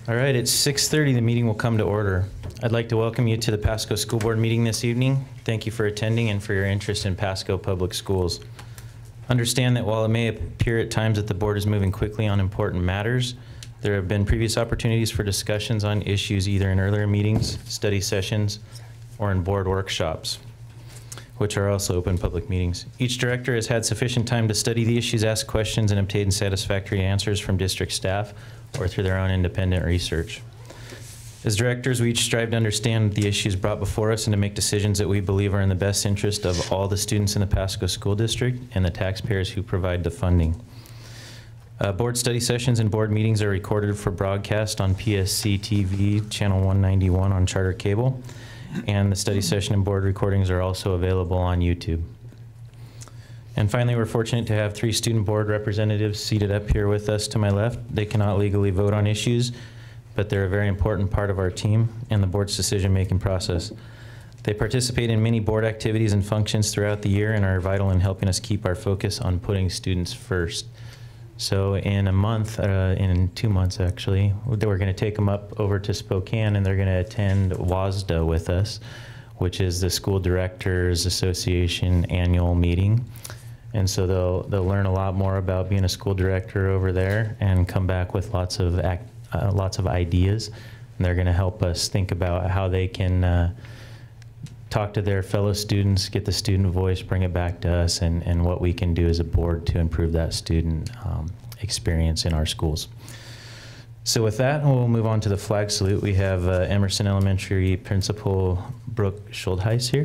All right, it's 6:30. The meeting will come to order. I'd like to welcome you to the Pasco School Board meeting this evening. Thank you for attending and for your interest in Pasco Public Schools. Understand that while it may appear at times that the board is moving quickly on important matters, there have been previous opportunities for discussions on issues either in earlier meetings, study sessions, or in board workshops, which are also open public meetings. Each director has had sufficient time to study the issues, ask questions, and obtain satisfactory answers from district staff or through their own independent research. As directors, we each strive to understand the issues brought before us and to make decisions that we believe are in the best interest of all the students in the Pasco School District and the taxpayers who provide the funding. Board study sessions and board meetings are recorded for broadcast on PSC TV, channel 191 on Charter Cable, and the study session and board recordings are also available on YouTube. And finally, we're fortunate to have 3 student board representatives seated up here with us to my left. They cannot legally vote on issues, but they're a very important part of our team and the board's decision-making process. They participate in many board activities and functions throughout the year and are vital in helping us keep our focus on putting students first. So in a month, in 2 months actually, we're going to take them up over to Spokane and they're going to attend WASDA with us, which is the School Directors Association annual meeting. And so they'll learn a lot more about being a school director over there and come back with lots of ideas. And they're going to help us think about how they can talk to their fellow students, get the student voice, bring it back to us, and what we can do as a board to improve that student experience in our schools. So with that, we'll move on to the flag salute. We have Emerson Elementary Principal Brooke Schultheis here.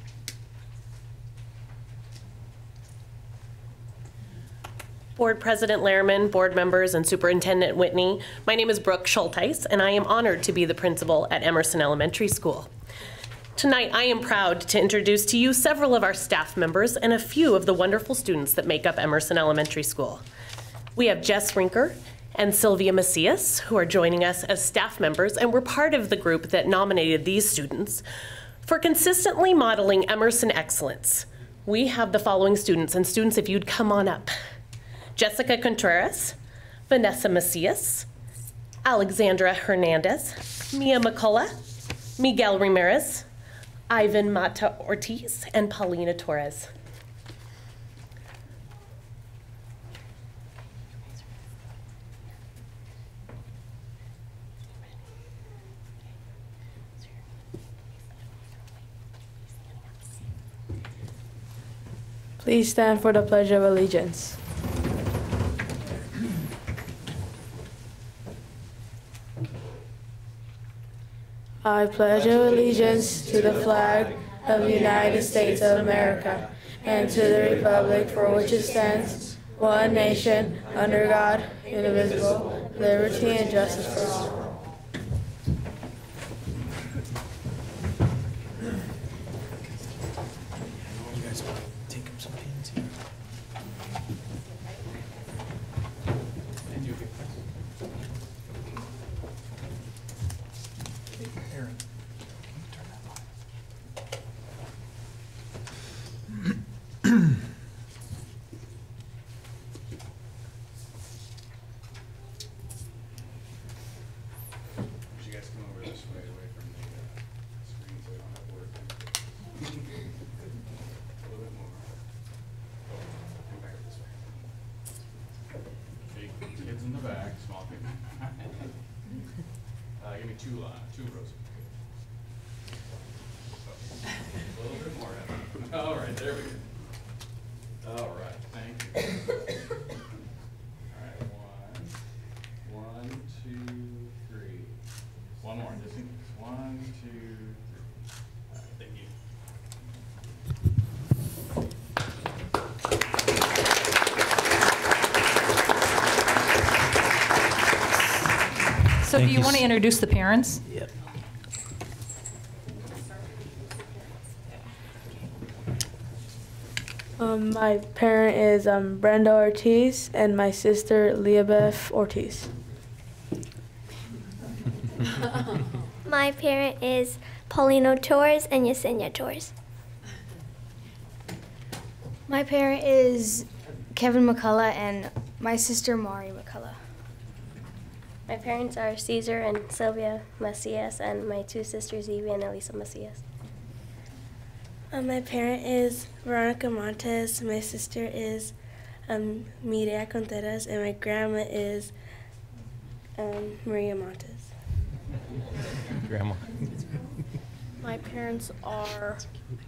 Board President Lehrman, board members, and Superintendent Whitney, my name is Brooke Schultheis, and I am honored to be the principal at Emerson Elementary School. Tonight, I am proud to introduce to you several of our staff members and a few of the wonderful students that make up Emerson Elementary School. We have Jess Rinker and Sylvia Macias, who are joining us as staff members, and we're part of the group that nominated these students for consistently modeling Emerson excellence. We have the following students, and students, if you'd come on up. Jessica Contreras, Vanessa Macias, Alexandra Hernandez, Mia McCullough, Miguel Ramirez, Ivan Mata Ortiz, and Paulina Torres. Please stand for the Pledge of Allegiance. I pledge allegiance to the flag of the United States of America and to the republic for which it stands, one nation, under God, indivisible, liberty and justice for all. Give me two rows. A little bit more. All right, there we go. All right, thank you. All right, one, two, three. One more, just in case. 1, 2, 3. All right, thank you. So do you want to introduce the parents? Yep. My parent is Brenda Ortiz and my sister Leabeth Ortiz. My parent is Paulino Torres and Yesenia Torres. My parent is Kevin McCullough and my sister Mari McCullough. My parents are Caesar and Sylvia Macias, and my two sisters, Evie and Elisa Macias. My parent is Veronica Montes. My sister is Mireya Contreras, and my grandma is Maria Montes. Grandma. My parents are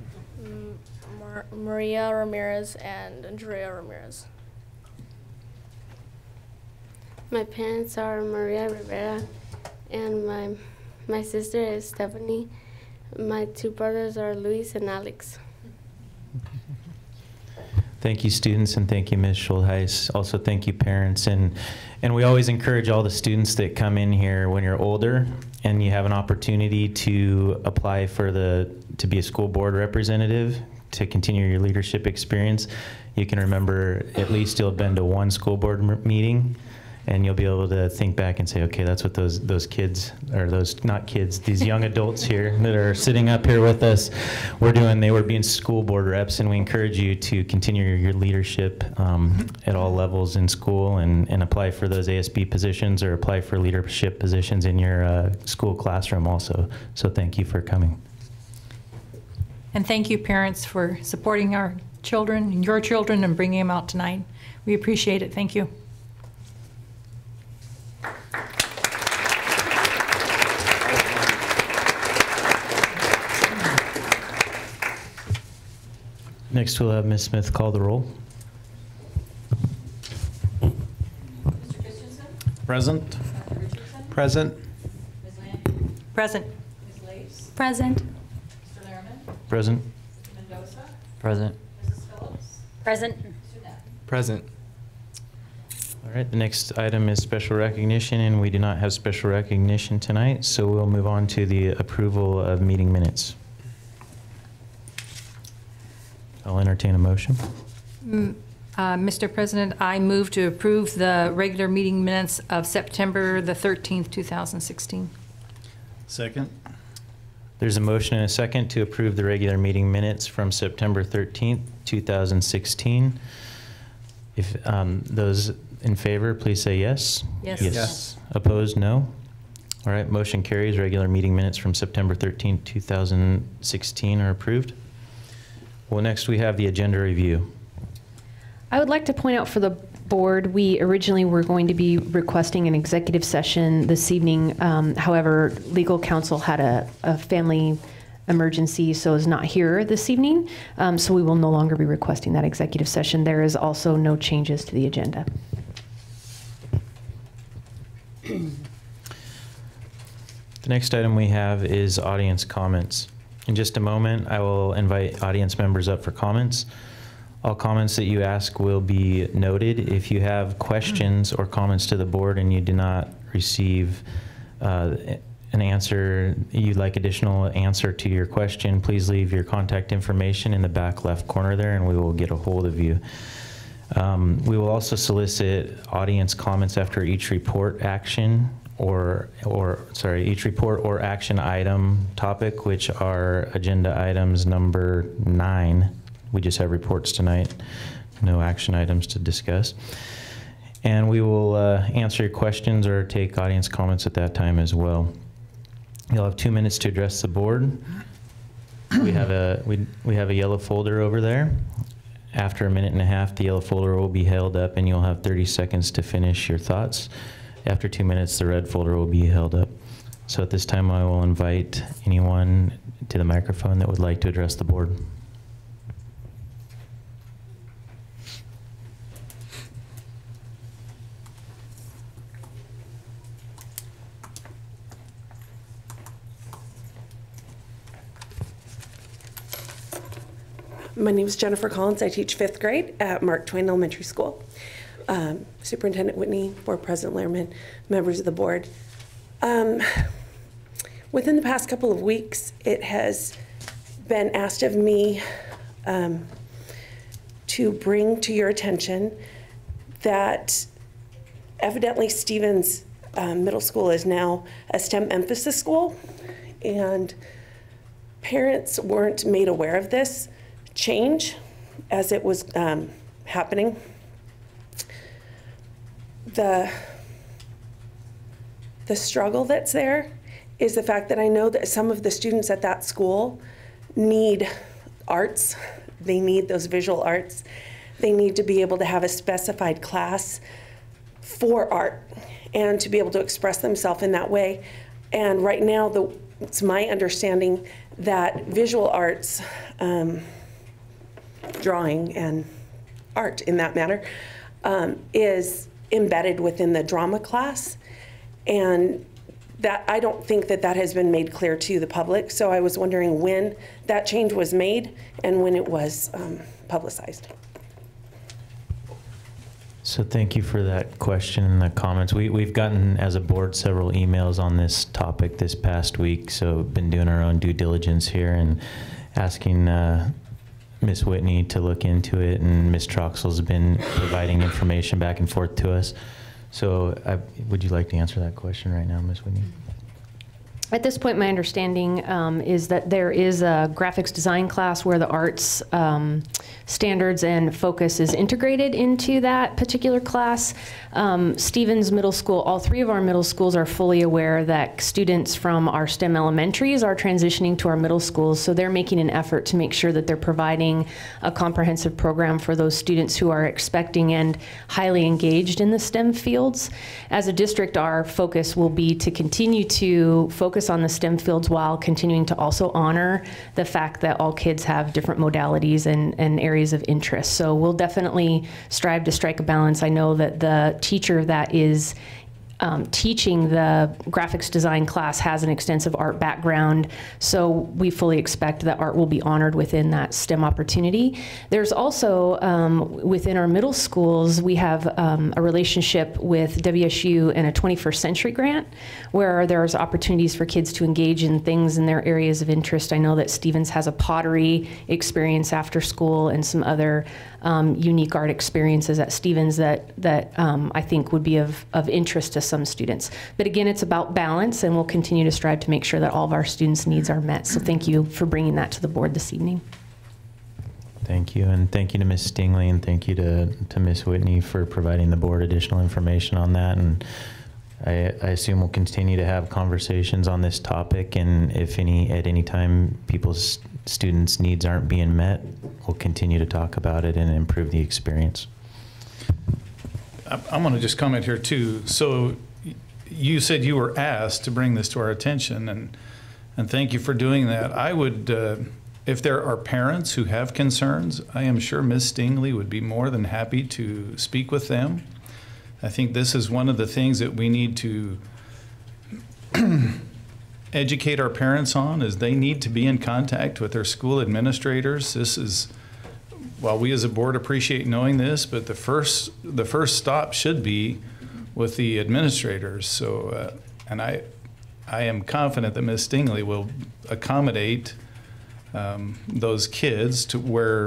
Maria Ramirez and Andrea Ramirez. My parents are Maria Rivera, and my sister is Stephanie. My two brothers are Luis and Alex. Thank you, students, and thank you, Ms. Schultheis. Also, thank you, parents. And we always encourage all the students that come in here when you're older and you have an opportunity to apply to be a school board representative, to continue your leadership experience. You can remember at least you'll have been to one school board meeting, and you'll be able to think back and say, okay, that's what those kids, or those, not kids, these young adults here that are sitting up here with us were doing. They were being school board reps, and we encourage you to continue your leadership at all levels in school and apply for those ASB positions or apply for leadership positions in your school classroom also. So thank you for coming. And thank you, parents, for supporting our children and your children and bringing them out tonight. We appreciate it. Thank you. Next, we'll have Ms. Smith call the roll. Mr. Christensen? Present. Present. Ms. Land? Present. Ms. Lace? Present. Mr. Lehrman? Present. Mr. Mendoza? Present. Mrs. Phillips? Present. Mr. Knapp? Present. All right, the next item is special recognition, and we do not have special recognition tonight, so we'll move on to the approval of meeting minutes. I'll entertain a motion. Mr. President, I move to approve the regular meeting minutes of September the 13th, 2016. Second. There's a motion and a second to approve the regular meeting minutes from September 13th, 2016. If those in favor, please say yes. Yes. Yes. Opposed, no. All right, motion carries. Regular meeting minutes from September 13th, 2016 are approved. Well, next we have the agenda review. I would like to point out for the board, we originally were going to be requesting an executive session this evening. However, legal counsel had a family emergency, so is not here this evening. So we will no longer be requesting that executive session. There is also no changes to the agenda. The next item we have is audience comments. In just a moment, I will invite audience members up for comments. All comments that you ask will be noted. If you have questions or comments to the board and you do not receive an answer, you'd like additional answer to your question, please leave your contact information in the back left corner there and we will get a hold of you. We will also solicit audience comments after each report action each report or action item topic, which are agenda items number 9. We just have reports tonight, no action items to discuss. And we will answer your questions or take audience comments at that time as well. You'll have 2 minutes to address the board. We have a yellow folder over there. After 1.5 minutes, the yellow folder will be held up and you'll have 30 seconds to finish your thoughts. After 2 minutes, the red folder will be held up. So at this time, I will invite anyone to the microphone that would like to address the board. My name is Jennifer Collins. I teach 5th grade at Mark Twain Elementary School. Superintendent Whitney, Board President Lehrman, members of the board. Within the past couple of weeks, it has been asked of me to bring to your attention that evidently Stevens Middle School is now a STEM emphasis school, and parents weren't made aware of this change as it was happening. The struggle that's there is the fact that I know that some of the students at that school need arts. They need those visual arts. They need to be able to have a specified class for art and to be able to express themselves in that way. And right now, it's my understanding that visual arts, drawing and art in that matter, is embedded within the drama class. And that I don't think that has been made clear to the public. So I was wondering when that change was made and when it was publicized. So thank you for that question and the comments. We've gotten, as a board, several emails on this topic this past week, so been doing our own due diligence here and asking Ms. Whitney to look into it, and Ms. Troxell's been providing information back and forth to us. So would you like to answer that question right now, Ms. Whitney? At this point, my understanding is that there is a graphics design class where the arts standards and focus is integrated into that particular class. Stevens Middle School, all three of our middle schools are fully aware that students from our STEM elementaries are transitioning to our middle schools, so they're making an effort to make sure that they're providing a comprehensive program for those students who are expecting and highly engaged in the STEM fields. As a district, our focus will be to continue to focus on the STEM fields while continuing to also honor the fact that all kids have different modalities and areas of interest. So we'll definitely strive to strike a balance. I know that the teacher that is teaching the graphics design class has an extensive art background, so we fully expect that art will be honored within that STEM opportunity. There's also, within our middle schools, we have a relationship with WSU and a 21st Century Grant, where there's opportunities for kids to engage in things in their areas of interest. I know that Stevens has a pottery experience after school and some other unique art experiences at Stevens that I think would be of interest to some students. But again, it's about balance, and we'll continue to strive to make sure that all of our students' needs are met. So thank you for bringing that to the board this evening. Thank you, and thank you to Ms. Stingley, and thank you to Ms. Whitney for providing the board additional information on that. And I assume we'll continue to have conversations on this topic, and if at any time people's students' needs aren't being met, we'll continue to talk about it and improve the experience. I want to just comment here too. So you said you were asked to bring this to our attention, and thank you for doing that. I would, if there are parents who have concerns, I am sure Ms. Stingley would be more than happy to speak with them. I think this is one of the things that we need to educate our parents on, is they need to be in contact with their school administrators. This is, while we as a board appreciate knowing this, but the first stop should be with the administrators. So, and I am confident that Ms. Stingley will accommodate those kids to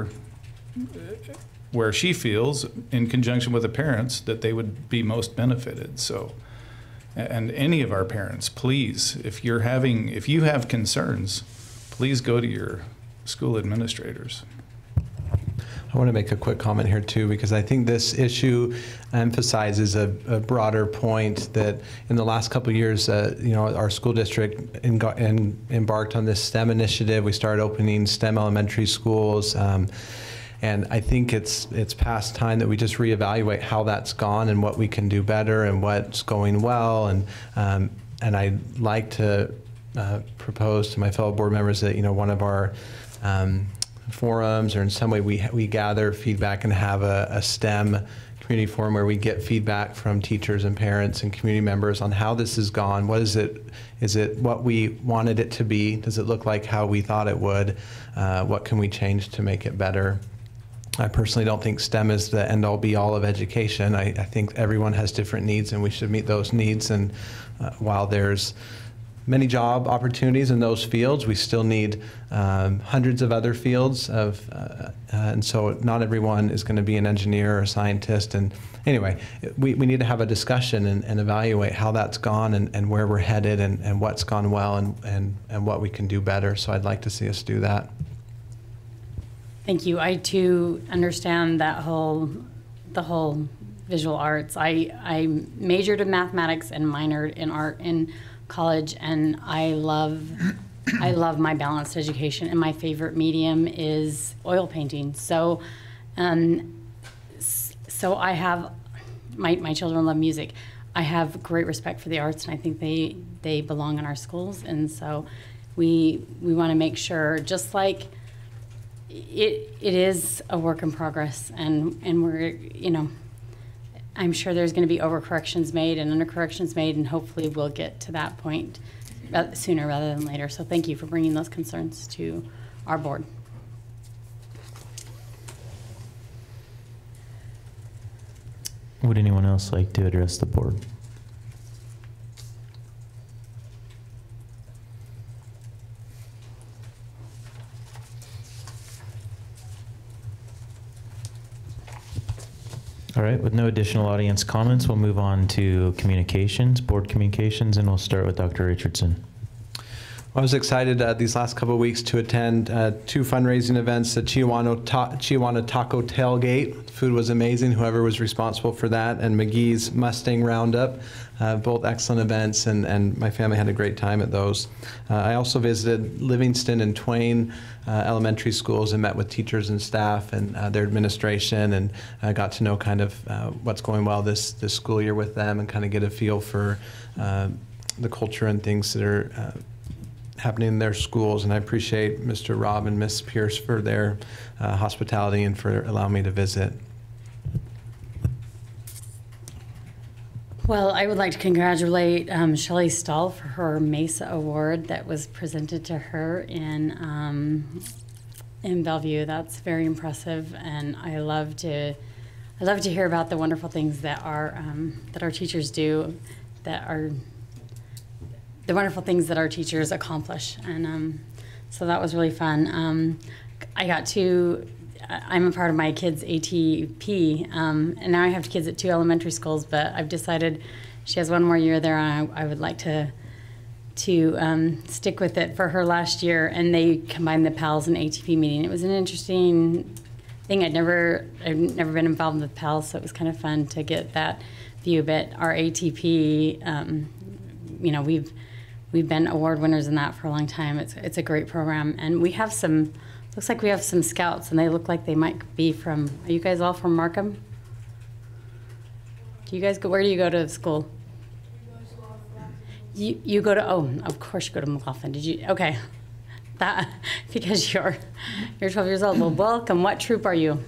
where she feels, in conjunction with the parents, that they would be most benefited. So, and any of our parents, please, if you have concerns, please go to your school administrators. I want to make a quick comment here too, because I think this issue emphasizes a broader point that in the last couple of years, our school district embarked on this STEM initiative. We started opening STEM elementary schools. And I think it's past time that we just reevaluate how that's gone and what we can do better and what's going well. And I'd like to propose to my fellow board members that one of our forums, or in some way we gather feedback and have a STEM community forum where we get feedback from teachers and parents and community members on how this has gone. What is it? Is it what we wanted it to be? Does it look like how we thought it would? What can we change to make it better? I personally don't think STEM is the end-all be-all of education. I think everyone has different needs, and we should meet those needs. And while there's many job opportunities in those fields, we still need hundreds of other fields and so not everyone is going to be an engineer or a scientist. And anyway, we need to have a discussion and evaluate how that's gone and where we're headed and what's gone well and what we can do better. So I'd like to see us do that. Thank you. I too understand that the whole visual arts. I majored in mathematics and minored in art in college, and I love my balanced education, and my favorite medium is oil painting. So I have, my children love music. I have great respect for the arts, and I think they belong in our schools. And so we want to make sure, just like it is a work in progress, and we're, you know, I'm sure there's going to be overcorrections made and undercorrections made, and hopefully we'll get to that point sooner rather than later. So thank you for bringing those concerns to our board. Would anyone else like to address the board? All right, with no additional audience comments, we'll move on to communications, board communications, and we'll start with Dr. Richardson. I was excited these last couple of weeks to attend 2 fundraising events, the Chihuahua Taco Tailgate. The food was amazing, whoever was responsible for that, and McGee's Mustang Roundup, both excellent events, and my family had a great time at those. I also visited Livingston and Twain elementary schools and met with teachers and staff and their administration, and got to know kind of what's going well this school year with them, and kind of get a feel for the culture and things that are happening in their schools. And I appreciate Mr. Rob and Miss Pierce for their hospitality and for allowing me to visit. Well, I would like to congratulate Shelley Stahl for her MESA award that was presented to her in Bellevue. That's very impressive, and I love to hear about the wonderful things that our teachers do, the wonderful things that our teachers accomplish, and so that was really fun. I'm a part of my kids' ATP, and now I have kids at 2 elementary schools, but I've decided she has 1 more year there, and I would like to stick with it for her last year, and they combined the PALS and ATP meeting. It was an interesting thing. I'd never been involved with PALS, so it was kind of fun to get that view, but our ATP, you know, we've been award winners in that for a long time. It's a great program, and we have some. Looks like we have some scouts, and they look like they might be from. Are you guys all from Markham? Do you guys go? Where do you go to school? You go to. Oh, of course you go to McLaughlin. Did you? Okay, that because you're 12 years old. Well, welcome. What troop are you?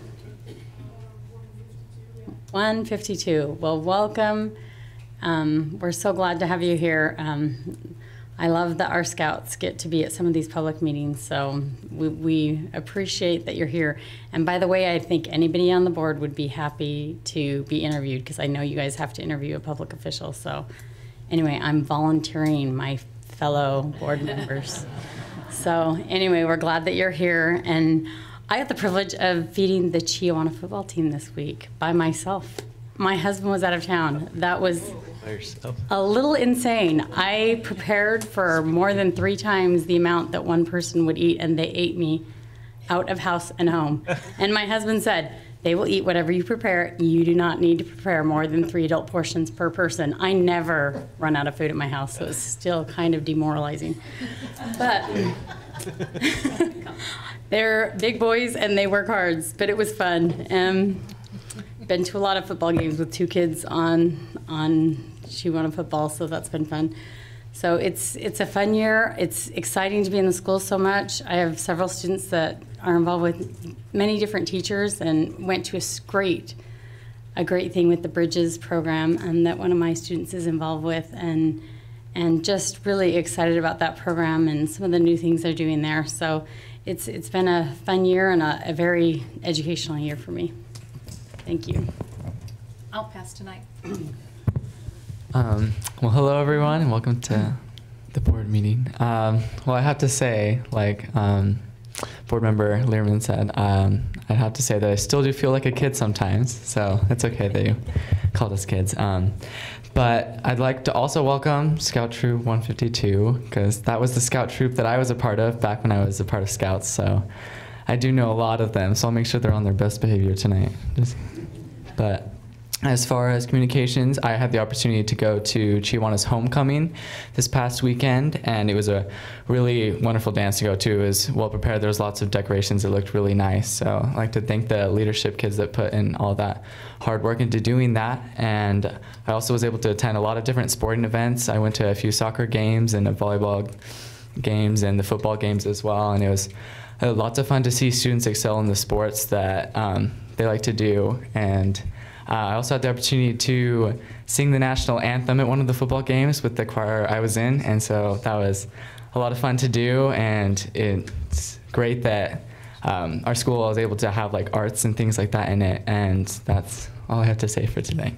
152. Well, welcome. We're so glad to have you here. I love that our scouts get to be at some of these public meetings, so we appreciate that you're here. And by the way, I think anybody on the board would be happy to be interviewed, because I know you guys have to interview a public official. So anyway, I'm volunteering my fellow board members. So anyway, we're glad that you're here. And I had the privilege of feeding the Chihuahua football team this week by myself. My husband was out of town. That was a little insane. I prepared for more than 3 times the amount that one person would eat, and they ate me out of house and home. And my husband said, they will eat whatever you prepare. You do not need to prepare more than 3 adult portions per person. I never run out of food at my house, so it's still kind of demoralizing. But they're big boys and they work hard, but it was fun. Been to a lot of football games with 2 kids on Chihuahua football, so that's been fun. So it's a fun year. It's exciting to be in the school so much. I have several students that are involved with many different teachers, and went to a great thing with the Bridges program that one of my students is involved with, and just really excited about that program and some of the new things they're doing there. So it's been a fun year and a very educational year for me. Thank you. I'll pass tonight. Well, hello everyone, and welcome to the board meeting. Well, I have to say, like board member Learman said, I'd have to say that I still do feel like a kid sometimes, so it's okay that you called us kids. But I'd like to also welcome Scout Troop 152, because that was the Scout Troop that I was a part of back when I was a part of Scouts, so I do know a lot of them, so I'll make sure they're on their best behavior tonight. But As far as communications, I had the opportunity to go to Chiawana's homecoming this past weekend, and it was a really wonderful dance to go to. It was well prepared. There was lots of decorations that looked really nice. So I'd like to thank the leadership kids that put in all that hard work into doing that. And I also was able to attend a lot of different sporting events. I went to a few soccer games and a volleyball games and the football games as well. And it was lots of fun to see students excel in the sports that they like to do. And I also had the opportunity to sing the national anthem at one of the football games with the choir I was in, and so that was a lot of fun to do, and it's great that our school was able to have like arts and things like that in it, and that's all I have to say for today.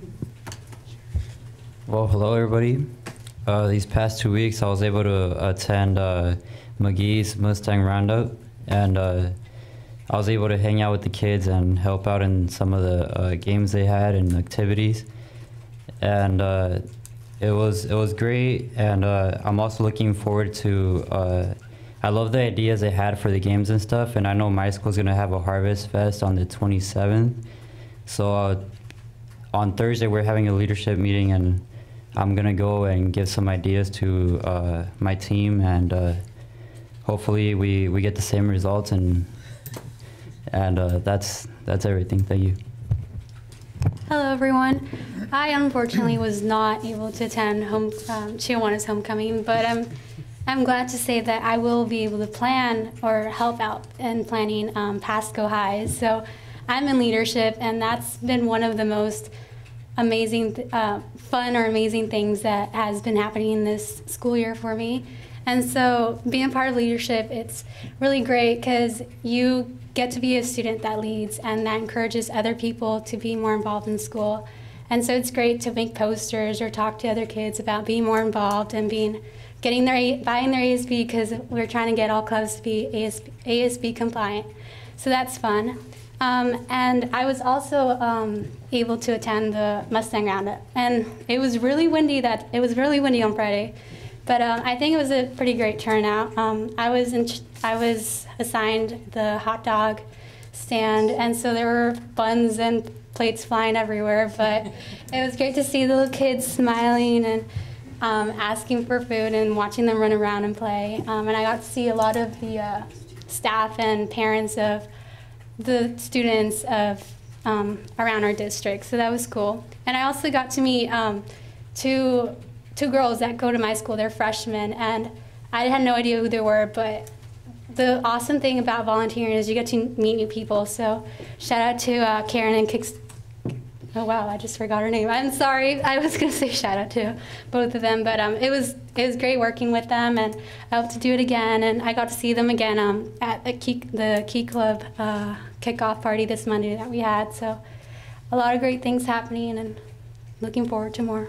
Well, hello everybody. These past 2 weeks I was able to attend McGee's Mustang Roundup, and I was able to hang out with the kids and help out in some of the games they had and activities, and it was great. And I'm also looking forward to. I love the ideas they had for the games and stuff, and I know my school's gonna have a Harvest Fest on the 27th. So on Thursday we're having a leadership meeting, and I'm gonna go and give some ideas to my team, and hopefully we get the same results. And that's everything. Thank you. Hello, everyone. I unfortunately was not able to attend Chiawana's homecoming, but I'm glad to say that I will be able to plan or help out in planning Pasco Highs. So I'm in leadership, and that's been one of the most amazing, fun or amazing things that has been happening this school year for me. And so being part of leadership, it's really great because you get to be a student that leads and that encourages other people to be more involved in school. And so it's great to make posters or talk to other kids about being more involved and buying their ASB, because we're trying to get all clubs to be ASB compliant. So that's fun. And I was also able to attend the Mustang Roundup, and it was really windy on Friday. But I think it was a pretty great turnout. I was assigned the hot dog stand, and so there were buns and plates flying everywhere. But it was great to see the little kids smiling and asking for food and watching them run around and play. And I got to see a lot of the staff and parents of the students of around our district, so that was cool. And I also got to meet two girls that go to my school. They're freshmen, and I had no idea who they were, but the awesome thing about volunteering is you get to meet new people. So shout out to Karen and oh wow, I just forgot her name. I'm sorry, I was gonna say shout out to both of them, but it was great working with them, and I hope to do it again. And I got to see them again at the Key Club kickoff party this Monday that we had. So a lot of great things happening, and looking forward to more.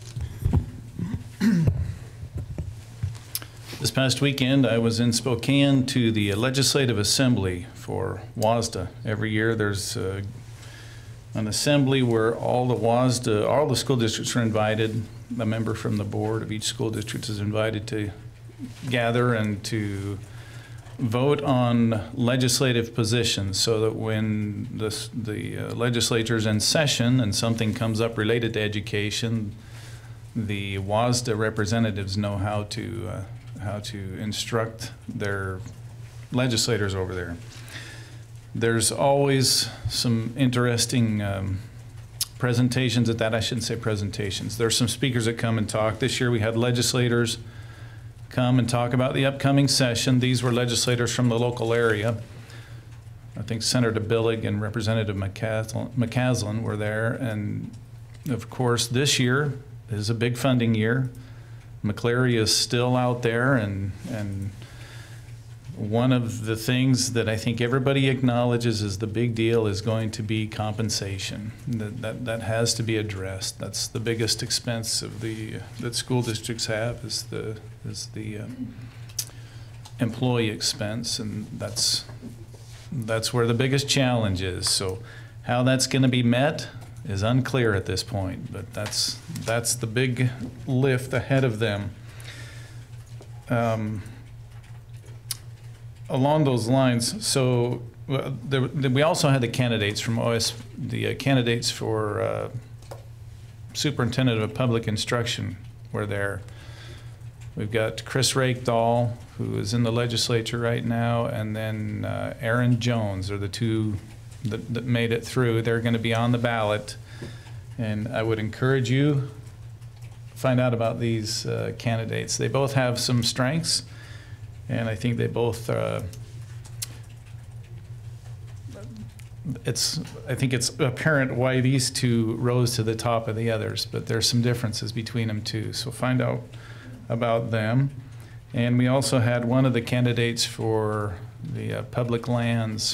This past weekend, I was in Spokane to the Legislative Assembly for WASDA. Every year there's an assembly where all the school districts are invited. A member from the board of each school district is invited to gather and to vote on legislative positions, so that when the legislature is in session and something comes up related to education, the WASDA representatives know how to instruct their legislators over there. There's always some interesting presentations at that. I shouldn't say presentations. There's some speakers that come and talk. This year we had legislators come and talk about the upcoming session. These were legislators from the local area. I think Senator Billig and Representative McCaslin were there. And of course, this year is a big funding year. McCleary is still out there, and one of the things that I think everybody acknowledges is the big deal is going to be compensation. That has to be addressed. That's the biggest expense that school districts have is the employee expense, and that's where the biggest challenge is. So how that's going to be met is unclear at this point, but that's the big lift ahead of them. Along those lines, so well, we also had the candidates from the candidates for Superintendent of Public Instruction were there. We've got Chris Rakedahl, who is in the legislature right now, and then Aaron Jones are the two that made it through. They're going to be on the ballot, and I would encourage you to find out about these candidates. They both have some strengths, and I think they both I think it's apparent why these two rose to the top of the others, but there's some differences between them too. So find out about them. And we also had one of the candidates for the public lands.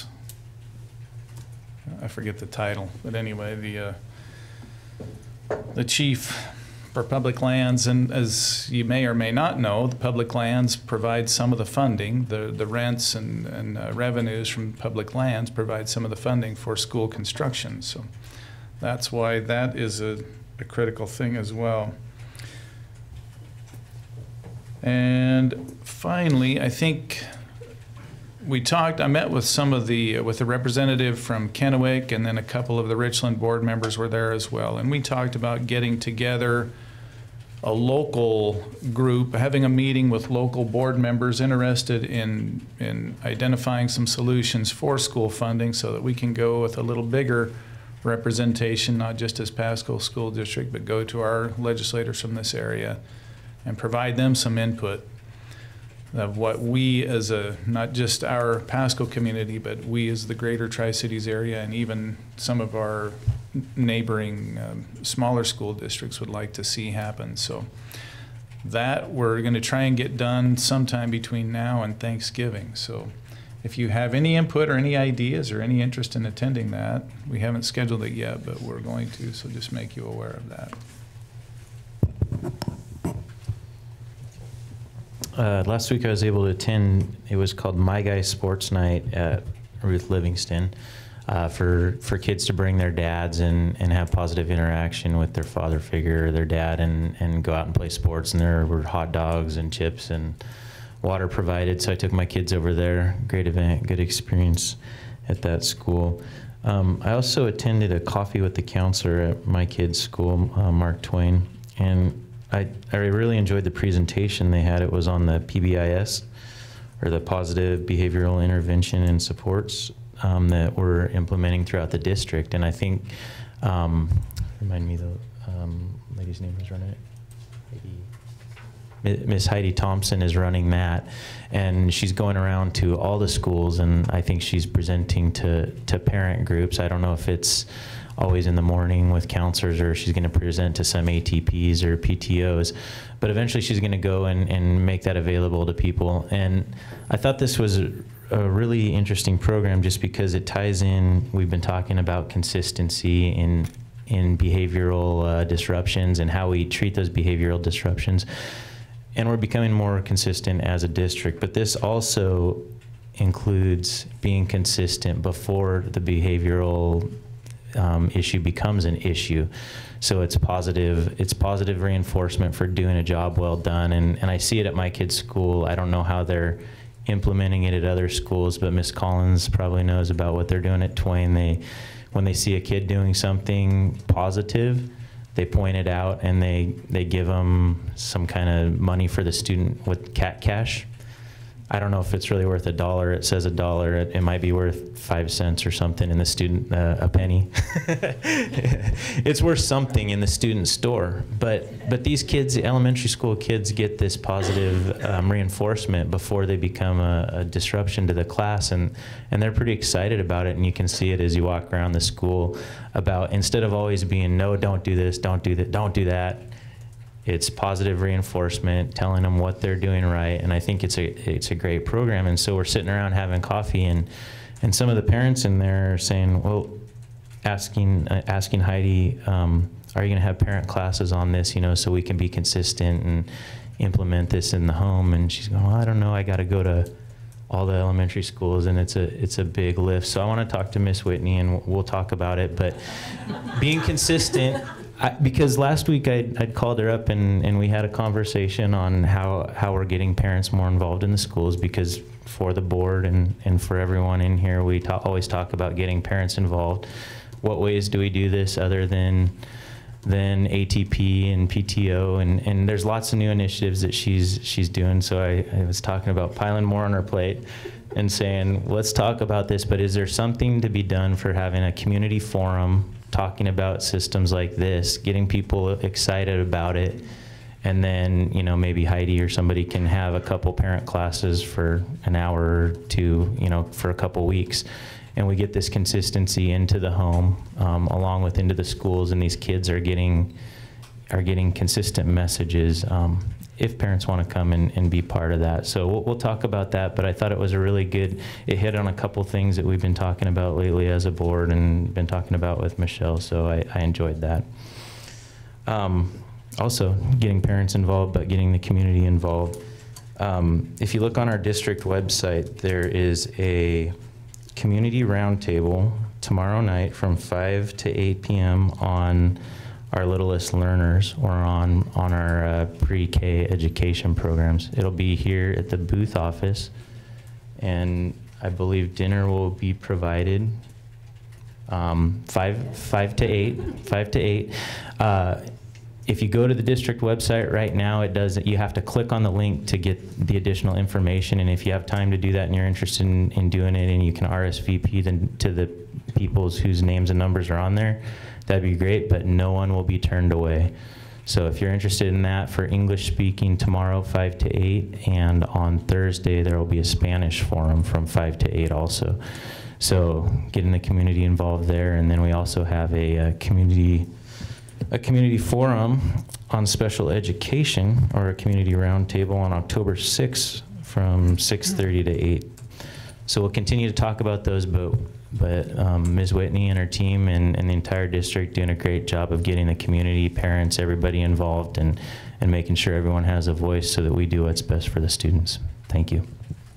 I forget the title, but anyway, the chief for public lands, and as you may or may not know, the public lands provide some of the funding. The rents and revenues from public lands provide some of the funding for school construction. So that's why that is a critical thing as well. And finally, I think I met with with a representative from Kennewick, and then a couple of the Richland board members were there as well. And we talked about getting together a local group, having a meeting with local board members interested in identifying some solutions for school funding so that we can go with a little bigger representation, not just as Pasco School District, but go to our legislators from this area and provide them some input of what we as not just our Pasco community, but we as the greater Tri-Cities area and even some of our neighboring smaller school districts would like to see happen. So that we're going to try and get done sometime between now and Thanksgiving. So if you have any input or any ideas or any interest in attending that, we haven't scheduled it yet, but we're going to, so just make you aware of that. Last week I was able to attend, it was called My Guy Sports Night at Ruth Livingston, for kids to bring their dads and have positive interaction with their father figure or their dad and go out and play sports. And there were hot dogs and chips and water provided. So I took my kids over there. Great event, good experience at that school. I also attended a coffee with the counselor at my kids' school, Mark Twain, and I really enjoyed the presentation they had. It was on the PBIS, or the Positive Behavioral Intervention and Supports that we're implementing throughout the district. And I think, remind me the lady's name was running it. Miss Heidi Thompson is running that, and she's going around to all the schools, and I think she's presenting to parent groups. I don't know if it's always in the morning with counselors, or she's going to present to some ATPs or PTOs, but eventually she's going to go and make that available to people. And I thought this was a really interesting program just because it ties in, we've been talking about consistency in behavioral disruptions and how we treat those behavioral disruptions. And we're becoming more consistent as a district, but this also includes being consistent before the behavioral issue becomes an issue. So it's positive reinforcement for doing a job well done. And I see it at my kids' school. I don't know how they're implementing it at other schools, but Miss Collins probably knows about what they're doing at Twain. When they see a kid doing something positive, they point it out and they give them some kind of money for the student with cat cash. I don't know if it's really worth $1. It says $1. It might be worth 5 cents or something in the student, a penny. It's worth something in the student store. But these kids, elementary school kids, get this positive reinforcement before they become a disruption to the class, and they're pretty excited about it. And you can see it as you walk around the school about, instead of always being, no, don't do this, don't do that, don't do that. It's positive reinforcement, telling them what they're doing right, and I think it's a great program. And so we're sitting around having coffee, and some of the parents in there are saying, well, asking Heidi, are you going to have parent classes on this, so we can be consistent and implement this in the home? And she's going, well, I don't know, I got to go to all the elementary schools, and it's a big lift. So I want to talk to Miss Whitney, and we'll talk about it. But being consistent Because last week I'd called her up and we had a conversation on how we're getting parents more involved in the schools, because for the board and for everyone in here, we always talk about getting parents involved. What ways do we do this other than ATP and PTO, and there's lots of new initiatives that she's doing. So I was talking about piling more on her plate and saying, let's talk about this, but is there something to be done for having a community forum talking about systems like this, getting people excited about it, and then, you know, maybe Heidi or somebody can have a couple parent classes for an hour or two, you know, for a couple weeks, and we get this consistency into the home, along with into the schools, and these kids are getting consistent messages, if parents want to come and be part of that. So we'll talk about that, but I thought it was a really good, it hit on a couple things that we've been talking about lately as a board and been talking about with Michelle, so I enjoyed that. Also, getting parents involved, but getting the community involved. If you look on our district website, there is a community roundtable tomorrow night from 5 to 8 p.m. on our littlest learners, or on our pre-K education programs. It'll be here at the booth office, and I believe dinner will be provided 5 to 8. If you go to the district website right now, you have to click on the link to get the additional information, and if you have time to do that and you're interested in doing it, and you can RSVP to the people's whose names and numbers are on there, that'd be great, but no one will be turned away. So if you're interested in that, for English speaking tomorrow, 5 to 8, and on Thursday there will be a Spanish forum from 5 to 8 also. So getting the community involved there, and then we also have a community forum on special education, or a community roundtable on October 6th from 6:30 to 8. So we'll continue to talk about those, but Ms. Whitney and her team and the entire district doing a great job of getting the community, parents, everybody involved, and making sure everyone has a voice so that we do what's best for the students. Thank you.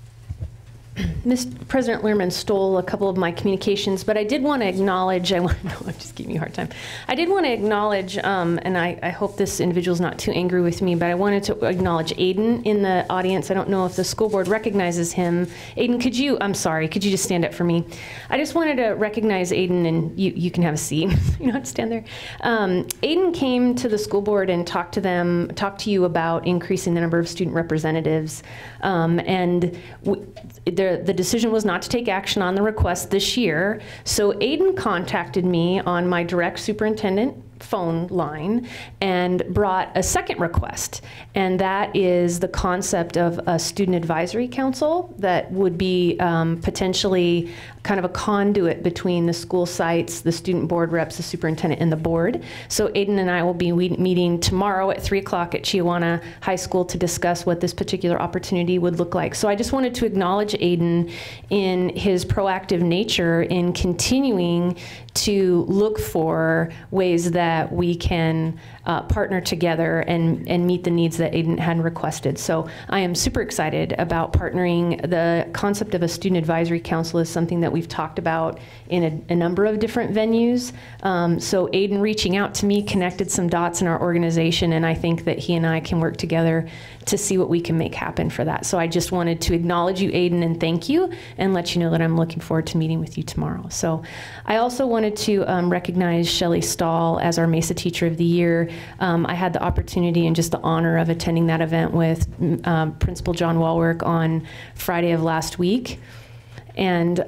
President Lehrman stole a couple of my communications, but I did want to acknowledge, I'm just giving you a hard time. I did want to acknowledge, and I hope this individual's not too angry with me, but I wanted to acknowledge Aiden in the audience. I don't know if the school board recognizes him. Aiden, I'm sorry, could you just stand up for me? I just wanted to recognize Aiden, and you can have a seat. You don't have to stand there. Aiden came to the school board and talked to you about increasing the number of student representatives, and the decision was not to take action on the request this year. So Aiden contacted me on my direct superintendent phone line and brought a second request, and that is the concept of a student advisory council that would be potentially kind of a conduit between the school sites, the student board reps, the superintendent, and the board. So Aiden and I will be meeting tomorrow at 3 o'clock at Chiawana High School to discuss what this particular opportunity would look like. So I just wanted to acknowledge Aiden in his proactive nature in continuing to look for ways that we can partner together and meet the needs that Aiden had requested. So I am super excited about partnering. The concept of a student advisory council is something that we've talked about in a number of different venues. So Aiden reaching out to me connected some dots in our organization, and I think that he and I can work together to see what we can make happen for that. So I just wanted to acknowledge you, Aiden, and thank you, and let you know that I'm looking forward to meeting with you tomorrow. So I also wanted to recognize Shelley Stahl as our Mesa Teacher of the Year. I had the opportunity and just the honor of attending that event with Principal John Walwork on Friday of last week. And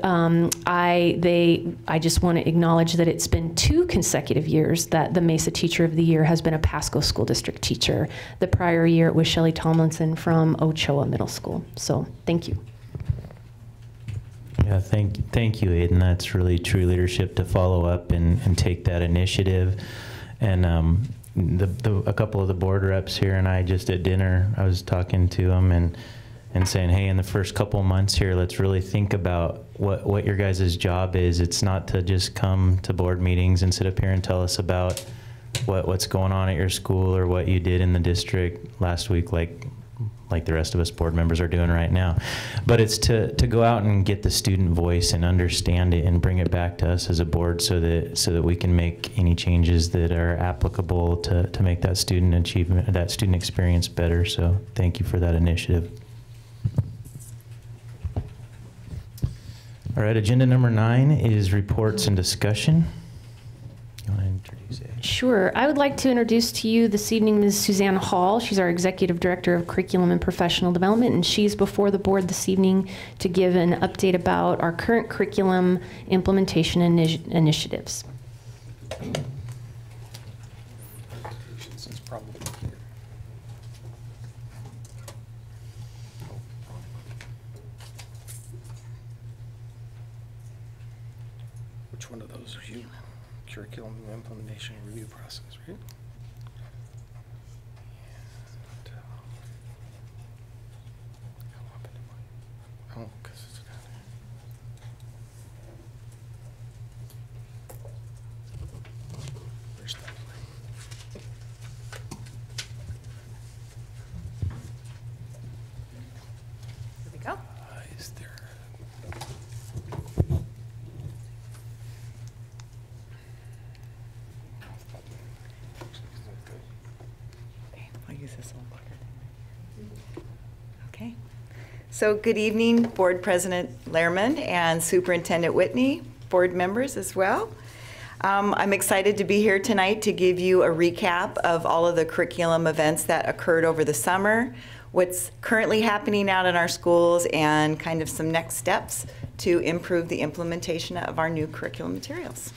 I just want to acknowledge that it's been 2 consecutive years that the Mesa Teacher of the Year has been a Pasco School District teacher. The prior year it was Shelley Tomlinson from Ochoa Middle School. So thank you. Yeah, thank you, Aiden. That's really true leadership to follow up and take that initiative. And a couple of the board reps here and I just at dinner, I was talking to them and saying, hey, in the first couple of months here, let's really think about what your guys' job is. It's not to just come to board meetings and sit up here and tell us about what's going on at your school or what you did in the district last week, like like the rest of us board members are doing right now. But it's to go out and get the student voice and understand it and bring it back to us as a board so that we can make any changes that are applicable to make that student achievement, that student experience better. So thank you for that initiative. All right, agenda number 9 is reports and discussion. You want to introduce it? Sure. I would like to introduce to you this evening Ms. Suzanne Hall. She's our Executive Director of Curriculum and Professional Development, and she's before the board this evening to give an update about our current curriculum implementation initiatives. Which one of those are you? Curriculum implementation review process, right? Oh, because it's down there. Where's that? Here we go. Is there? I'll use this little clicker. Okay. So good evening, Board President Lehrman and Superintendent Whitney, board members as well. I'm excited to be here tonight to give you a recap of all of the curriculum events that occurred over the summer, what's currently happening out in our schools, and kind of some next steps to improve the implementation of our new curriculum materials.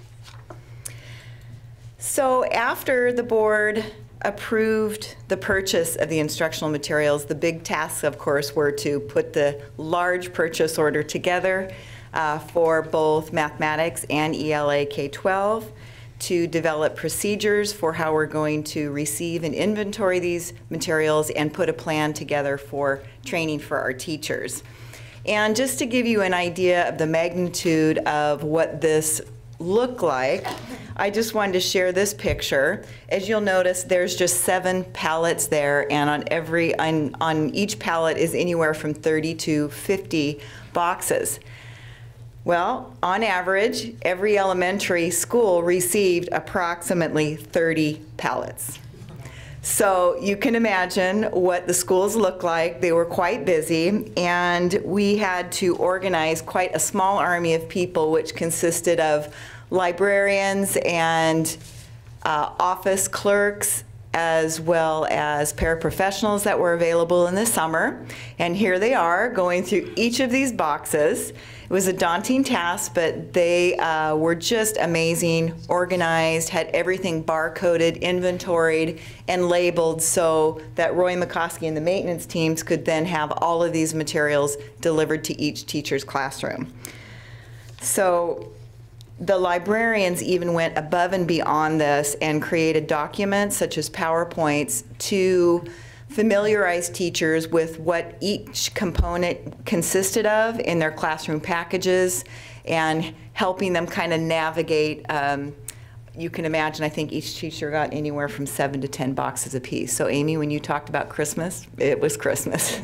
So after the board approved the purchase of the instructional materials, the big tasks, of course, were to put the large purchase order together for both mathematics and ELA K-12, to develop procedures for how we're going to receive and inventory these materials, and put a plan together for training for our teachers. And just to give you an idea of the magnitude of what this looked like, I just wanted to share this picture. As you'll notice, there's just 7 pallets there, and on each pallet is anywhere from 30 to 50 boxes. Well, on average, every elementary school received approximately 30 pallets. So you can imagine what the schools look like. They were quite busy, and we had to organize quite a small army of people, which consisted of librarians and office clerks, as well as paraprofessionals that were available in the summer. And here they are going through each of these boxes. It was a daunting task, but they were just amazing, organized, had everything barcoded, inventoried, and labeled so that Roy McCoskey and the maintenance teams could then have all of these materials delivered to each teacher's classroom. So the librarians even went above and beyond this and created documents such as PowerPoints to familiarize teachers with what each component consisted of in their classroom packages, and helping them kind of navigate. You can imagine, I think each teacher got anywhere from 7 to 10 boxes apiece. So Amy, when you talked about Christmas, it was Christmas.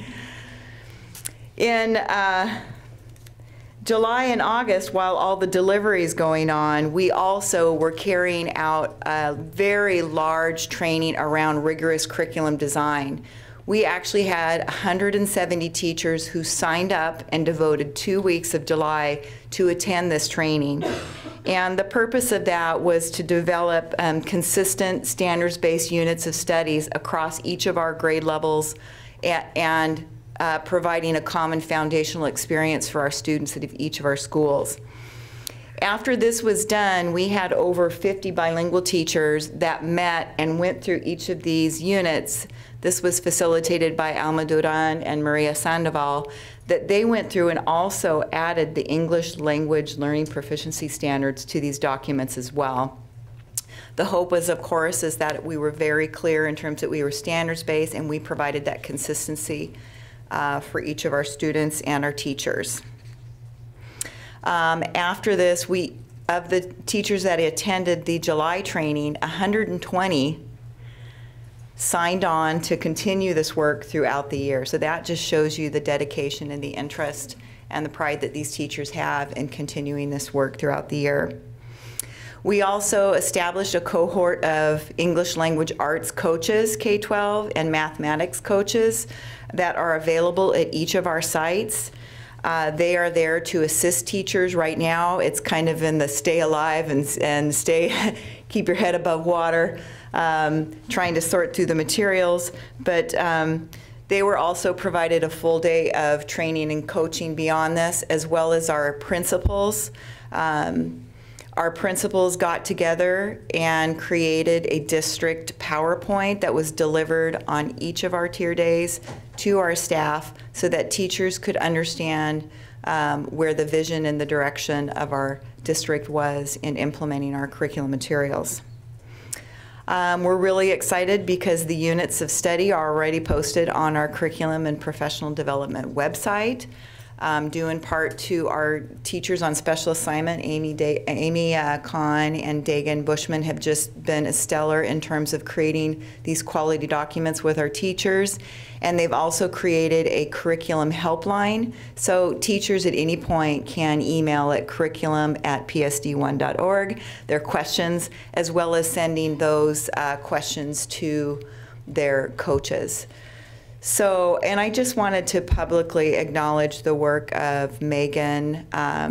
In July and August, while all the deliveries going on, we also were carrying out a very large training around rigorous curriculum design. We actually had 170 teachers who signed up and devoted 2 weeks of July to attend this training. And the purpose of that was to develop consistent standards-based units of studies across each of our grade levels, and providing a common foundational experience for our students at each of our schools. After this was done, we had over 50 bilingual teachers that met and went through each of these units. This was facilitated by Alma Duran and Maria Sandoval, that they went through and also added the English language learning proficiency standards to these documents as well. The hope was, of course, is that we were very clear in terms that we were standards-based, and we provided that consistency for each of our students and our teachers. After this, of the teachers that attended the July training, 120 signed on to continue this work throughout the year. So that just shows you the dedication and the interest and the pride that these teachers have in continuing this work throughout the year. We also established a cohort of English language arts coaches, K-12, and mathematics coaches that are available at each of our sites. They are there to assist teachers right now. It's kind of in the stay alive and stay, keep your head above water, trying to sort through the materials. But they were also provided a full day of training and coaching beyond this, as well as our principals. Our principals got together and created a district PowerPoint that was delivered on each of our tier days to our staff so that teachers could understand where the vision and the direction of our district was in implementing our curriculum materials. We're really excited because the units of study are already posted on our curriculum and professional development website. Due in part to our teachers on special assignment, Amy Kahn and Dagan Bushman have just been stellar in terms of creating these quality documents with our teachers. And they've also created a curriculum helpline. So teachers at any point can email at curriculum@psd1.org their questions, as well as sending those questions to their coaches. So, and I just wanted to publicly acknowledge the work of Megan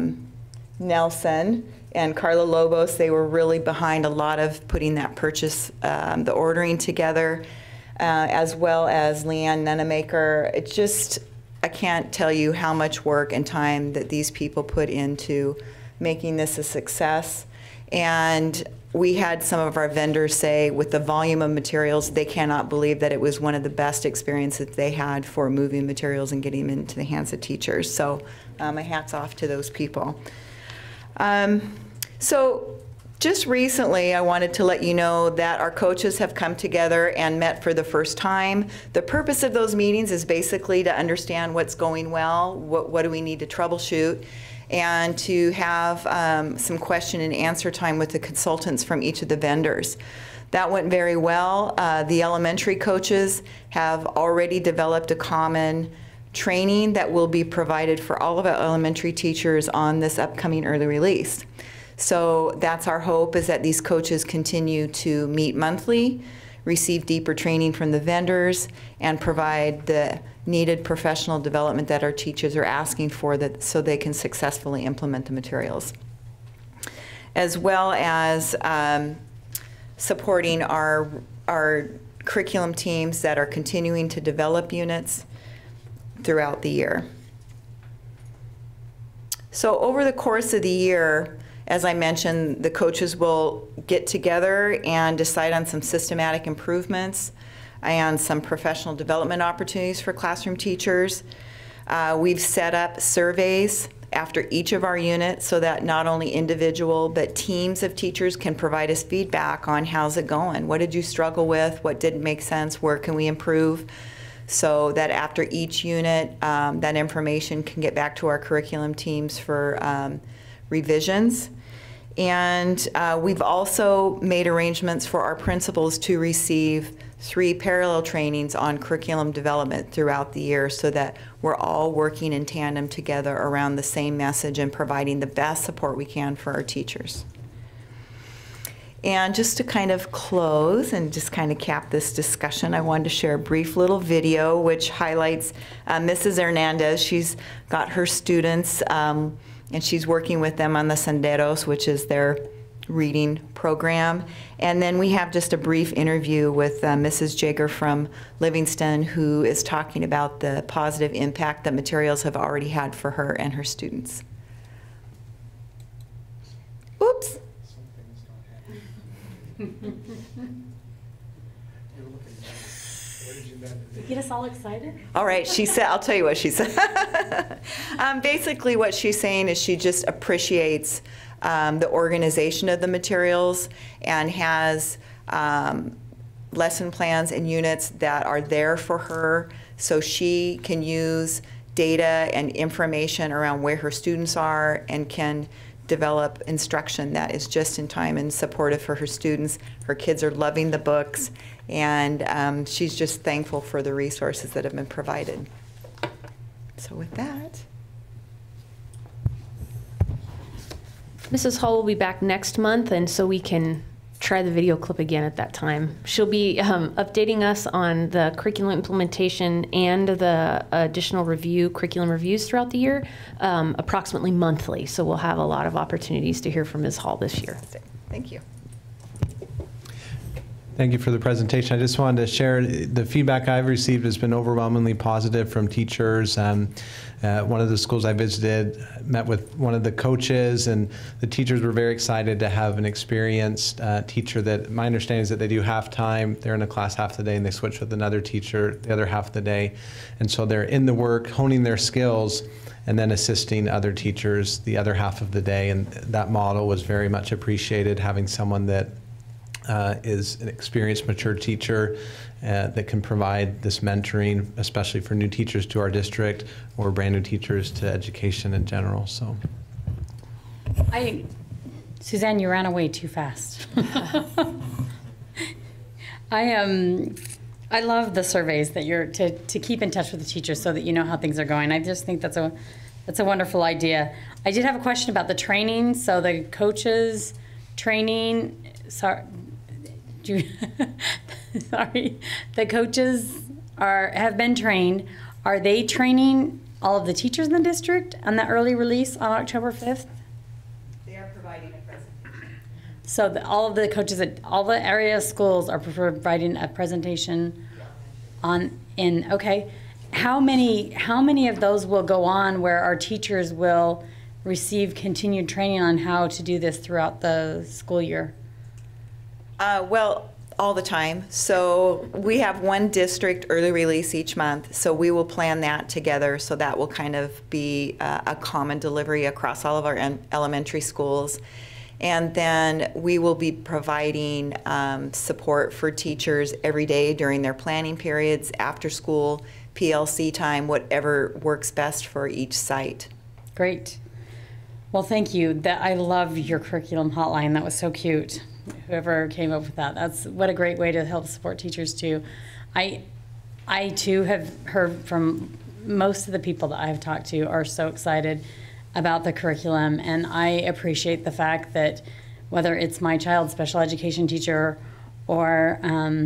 Nelson and Carla Lobos. They were really behind a lot of putting that purchase, the ordering together, as well as Leanne Nunemaker. It's just, I can't tell you how much work and time that these people put into making this a success. And we had some of our vendors say, with the volume of materials, they cannot believe that it was one of the best experiences they had for moving materials and getting them into the hands of teachers. So my hat's off to those people. So just recently, I wanted to let you know that our coaches have come together and met for the first time. The purpose of those meetings is basically to understand what's going well, what do we need to troubleshoot, and to have some question and answer time with the consultants from each of the vendors. That went very well. The elementary coaches have already developed a common training that will be provided for all of our elementary teachers on this upcoming early release. So that's our hope, is that these coaches continue to meet monthly, receive deeper training from the vendors, and provide the needed professional development that our teachers are asking for, that so they can successfully implement the materials. As well as supporting our curriculum teams that are continuing to develop units throughout the year. So over the course of the year, as I mentioned, the coaches will get together and decide on some systematic improvements and some professional development opportunities for classroom teachers. We've set up surveys after each of our units so that not only individual but teams of teachers can provide us feedback on how's it going, what did you struggle with, what didn't make sense, where can we improve, so that after each unit that information can get back to our curriculum teams for revisions. And we've also made arrangements for our principals to receive 3 parallel trainings on curriculum development throughout the year, so that we're all working in tandem together around the same message and providing the best support we can for our teachers. And just to kind of close and just kind of cap this discussion, I wanted to share a brief little video which highlights Mrs. Hernandez. She's got her students and she's working with them on the Senderos, which is their reading program. And then we have just a brief interview with Mrs. Jager from Livingston, who is talking about the positive impact that materials have already had for her and her students. Oops. Get us all excited? All right, she said, I'll tell you what she said. Basically what she's saying is she just appreciates the organization of the materials and has lesson plans and units that are there for her, so she can use data and information around where her students are and can develop instruction that is just in time and supportive for her students. Her kids are loving the books, and she's just thankful for the resources that have been provided. So with that. Mrs. Hall will be back next month, and so we can try the video clip again at that time. She'll be updating us on the curriculum implementation and the additional curriculum reviews throughout the year, approximately monthly. So we'll have a lot of opportunities to hear from Ms. Hall this year. Thank you. Thank you for the presentation. I just wanted to share the feedback I've received has been overwhelmingly positive from teachers. One of the schools I visited met with one of the coaches, and the teachers were very excited to have an experienced teacher. That my understanding is that they do half time. They're in a class half the day, and they switch with another teacher the other half of the day. And so they're in the work, honing their skills, and then assisting other teachers the other half of the day. And that model was very much appreciated, having someone that is an experienced, mature teacher that can provide this mentoring, especially for new teachers to our district or brand new teachers to education in general. So, Suzanne, you ran away too fast. I love the surveys that you're to keep in touch with the teachers so that you know how things are going. I just think that's a wonderful idea. I did have a question about the training. So the coaches training. Sorry. Sorry, the coaches have been trained. Are they training all of the teachers in the district on the early release on October 5th? They are providing a presentation. So all of the coaches at all the area schools are providing a presentation okay. How many of those will go on where our teachers will receive continued training on how to do this throughout the school year? Well, all the time. So we have one district early release each month, so we will plan that together. So that will kind of be a common delivery across all of our elementary schools. And then we will be providing support for teachers every day during their planning periods, after school, PLC time, whatever works best for each site. Great. Well, thank you. I love your curriculum hotline. That was so cute. Whoever came up with that. That's what a great way to help support teachers too. I too have heard from most of the people that I've talked to are so excited about the curriculum, and I appreciate the fact that whether it's my child's special education teacher or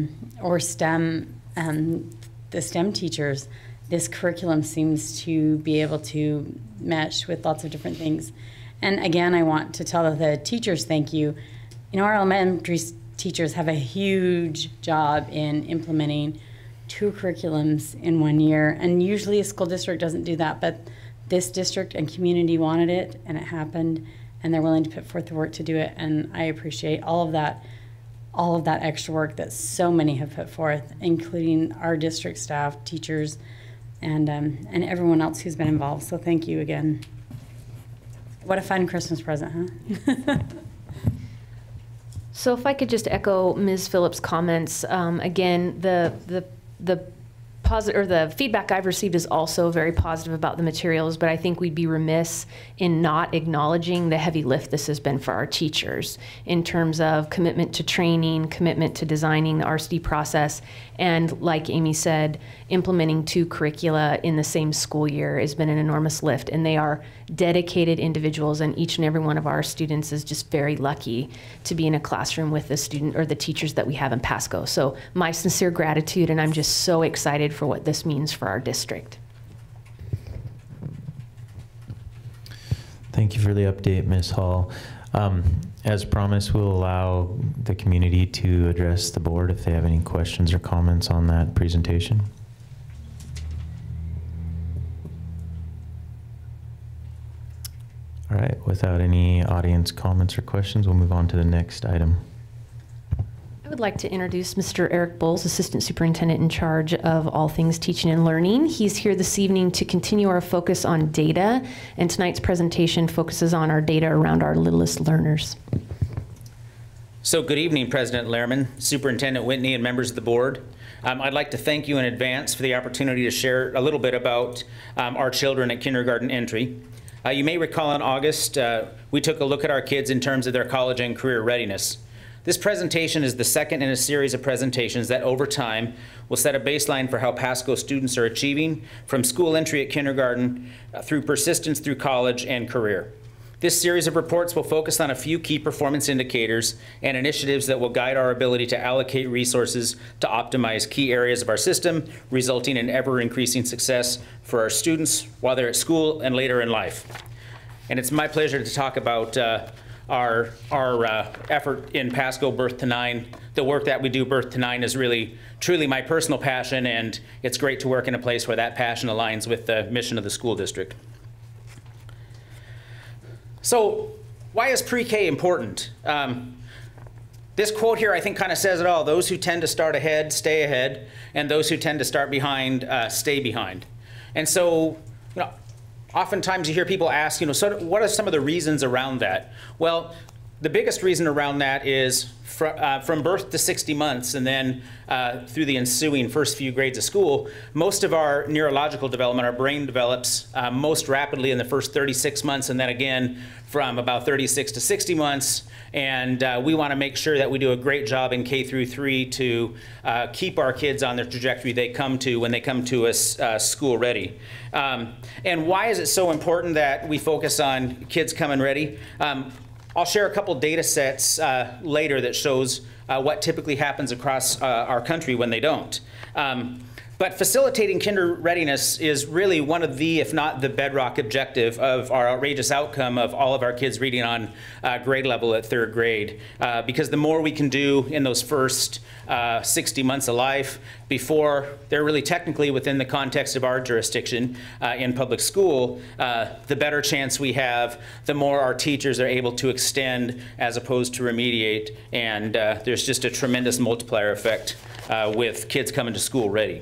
STEM, the STEM teachers, this curriculum seems to be able to mesh with lots of different things. And again, I want to tell the teachers thank you. You know, our elementary teachers have a huge job in implementing 2 curriculums in 1 year, and usually a school district doesn't do that, but this district and community wanted it, and it happened, and they're willing to put forth the work to do it, and I appreciate all of that extra work that so many have put forth, including our district staff, teachers, and everyone else who's been involved. So thank you again. What a fun Christmas present, huh? So if I could just echo Ms. Phillips' comments, again, the feedback I've received is also very positive about the materials, but I think we'd be remiss in not acknowledging the heavy lift this has been for our teachers in terms of commitment to training, commitment to designing the RCD process, and like Amy said, implementing 2 curricula in the same school year has been an enormous lift, and they are dedicated individuals, and each and every one of our students is just very lucky to be in a classroom with the student or the teachers that we have in Pasco. So my sincere gratitude, and I'm just so excited for what this means for our district. Thank you for the update, Ms. Hall. As promised, we'll allow the community to address the board if they have any questions or comments on that presentation. All right, without any audience comments or questions, we'll move on to the next item. I would like to introduce Mr. Eric Bowles, Assistant Superintendent in charge of all things teaching and learning. He's here this evening to continue our focus on data, and tonight's presentation focuses on our data around our littlest learners. So good evening, President Lehrman, Superintendent Whitney, and members of the board. I'd like to thank you in advance for the opportunity to share a little bit about our children at kindergarten entry. You may recall in August, we took a look at our kids in terms of their college and career readiness. This presentation is the second in a series of presentations that over time will set a baseline for how Pasco students are achieving from school entry at kindergarten through persistence through college and career. This series of reports will focus on a few key performance indicators and initiatives that will guide our ability to allocate resources to optimize key areas of our system, resulting in ever-increasing success for our students while they're at school and later in life. And it's my pleasure to talk about our effort in Pasco Birth to 9. The work that we do, Birth to 9, is really, truly my personal passion, and it's great to work in a place where that passion aligns with the mission of the school district. So why is pre-K important? This quote here I think kind of says it all. Those who tend to start ahead stay ahead, and those who tend to start behind stay behind. And so, you know, oftentimes you hear people ask, you know, so what are some of the reasons around that? Well, the biggest reason around that is from birth to 60 months and then through the ensuing first few grades of school, most of our neurological development, our brain develops most rapidly in the first 36 months and then again from about 36 to 60 months. And we want to make sure that we do a great job in K through 3 to keep our kids on their trajectory they come to when they come to us school ready. And why is it so important that we focus on kids coming ready? I'll share a couple data sets later that shows what typically happens across our country when they don't. But facilitating kinder readiness is really one of the, if not the bedrock objective of our outrageous outcome of all of our kids reading on grade level at 3rd grade. Because the more we can do in those first 60 months of life before they're really technically within the context of our jurisdiction in public school, the better chance we have, the more our teachers are able to extend as opposed to remediate. And there's just a tremendous multiplier effect with kids coming to school ready.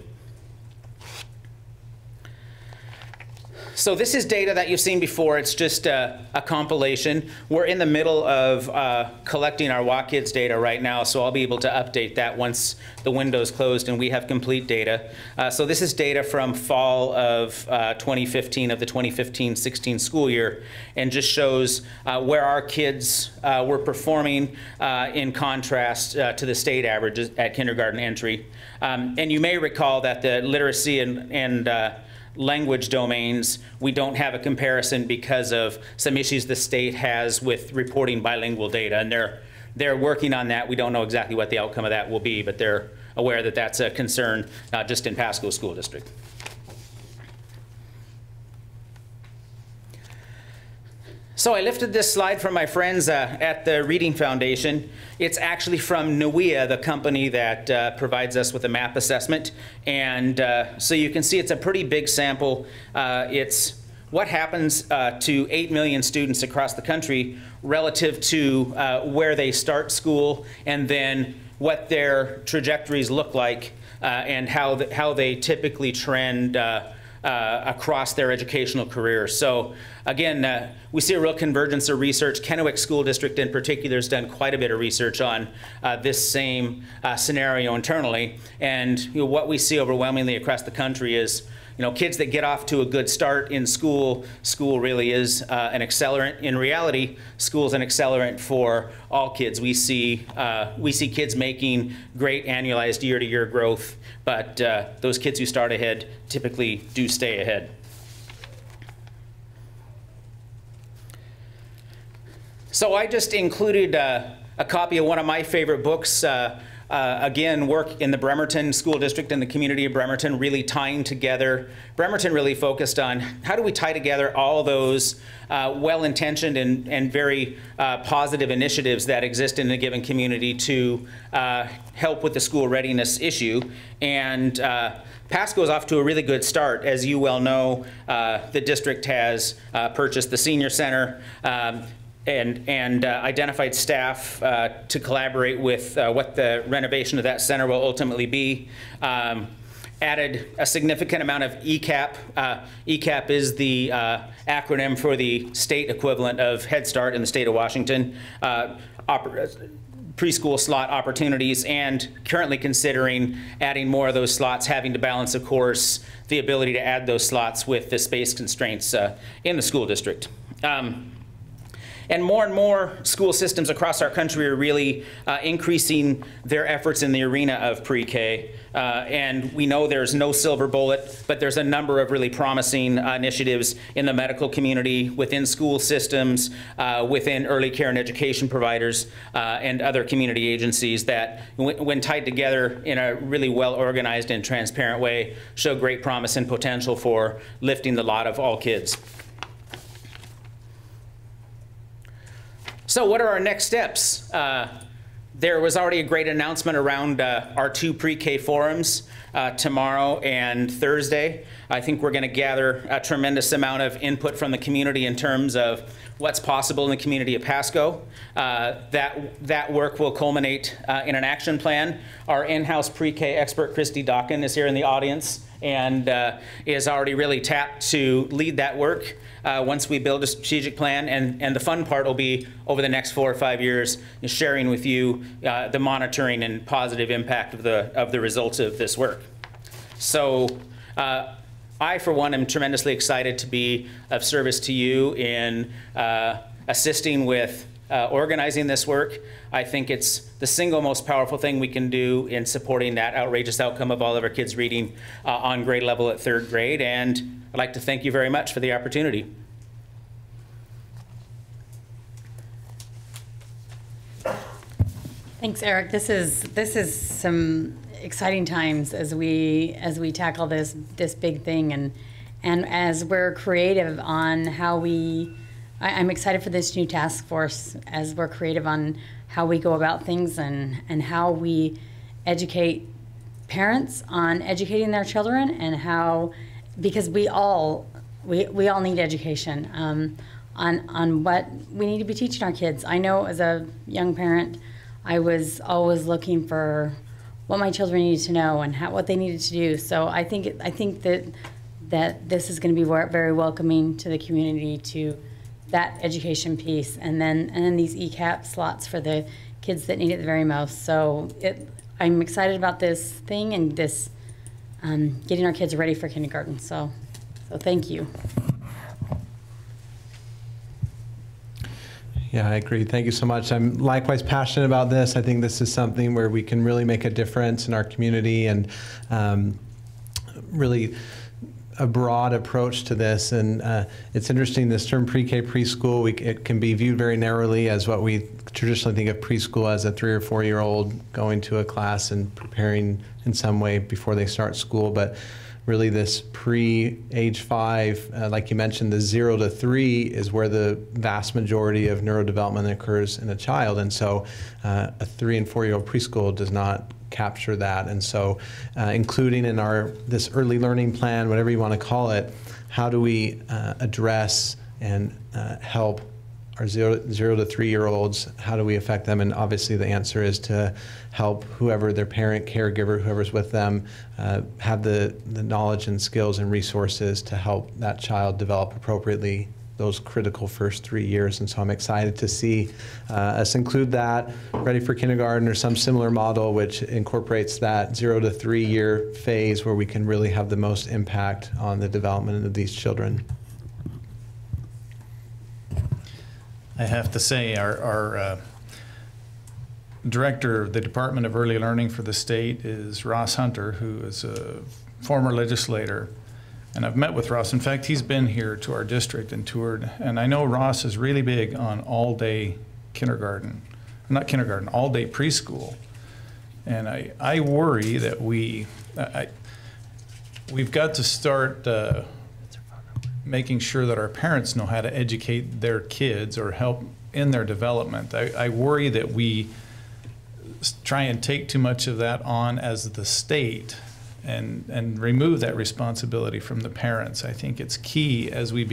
So this is data that you've seen before. It's just a compilation. We're in the middle of collecting our WaKids data right now, so I'll be able to update that once the window's closed and we have complete data. So this is data from fall of 2015, of the 2015-16 school year, and just shows where our kids were performing in contrast to the state averages at kindergarten entry. And you may recall that the literacy and language domains, we don't have a comparison because of some issues the state has with reporting bilingual data, and they're working on that. We don't know exactly what the outcome of that will be, but they're aware that that's a concern just in Pasco School District. So I lifted this slide from my friends at the Reading Foundation. It's actually from NWEA, the company that provides us with a MAP assessment. And so you can see it's a pretty big sample. It's what happens to 8 million students across the country relative to where they start school and then what their trajectories look like and how they typically trend across their educational career. So again, we see a real convergence of research. Kennewick School District in particular has done quite a bit of research on this same scenario internally. And you know, what we see overwhelmingly across the country is, you know, kids that get off to a good start in school, school really is an accelerant. In reality, school is an accelerant for all kids. We see kids making great annualized year-to-year growth, but those kids who start ahead typically do stay ahead. So I just included a copy of one of my favorite books. Again, work in the Bremerton School District and the community of Bremerton, really tying together. Bremerton really focused on how do we tie together all those well-intentioned and very positive initiatives that exist in a given community to help with the school readiness issue. And Pasco is off to a really good start. As you well know, the district has purchased the senior center, and identified staff to collaborate with what the renovation of that center will ultimately be. Added a significant amount of ECAP. ECAP is the acronym for the state equivalent of Head Start in the state of Washington. preschool slot opportunities, and currently considering adding more of those slots, having to balance, of course, the ability to add those slots with the space constraints in the school district. And more school systems across our country are really increasing their efforts in the arena of pre-K. And we know there's no silver bullet, but there's a number of really promising initiatives in the medical community, within school systems, within early care and education providers, and other community agencies that, when tied together in a really well-organized and transparent way, show great promise and potential for lifting the lot of all kids. So what are our next steps? There was already a great announcement around our 2 pre-K forums tomorrow and Thursday. I think we're going to gather a tremendous amount of input from the community in terms of what's possible in the community of Pasco. That work will culminate in an action plan. Our in-house pre-K expert, Christy Dockin, is here in the audience and is already really tapped to lead that work. Once we build a strategic plan, and the fun part will be over the next 4 or 5 years, sharing with you the monitoring and positive impact of the results of this work. So I, for one, am tremendously excited to be of service to you in assisting with organizing this work. I think it's the single most powerful thing we can do in supporting that outrageous outcome of all of our kids reading on grade level at 3rd grade, and I'd like to thank you very much for the opportunity. Thanks, Eric. This is some exciting times as we tackle this big thing, and as we're creative on how I'm excited for this new task force as we're creative on how we go about things and how we educate parents on educating their children, and how, because we all need education on what we need to be teaching our kids. I know as a young parent, I was always looking for what my children needed to know and what they needed to do. So I think that this is going to be very welcoming to the community, to that education piece, and then these ECAP slots for the kids that need it the very most. So I'm excited about this thing and this getting our kids ready for kindergarten. So thank you. Yeah, I agree. Thank you so much. I'm likewise passionate about this. I think this is something where we can really make a difference in our community, and really a broad approach to this. And it's interesting, this term pre-K preschool, it can be viewed very narrowly as what we traditionally think of preschool as a 3 or 4 year old going to a class and preparing in some way before they start school. But really this pre-age 5, like you mentioned, the 0 to 3 is where the vast majority of neurodevelopment occurs in a child. And so a 3 and 4 year old preschool does not capture that. And so including in this early learning plan, whatever you want to call it, how do we address and help our 0 to 3 year olds? How do we affect them? And obviously the answer is to help whoever their parent, caregiver, whoever's with them, have the knowledge and skills and resources to help that child develop appropriately those critical first 3 years. And so I'm excited to see us include that Ready for Kindergarten or some similar model which incorporates that 0 to 3 year phase where we can really have the most impact on the development of these children. I have to say, our director of the Department of Early Learning for the state is Ross Hunter, who is a former legislator. And I've met with Ross. In fact, he's been here to our district and toured. And I know Ross is really big on all-day kindergarten. Not kindergarten, all-day preschool. And I worry that we've got to start making sure that our parents know how to educate their kids or help in their development. I worry that we try and take too much of that on as the state and remove that responsibility from the parents. I think it's key as we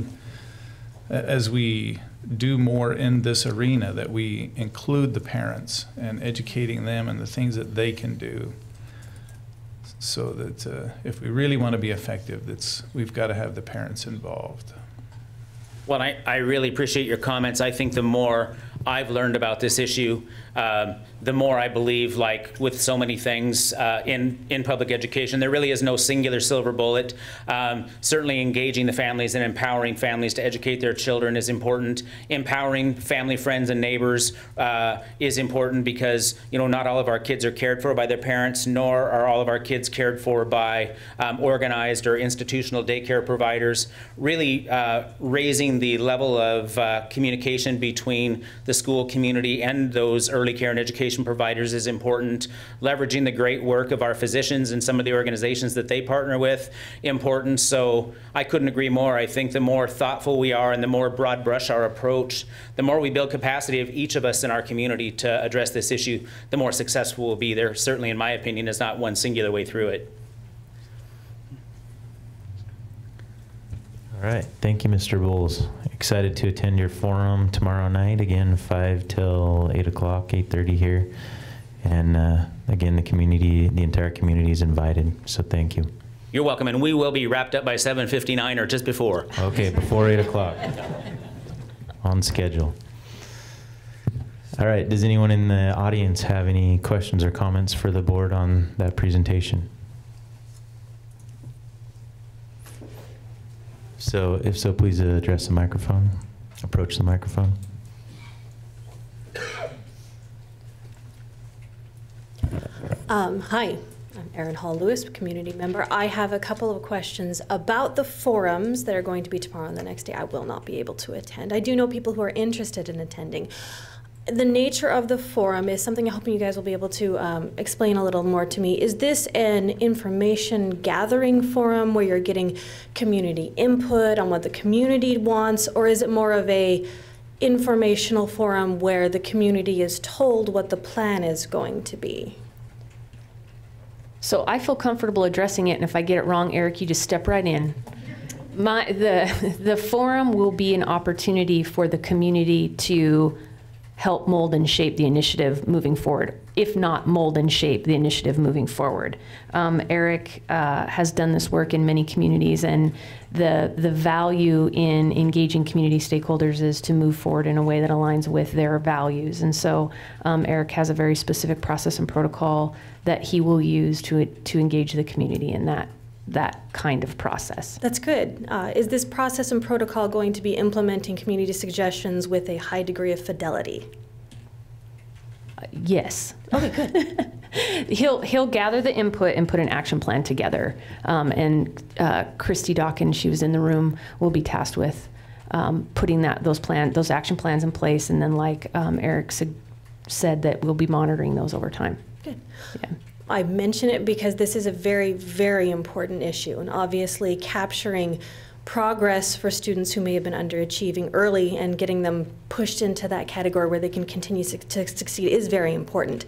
do more in this arena that we include the parents and educating them and the things that they can do, so that if we really want to be effective, we've got to have the parents involved. Well, I really appreciate your comments. I think the more I've learned about this issue, the more I believe, like with so many things in public education, there really is no singular silver bullet. Certainly engaging the families and empowering families to educate their children is important. Empowering family, friends, and neighbors is important because, you know, not all of our kids are cared for by their parents, nor are all of our kids cared for by organized or institutional daycare providers. Really raising the level of communication between the school community and those early care and education providers is important. Leveraging the great work of our physicians and some of the organizations that they partner with, important. So I couldn't agree more. I think the more thoughtful we are and the more broad brush our approach, the more we build capacity of each of us in our community to address this issue, the more successful we'll be. There certainly, in my opinion, is not one singular way through it. All right, thank you, Mr. Bowles. Excited to attend your forum tomorrow night, again, 5 till 8 o'clock, 8:30 here. And again, the entire community is invited, so thank you. You're welcome, and we will be wrapped up by 7:59 or just before. Okay, before 8 o'clock. On schedule. All right, does anyone in the audience have any questions or comments for the board on that presentation? So if so, please address the microphone, approach the microphone. Hi, I'm Erin Hall-Lewis, community member. I have a couple of questions about the forums that are going to be tomorrow and the next day. I will not be able to attend. I do know people who are interested in attending. The nature of the forum is something I'm hoping you guys will be able to explain a little more to me. Is this an information gathering forum where you're getting community input on what the community wants, or is it more of a informational forum where the community is told what the plan is going to be? So I feel comfortable addressing it, and if I get it wrong, Eric, you just step right in. The forum will be an opportunity for the community to help mold and shape the initiative moving forward, if not mold and shape the initiative moving forward. Eric has done this work in many communities, and the value in engaging community stakeholders is to move forward in a way that aligns with their values. And so Eric has a very specific process and protocol that he will use to engage the community in that kind of process. That's good. Is this process and protocol going to be implementing community suggestions with a high degree of fidelity? Yes. Okay, good. He'll gather the input and put an action plan together. And Christy Dawkins, she was in the room, will be tasked with putting those action plans in place. And then, like Eric said, that we'll be monitoring those over time. Good. Yeah. I mention it because this is a very, very important issue, and obviously capturing progress for students who may have been underachieving early and getting them pushed into that category where they can continue to succeed is very important.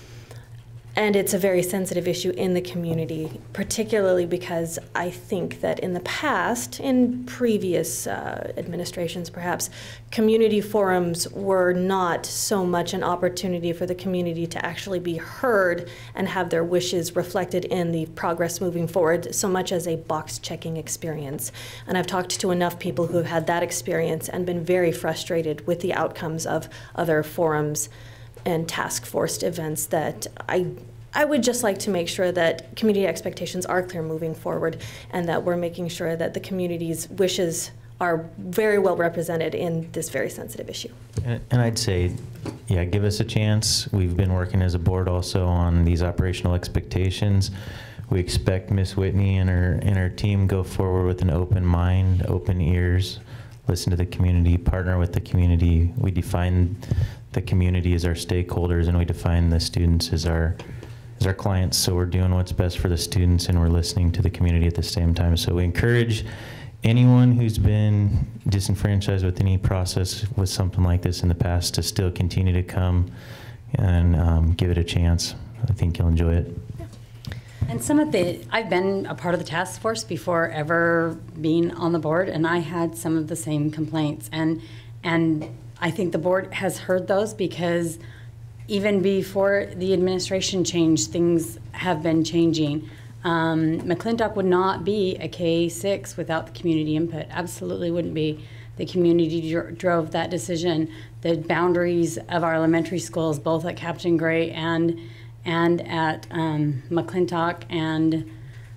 And it's a very sensitive issue in the community, particularly because I think that in the past, in previous administrations perhaps, community forums were not so much an opportunity for the community to actually be heard and have their wishes reflected in the progress moving forward, so much as a box-checking experience. And I've talked to enough people who have had that experience and been very frustrated with the outcomes of other forums and task force events that I would just like to make sure that community expectations are clear moving forward, and that we're making sure that the community's wishes are very well represented in this very sensitive issue. And I'd say, yeah, give us a chance. We've been working as a board also on these operational expectations. We expect Ms. Whitney and her team go forward with an open mind, open ears, listen to the community, partner with the community. We define the community as our stakeholders, and we define the students as our clients. So we're doing what's best for the students, and we're listening to the community at the same time. So we encourage anyone who's been disenfranchised with any process with something like this in the past to still continue to come and give it a chance. I think you'll enjoy it. And I've been a part of the task force before ever being on the board, and I had some of the same complaints. And I think the board has heard those, because even before the administration changed, things have been changing. McClintock would not be a K-6 without the community input. Absolutely wouldn't be. The community drove that decision the boundaries of our elementary schools, both at Captain Gray and at McClintock and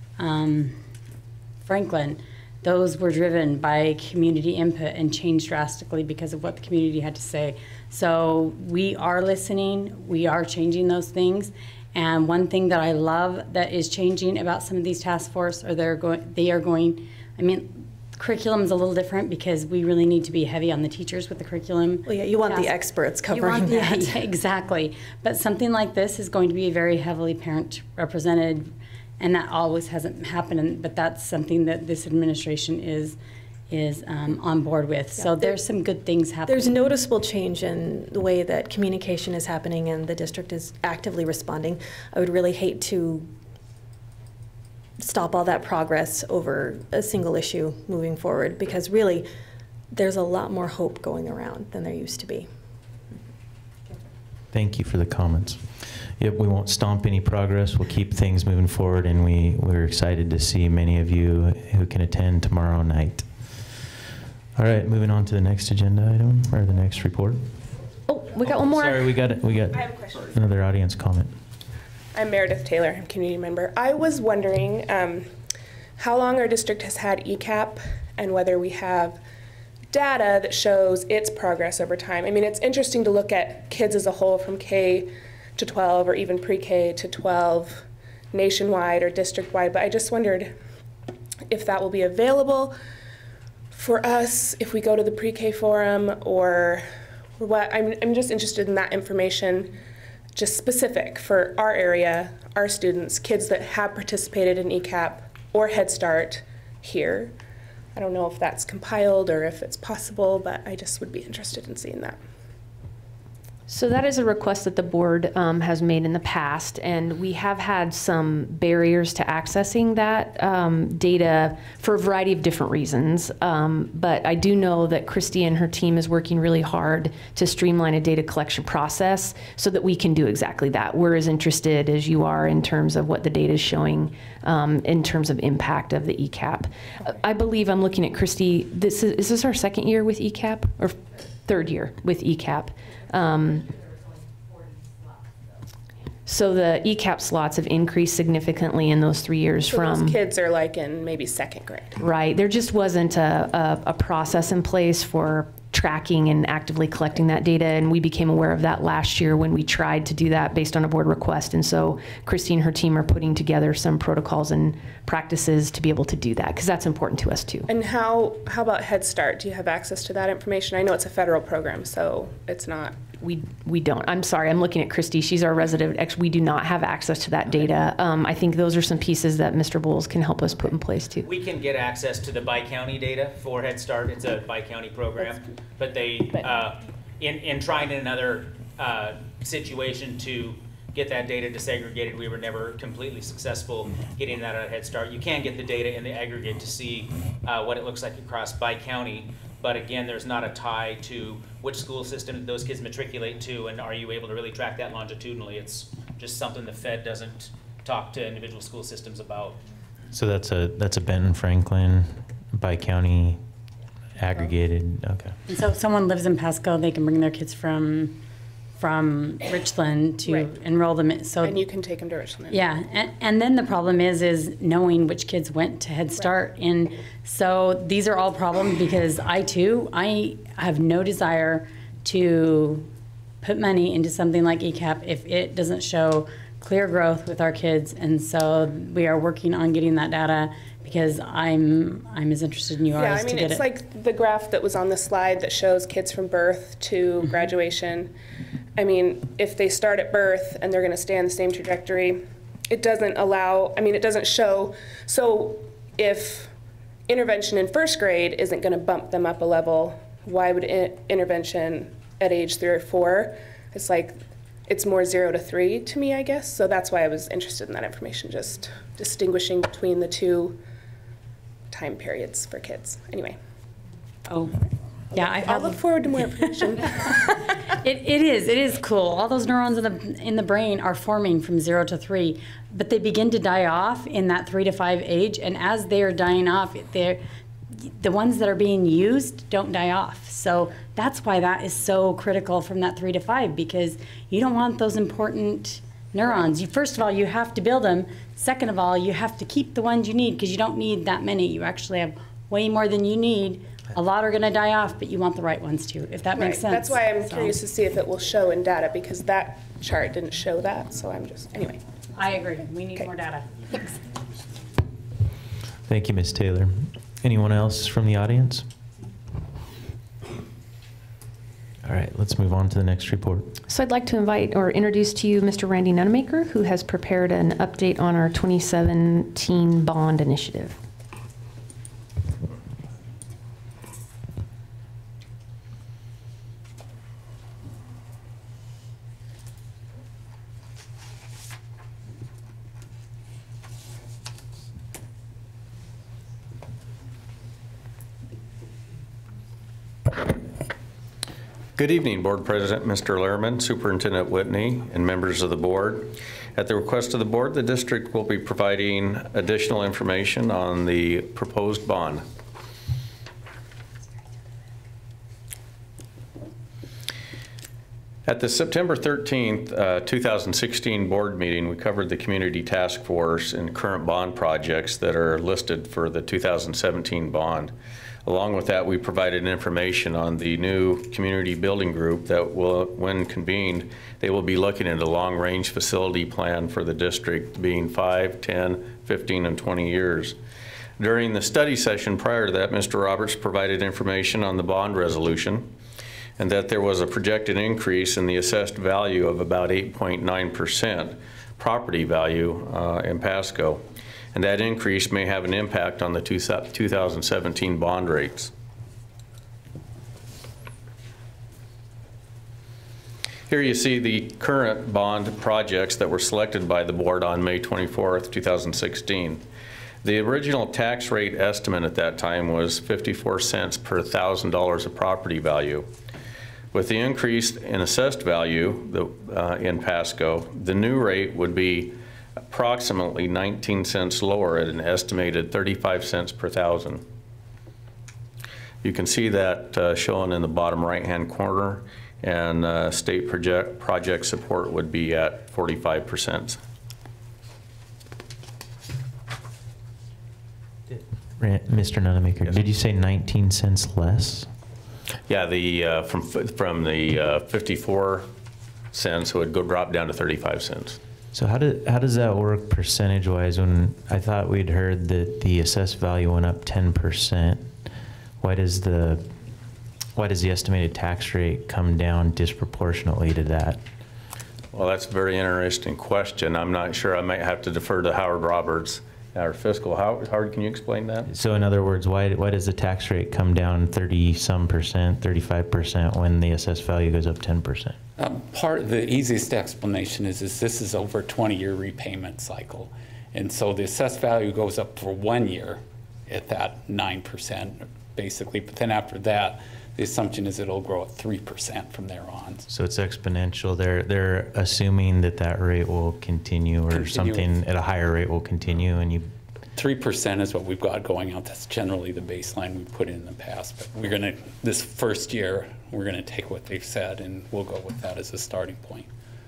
Franklin. Those were driven by community input and changed drastically because of what the community had to say. So we are listening, we are changing those things. And one thing that I love that is changing about some of these task force, or curriculum is a little different because we really need to be heavy on the teachers with the curriculum. Well, yeah, you want the experts covering that. Yeah, exactly. But something like this is going to be very heavily parent represented, and that always hasn't happened. But that's something that this administration is on board with. Yeah, so there's some good things happening. There's noticeable change in the way that communication is happening, and the district is actively responding. I would really hate to stop all that progress over a single issue moving forward, because really there's a lot more hope going around than there used to be. Thank you for the comments. Yep, we won't stomp any progress. We'll keep things moving forward, and we're excited to see many of you who can attend tomorrow night. All right, moving on to the next agenda item, or the next report. Oh, we got one more. Sorry, we got I have a question. another audience comment. I'm Meredith Taylor, I'm a community member. I was wondering how long our district has had ECAP and whether we have data that shows its progress over time. I mean, it's interesting to look at kids as a whole from K to 12 or even pre-K to 12 nationwide or district-wide, but I just wondered if that will be available for us if we go to the pre-K forum, or what. I'm just interested in that information, just specific for our area, our students, kids that have participated in ECAP or Head Start here. I don't know if that's compiled or if it's possible, but I just would be interested in seeing that. So that is a request that the board has made in the past, and we have had some barriers to accessing that data for a variety of different reasons. But I do know that Christy and her team is working really hard to streamline a data collection process so that we can do exactly that. We're as interested as you are in terms of what the data is showing in terms of impact of the ECAP. I believe, I'm looking at Christy, is this our second year with ECAP, or third year with ECAP? So the ECAP slots have increased significantly in those 3 years. So from those kids are like in maybe second grade. Right. There just wasn't a process in place for tracking and actively collecting that data, and we became aware of that last year when we tried to do that based on a board request. And so Christy and her team are putting together some protocols and practices to be able to do that, because that's important to us too. And how about Head Start? Do you have access to that information? I know it's a federal program, so it's not. We don't. I'm sorry, I'm looking at Christy. She's our resident. We do not have access to that data. I think those are some pieces that Mr. Bowles can help us put in place too. We can get access to the bi-county data for Head Start. It's a bi-county program, but they, in trying in another situation to get that data disaggregated, we were never completely successful getting that out of Head Start. You can get the data in the aggregate to see what it looks like across bi-county, but again, there's not a tie to which school system those kids matriculate to, and are you able to really track that longitudinally? It's just something the Fed doesn't talk to individual school systems about. So that's a Benton Franklin bi-county aggregated. Okay. And so if someone lives in Pasco, they can bring their kids from Richland to enroll them in. So, and you can take them to Richland. Yeah, and then the problem is knowing which kids went to Head Start. And so these are all problems, because I have no desire to put money into something like ECAP if it doesn't show clear growth with our kids. And so we are working on getting that data, because I'm as interested in you are as to get it. Yeah, I mean, it's like the graph that was on the slide that shows kids from birth to graduation. I mean, if they start at birth and they're going to stay on the same trajectory, it doesn't allow, I mean, it doesn't show. So if intervention in first grade isn't going to bump them up a level, why would intervention at age 3 or 4? It's like, it's more 0 to 3 to me, I guess. So that's why I was interested in that information, just distinguishing between the two time periods for kids. Anyway. Oh, yeah. I'll look forward to more information. It is cool. All those neurons in the brain are forming from 0 to 3, but they begin to die off in that 3 to 5 age. And as they are dying off, the ones that are being used don't die off. So that's why that is so critical from that 3 to 5, because you don't want those important neurons. First of all, you have to build them. Second of all, you have to keep the ones you need, because you don't need that many. You actually have way more than you need. A lot are going to die off, but you want the right ones too, if that makes sense. That's why I'm curious to see if it will show in data, because that chart didn't show that. So I'm just, anyway. I agree. We need more data. Thanks. Thank you, Ms. Taylor. Anyone else from the audience? All right, let's move on to the next report. So I'd like to invite or introduce to you Mr. Randy Nunemaker, who has prepared an update on our 2017 bond initiative. Good evening, Board President Mr. Lehrman, Superintendent Whitney, and members of the board. At the request of the board, the district will be providing additional information on the proposed bond. At the September 13th, 2016 board meeting, we covered the community task force and current bond projects that are listed for the 2017 bond. Along with that, we provided information on the new community building group that will, when convened, they will be looking at a long-range facility plan for the district being 5, 10, 15, and 20 years. During the study session prior to that, Mr. Roberts provided information on the bond resolution and that there was a projected increase in the assessed value of about 8.9% property value in Pasco. And that increase may have an impact on the 2017 bond rates. Here you see the current bond projects that were selected by the board on May 24th, 2016. The original tax rate estimate at that time was 54 cents per $1,000 of property value. With the increase in assessed value in Pasco, the new rate would be approximately 19 cents lower at an estimated 35 cents per thousand. You can see that shown in the bottom right-hand corner, and state project support would be at 45%. Mr. Nunemaker, Yes. Did you say 19 cents less? Yeah, the from the 54 cents, it would drop down to 35 cents. So how does that work percentage-wise? When I thought we'd heard that the assessed value went up 10%, why does the estimated tax rate come down disproportionately to that? Well, that's a very interesting question. I'm not sure. I might have to defer to Howard Roberts, our fiscal. Howard, can you explain that? So in other words, why does the tax rate come down 30-some%, 35% when the assessed value goes up 10%? Part of the easiest explanation is this is over a 20-year repayment cycle. And so the assessed value goes up for 1 year at that 9%, basically. But then after that, the assumption is it'll grow at 3% from there on. So it's exponential. They're assuming that rate will continue, or something at a higher rate will continue, and you. 3% is what we've got going out. That's generally the baseline we've put in the past. But we're going to, this first year, we're going to take what they've said, and we'll go with that as a starting point.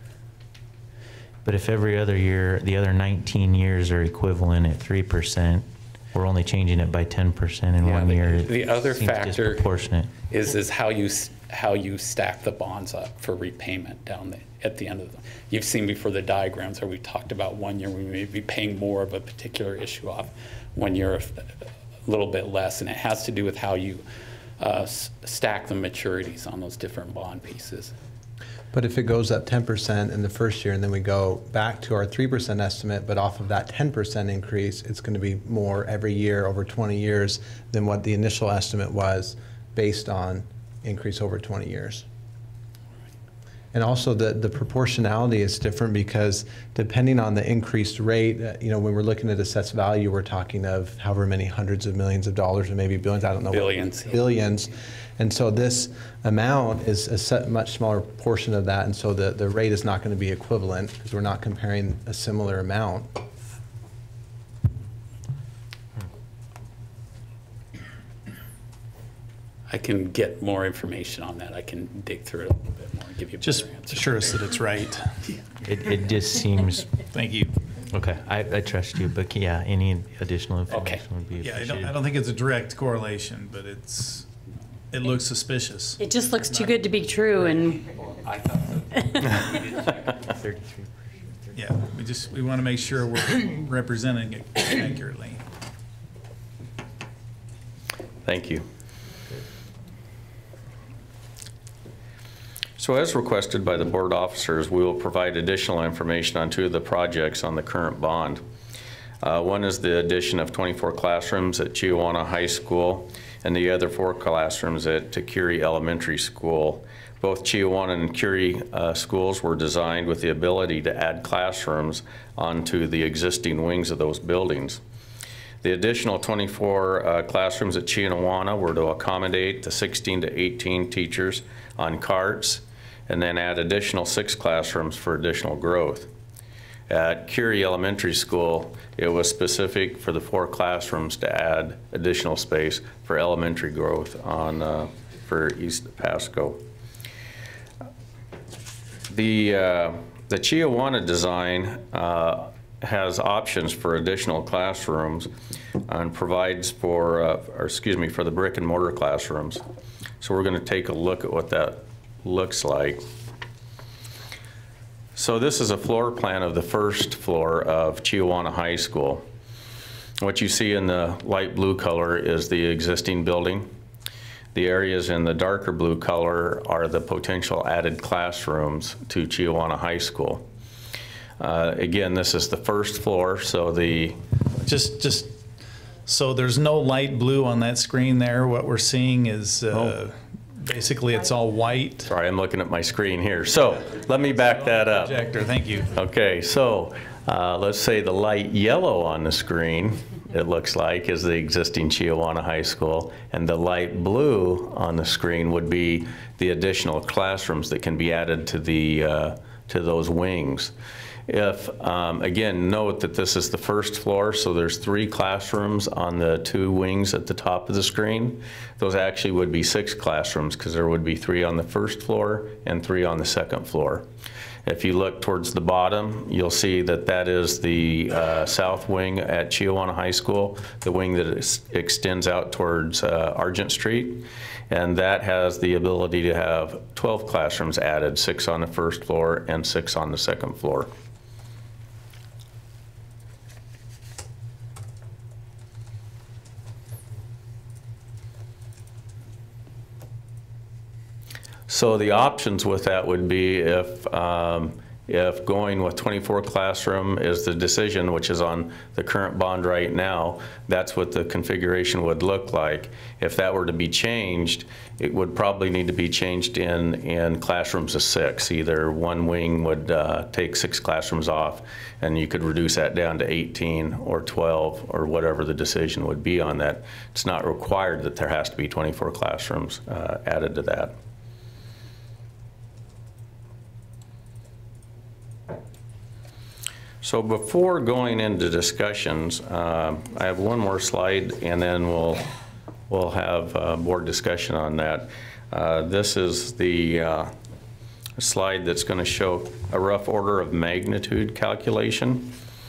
But if every other year, the other 19 years are equivalent at 3%, we're only changing it by 10% in 1 year. The other seems factor disproportionate. is how you stack the bonds up for repayment down at the end of them. You've seen before the diagrams where we talked about 1 year we may be paying more of a particular issue off, 1 year a little bit less, and it has to do with how you stack the maturities on those different bond pieces. But if it goes up 10% in the first year and then we go back to our 3% estimate, but off of that 10% increase, it's going to be more every year over 20 years than what the initial estimate was based on increase over 20 years. And also the proportionality is different because depending on the increased rate, when we're looking at assessed value, we're talking of however many hundreds of millions of dollars or maybe billions, I don't know. Billions. Billions. And so this amount is a much smaller portion of that, and so the rate is not going to be equivalent because we're not comparing a similar amount. I can get more information on that. I can dig through it a little bit more and give you a Just better answer. assure us that it's right. It just seems. Thank you. Okay, I trust you, but yeah, any additional information would be Yeah, appreciated. I don't think it's a direct correlation, but it looks suspicious. It just looks too good to be true, and I thought so. Yeah, we want to make sure we're representing it accurately. Thank you. So as requested by the board officers, we will provide additional information on 2 of the projects on the current bond. One is the addition of 24 classrooms at Chiawana High School, and the other 4 classrooms at Curie Elementary School. Both Chiawana and Curie schools were designed with the ability to add classrooms onto the existing wings of those buildings. The additional 24 classrooms at Chiawana were to accommodate the 16 to 18 teachers on carts, and then add additional 6 classrooms for additional growth. At Curie Elementary School, it was specific for the 4 classrooms to add additional space for elementary growth for East Pasco. The Chiawana design has options for additional classrooms and provides for the brick and mortar classrooms. So we're going to take a look at what that looks like. So this is a floor plan of the first floor of Chiawana High School. What you see in the light blue color is the existing building. The areas in the darker blue color are the potential added classrooms to Chiawana High School. Again, this is the first floor, so Just so there's no light blue on that screen there. What we're seeing is basically it's all white. Sorry, I'm looking at my screen here. So let me back that up. Projector, thank you. Okay, so let's say the light yellow on the screen, it looks like, is the existing Chiawana High School, and the light blue on the screen would be the additional classrooms that can be added to to those wings. If, again, note that this is the first floor, so there's 3 classrooms on the 2 wings at the top of the screen. Those actually would be 6 classrooms because there would be 3 on the first floor and 3 on the second floor. If you look towards the bottom, you'll see that that is the south wing at Chiawana High School, the wing that extends out towards Argent Street. And that has the ability to have 12 classrooms added, 6 on the first floor and 6 on the second floor. So the options with that would be if going with 24 classroom is the decision, which is on the current bond right now, that's what the configuration would look like. If that were to be changed, it would probably need to be changed in classrooms of 6. Either one wing would take 6 classrooms off, and you could reduce that down to 18 or 12 or whatever the decision would be on that. It's not required that there has to be 24 classrooms added to that. So before going into discussions, I have one more slide, and then we'll have board discussion on that. This is the slide that's going to show a rough order of magnitude calculation.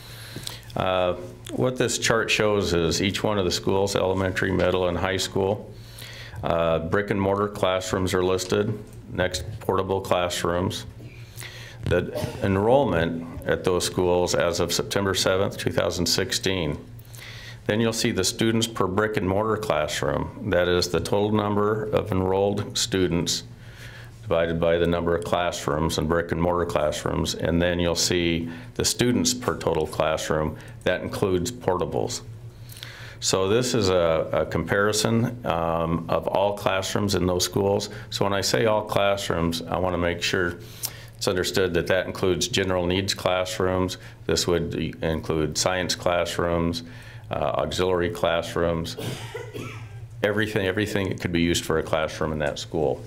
What this chart shows is each one of the schools, elementary, middle, and high school. Brick and mortar classrooms are listed. Next, portable classrooms. The enrollment at those schools as of September 7th, 2016. Then you'll see the students per brick and mortar classroom. That is the total number of enrolled students divided by the number of classrooms and brick and mortar classrooms. And then you'll see the students per total classroom. That includes portables. So this is a comparison of all classrooms in those schools. So when I say all classrooms, I want to make sure it's understood that that includes general needs classrooms. This would include science classrooms, auxiliary classrooms, everything that could be used for a classroom in that school.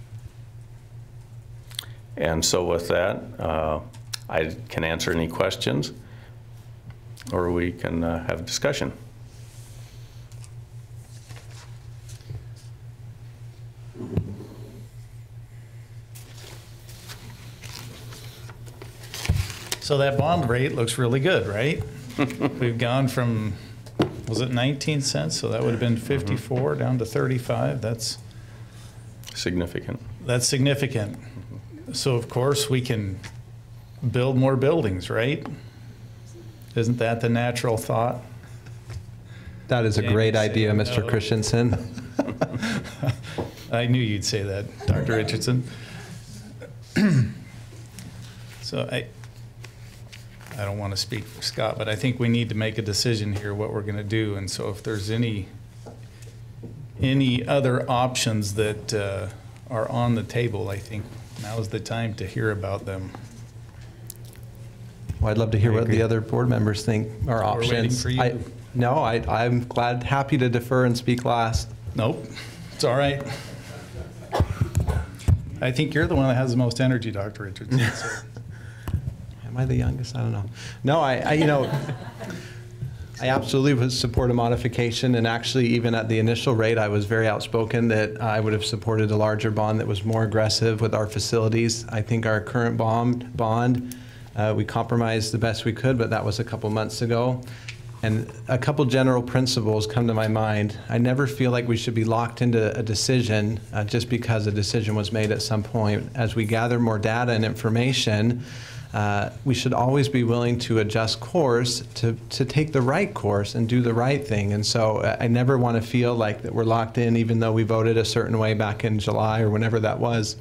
And so with that, I can answer any questions, or we can have a discussion. So that bond rate looks really good, right? We've gone from, was it 19 cents? So that would have been 54 down to 35. That's significant. That's significant. So of course we can build more buildings, right? Isn't that the natural thought? That is a great idea, Mr. Christensen. I knew you'd say that, Dr. Richardson. So I don't want to speak for Scott, but I think we need to make a decision here what we're going to do. And so if there's any other options that are on the table, I think now is the time to hear about them. Well, I'd love to hear what the other board members think are options. We're waiting for you. I'm happy to defer and speak last. Nope, it's all right. I think you're the one that has the most energy, Dr. Richardson. So. Am I the youngest? I don't know. No, I absolutely would support a modification, and actually even at the initial rate, I was very outspoken that I would have supported a larger bond that was more aggressive with our facilities. I think our current bond, we compromised the best we could, but that was a couple months ago. And a couple general principles come to my mind. I never feel like we should be locked into a decision just because a decision was made at some point. As we gather more data and information, we should always be willing to adjust course to take the right course and do the right thing. And so I never want to feel like that we're locked in even though we voted a certain way back in July or whenever that was.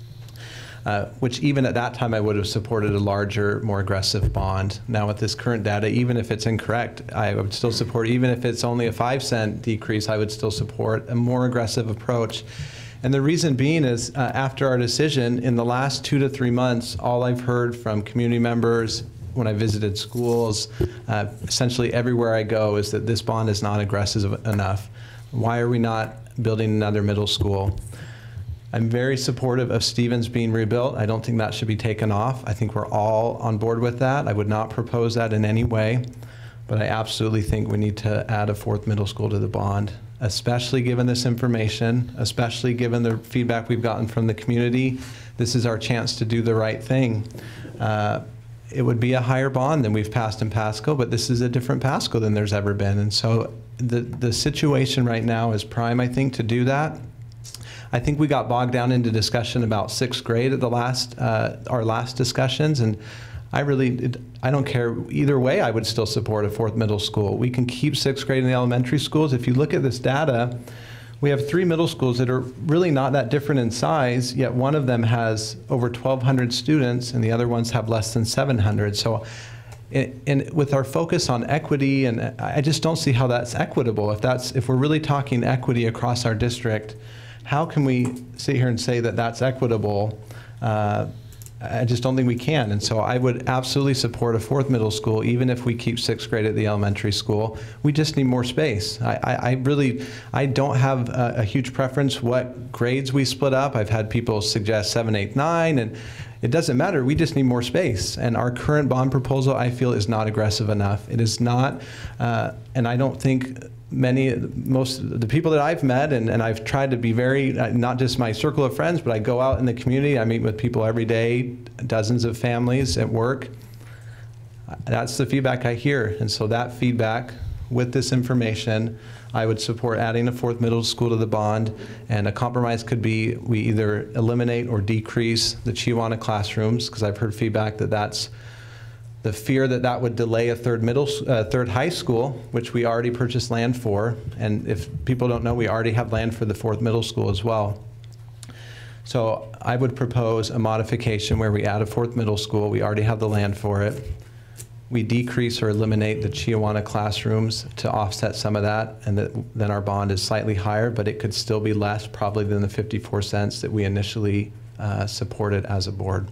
Which even at that time I would have supported a larger, more aggressive bond. Now with this current data, even if it's incorrect, I would still support, even if it's only a 5-cent decrease, I would still support a more aggressive approach. And the reason being is after our decision, in the last 2 to 3 months, all I've heard from community members, when I visited schools, essentially everywhere I go, is that this bond is not aggressive enough. Why are we not building another middle school? I'm very supportive of Stevens being rebuilt. I don't think that should be taken off. I think we're all on board with that. I would not propose that in any way, but I absolutely think we need to add a 4th middle school to the bond, especially given this information, especially given the feedback we've gotten from the community. This is our chance to do the right thing. It would be a higher bond than we've passed in Pasco, but this is a different Pasco than there's ever been. And so the situation right now is prime, I think, to do that. I think we got bogged down into discussion about 6th grade at the our last discussions, and I don't care either way. I would still support a 4th middle school. We can keep 6th grade in the elementary schools. If you look at this data, we have 3 middle schools that are really not that different in size, yet one of them has over 1,200 students and the other ones have less than 700. So, and with our focus on equity, and I just don't see how that's equitable. If we're really talking equity across our district, how can we sit here and say that that's equitable? I just don't think we can. And so I would absolutely support a 4th middle school, even if we keep 6th grade at the elementary school. We just need more space. I don't have a huge preference what grades we split up. I've had people suggest 7, 8, 9, and it doesn't matter. We just need more space. And our current bond proposal, I feel, is not aggressive enough. It is not, and I don't think most of the people that I've met, and I've tried to be very, not just my circle of friends, but I go out in the community, I meet with people every day, dozens of families at work. That's the feedback I hear. And so that feedback, with this information, I would support adding a 4th middle school to the bond, and a compromise could be we either eliminate or decrease the Chiawana classrooms, because I've heard feedback that that's the fear that would delay a 3rd high school, which we already purchased land for. And if people don't know, we already have land for the 4th middle school as well. So I would propose a modification where we add a 4th middle school. We already have the land for it. We decrease or eliminate the Chiawana classrooms to offset some of that, and then our bond is slightly higher, but it could still be less probably than the 54 cents that we initially supported as a board.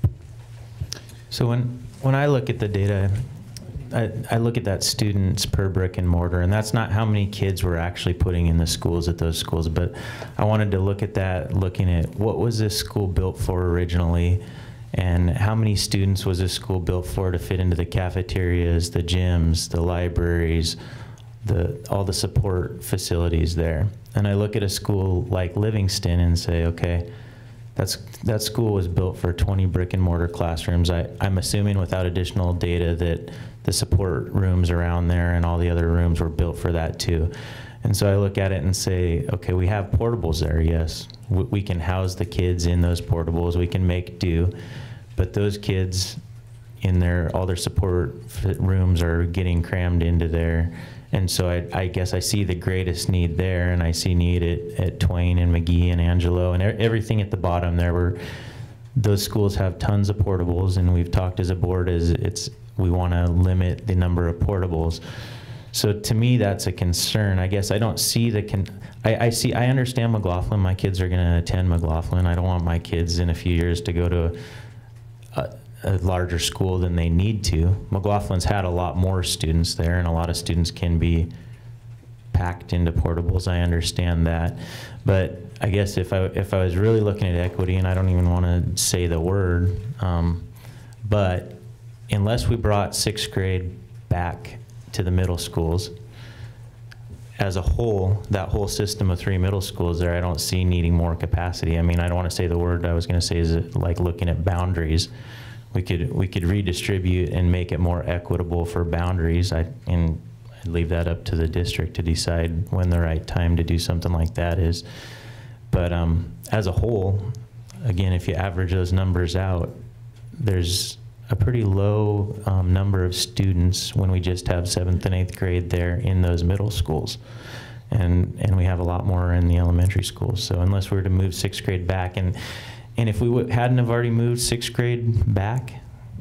So when I look at the data, I look at that students per brick and mortar, and that's not how many kids we're actually putting in the schools at those schools, but I wanted to look at that, looking at what was this school built for originally, and how many students was this school built for to fit into the cafeterias, the gyms, the libraries, all the support facilities there. And I look at a school like Livingston and say, okay, that school was built for 20 brick and mortar classrooms. I'm assuming without additional data that the support rooms around there and all the other rooms were built for that too. And so I look at it and say, okay, we have portables there, yes. We can house the kids in those portables, we can make do, but those kids in all their support rooms are getting crammed into there. And so I guess I see the greatest need there, and I see need at Twain and McGee and Angelo and everything at the bottom there, where those schools have tons of portables, and we've talked as a board we want to limit the number of portables. So to me, that's a concern. I guess I don't see I understand McLaughlin. My kids are going to attend McLaughlin. I don't want my kids in a few years to go to a larger school than they need to. McLaughlin's had a lot more students there, and a lot of students can be packed into portables. I understand that. But I guess if I was really looking at equity, and I don't even want to say the word, but unless we brought 6th grade back to the middle schools, as a whole, that whole system of 3 middle schools there, I don't see needing more capacity. I mean, I don't want to say the word I was going to say is like looking at boundaries. We could redistribute and make it more equitable for boundaries. I'd leave that up to the district to decide when the right time to do something like that is. But as a whole, again, if you average those numbers out, there's a pretty low number of students when we just have 7th and 8th grade there in those middle schools. And we have a lot more in the elementary schools. So unless we were to move 6th grade back, and if we hadn't have already moved 6th grade back,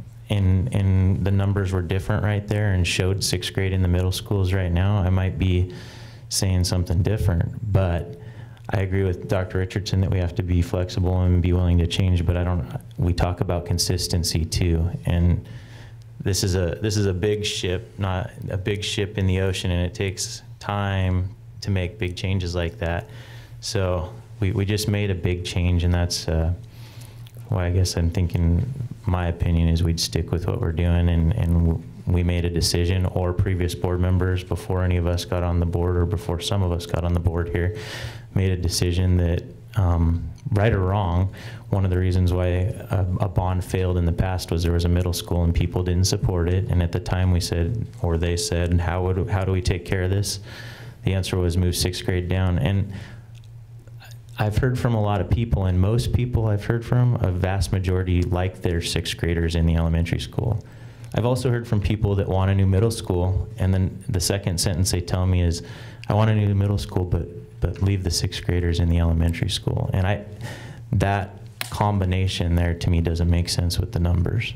and the numbers were different right there and showed 6th grade in the middle schools right now, I might be saying something different. But I agree with Dr. Richardson that we have to be flexible and be willing to change, but we talk about consistency too. And this is a big ship, not a big ship in the ocean, and it takes time to make big changes like that. So we just made a big change, and that's why I guess I'm thinking, my opinion is we'd stick with what we're doing, and we made a decision, or previous board members before any of us got on the board, or before some of us got on the board here, made a decision that, right or wrong, one of the reasons why a bond failed in the past was there was a middle school and people didn't support it. And at the time we said, or they said, how do we take care of this? The answer was move 6th grade down. And I've heard from a lot of people, and most people I've heard from, a vast majority like their 6th graders in the elementary school. I've also heard from people that want a new middle school, and then the second sentence they tell me is, I want a new middle school, but leave the 6th graders in the elementary school. And that combination there to me doesn't make sense with the numbers.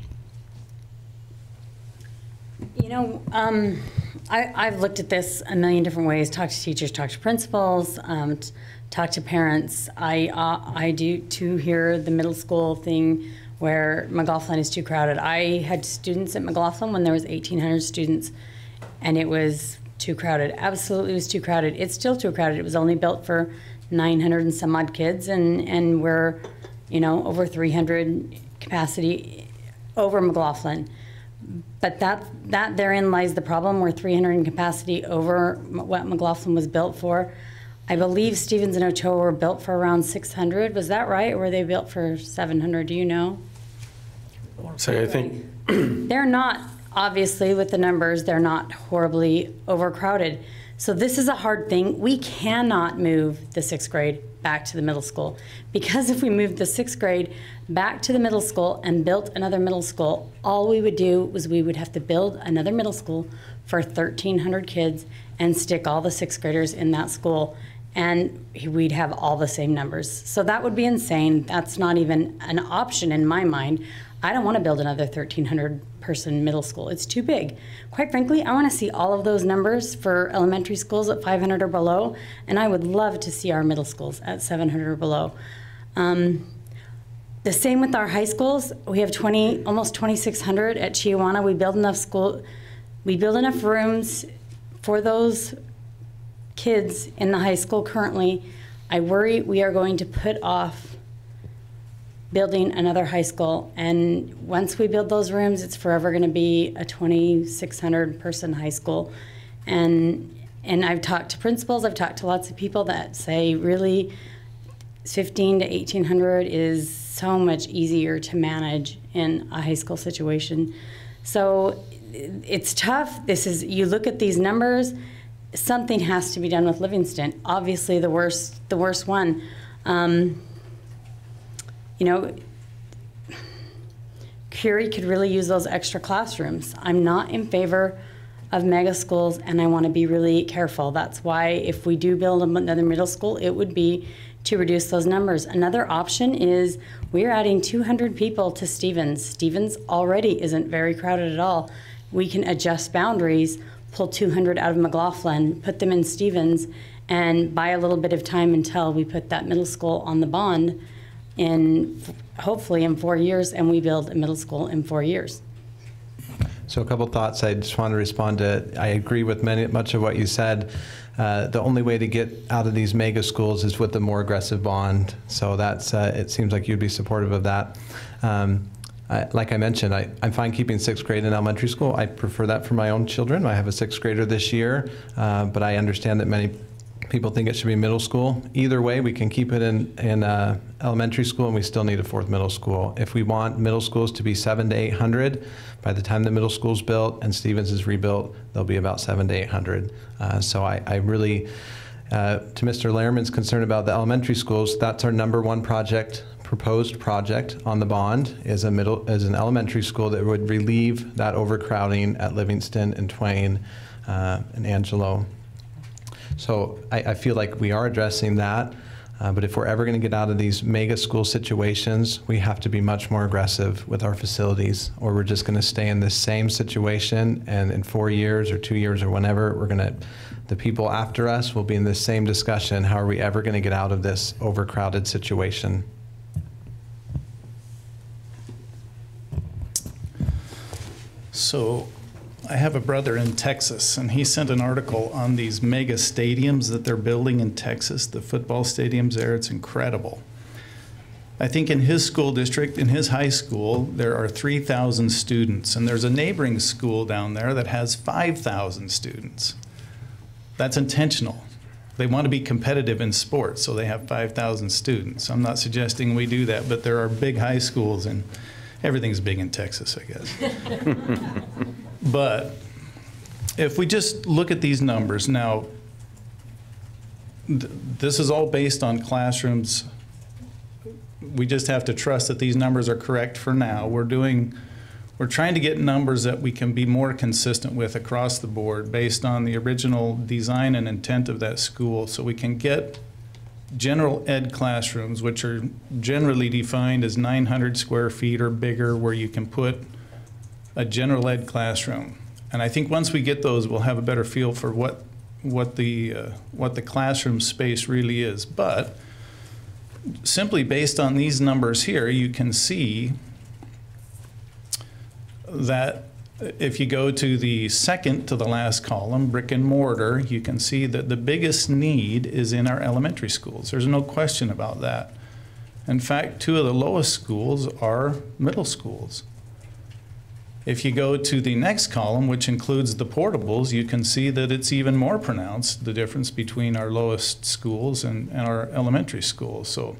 You know, I've looked at this a million different ways, talked to teachers, talked to principals, talked to parents. I do too hear the middle school thing where McLaughlin is too crowded. I had students at McLaughlin when there was 1,800 students, and it was too crowded. Absolutely was too crowded. It's still too crowded. It was only built for 900 and some odd kids, and we're, you know, over 300 capacity over McLaughlin. But that therein lies the problem. We're 300 in capacity over what McLaughlin was built for. I believe Stevens and Ochoa were built for around 600. Was that right? Or were they built for 700? Do you know? So I think they're not, obviously, with the numbers, they're not horribly overcrowded. So this is a hard thing. We cannot move the 6th grade back to the middle school, because if we moved the 6th grade back to the middle school and built another middle school, all we would do was we would have to build another middle school for 1,300 kids and stick all the 6th graders in that school, and we'd have all the same numbers. So that would be insane. That's not even an option in my mind. I don't want to build another 1,300 person middle school. It's too big. Quite frankly, I want to see all of those numbers for elementary schools at 500 or below, and I would love to see our middle schools at 700 or below. The same with our high schools. We have almost 2,600 at Chiawana. We build enough rooms for those kids in the high school currently. I worry we are going to put off building another high school, and once we build those rooms, it's forever going to be a 2,600 person high school. And I've talked to principals, I've talked to lots of people that say, really, 15 to 1,800 is so much easier to manage in a high school situation. So it's tough. You look at these numbers, something has to be done with Livingston. Obviously the worst one. You know, Curie could really use those extra classrooms. I'm not in favor of mega schools, and I want to be really careful. That's why if we do build another middle school, it would be to reduce those numbers. Another option is we're adding 200 people to Stevens. Stevens already isn't very crowded at all. We can adjust boundaries, pull 200 out of McLaughlin, put them in Stevens, and buy a little bit of time until we put that middle school on the bond hopefully in 4 years, and we build a middle school in 4 years. So a couple thoughts. I just want to respond to. I agree with much of what you said. The only way to get out of these mega schools is with a more aggressive bond. So that's. It seems like you'd be supportive of that. Like I mentioned, I'm fine keeping 6th grade in elementary school. I prefer that for my own children. I have a 6th grader this year, but I understand that many people think it should be middle school. Either way, we can keep it in elementary school, and we still need a 4th middle school. If we want middle schools to be 700 to 800, by the time the middle school's built and Stevens is rebuilt, they'll be about 700 to 800. So I really, to Mr. Lehrman's concern about the elementary schools, that's our #1 project, proposed project on the bond, is an elementary school that would relieve that overcrowding at Livingston and Twain and Angelo. So I feel like we are addressing that, but if we're ever going to get out of these mega school situations, we have to be much more aggressive with our facilities, or we're just going to stay in the same situation, and in 4 years or 2 years or whenever, the people after us will be in the same discussion. How are we ever going to get out of this overcrowded situation? So I have a brother in Texas, and he sent an article on these mega stadiums that they're building in Texas, the football stadiums there. It's incredible. I think in his school district, in his high school, there are 3,000 students, and there's a neighboring school down there that has 5,000 students. That's intentional. They want to be competitive in sports, so they have 5,000 students. I'm not suggesting we do that, but there are big high schools, and everything's big in Texas, I guess. But if we just look at these numbers, now, this is all based on classrooms. We just have to trust that these numbers are correct for now. We're trying to get numbers that we can be more consistent with across the board based on the original design and intent of that school, so we can get general ed classrooms, which are generally defined as 900 square feet or bigger, where you can put a general ed classroom. And I think once we get those, we'll have a better feel for what the classroom space really is. But simply based on these numbers here, you can see that if you go to the second to the last column, brick and mortar, you can see that the biggest need is in our elementary schools. There's no question about that. In fact, 2 of the lowest schools are middle schools. If you go to the next column, which includes the portables, you can see that it's even more pronounced, the difference between our lowest schools and our elementary schools. So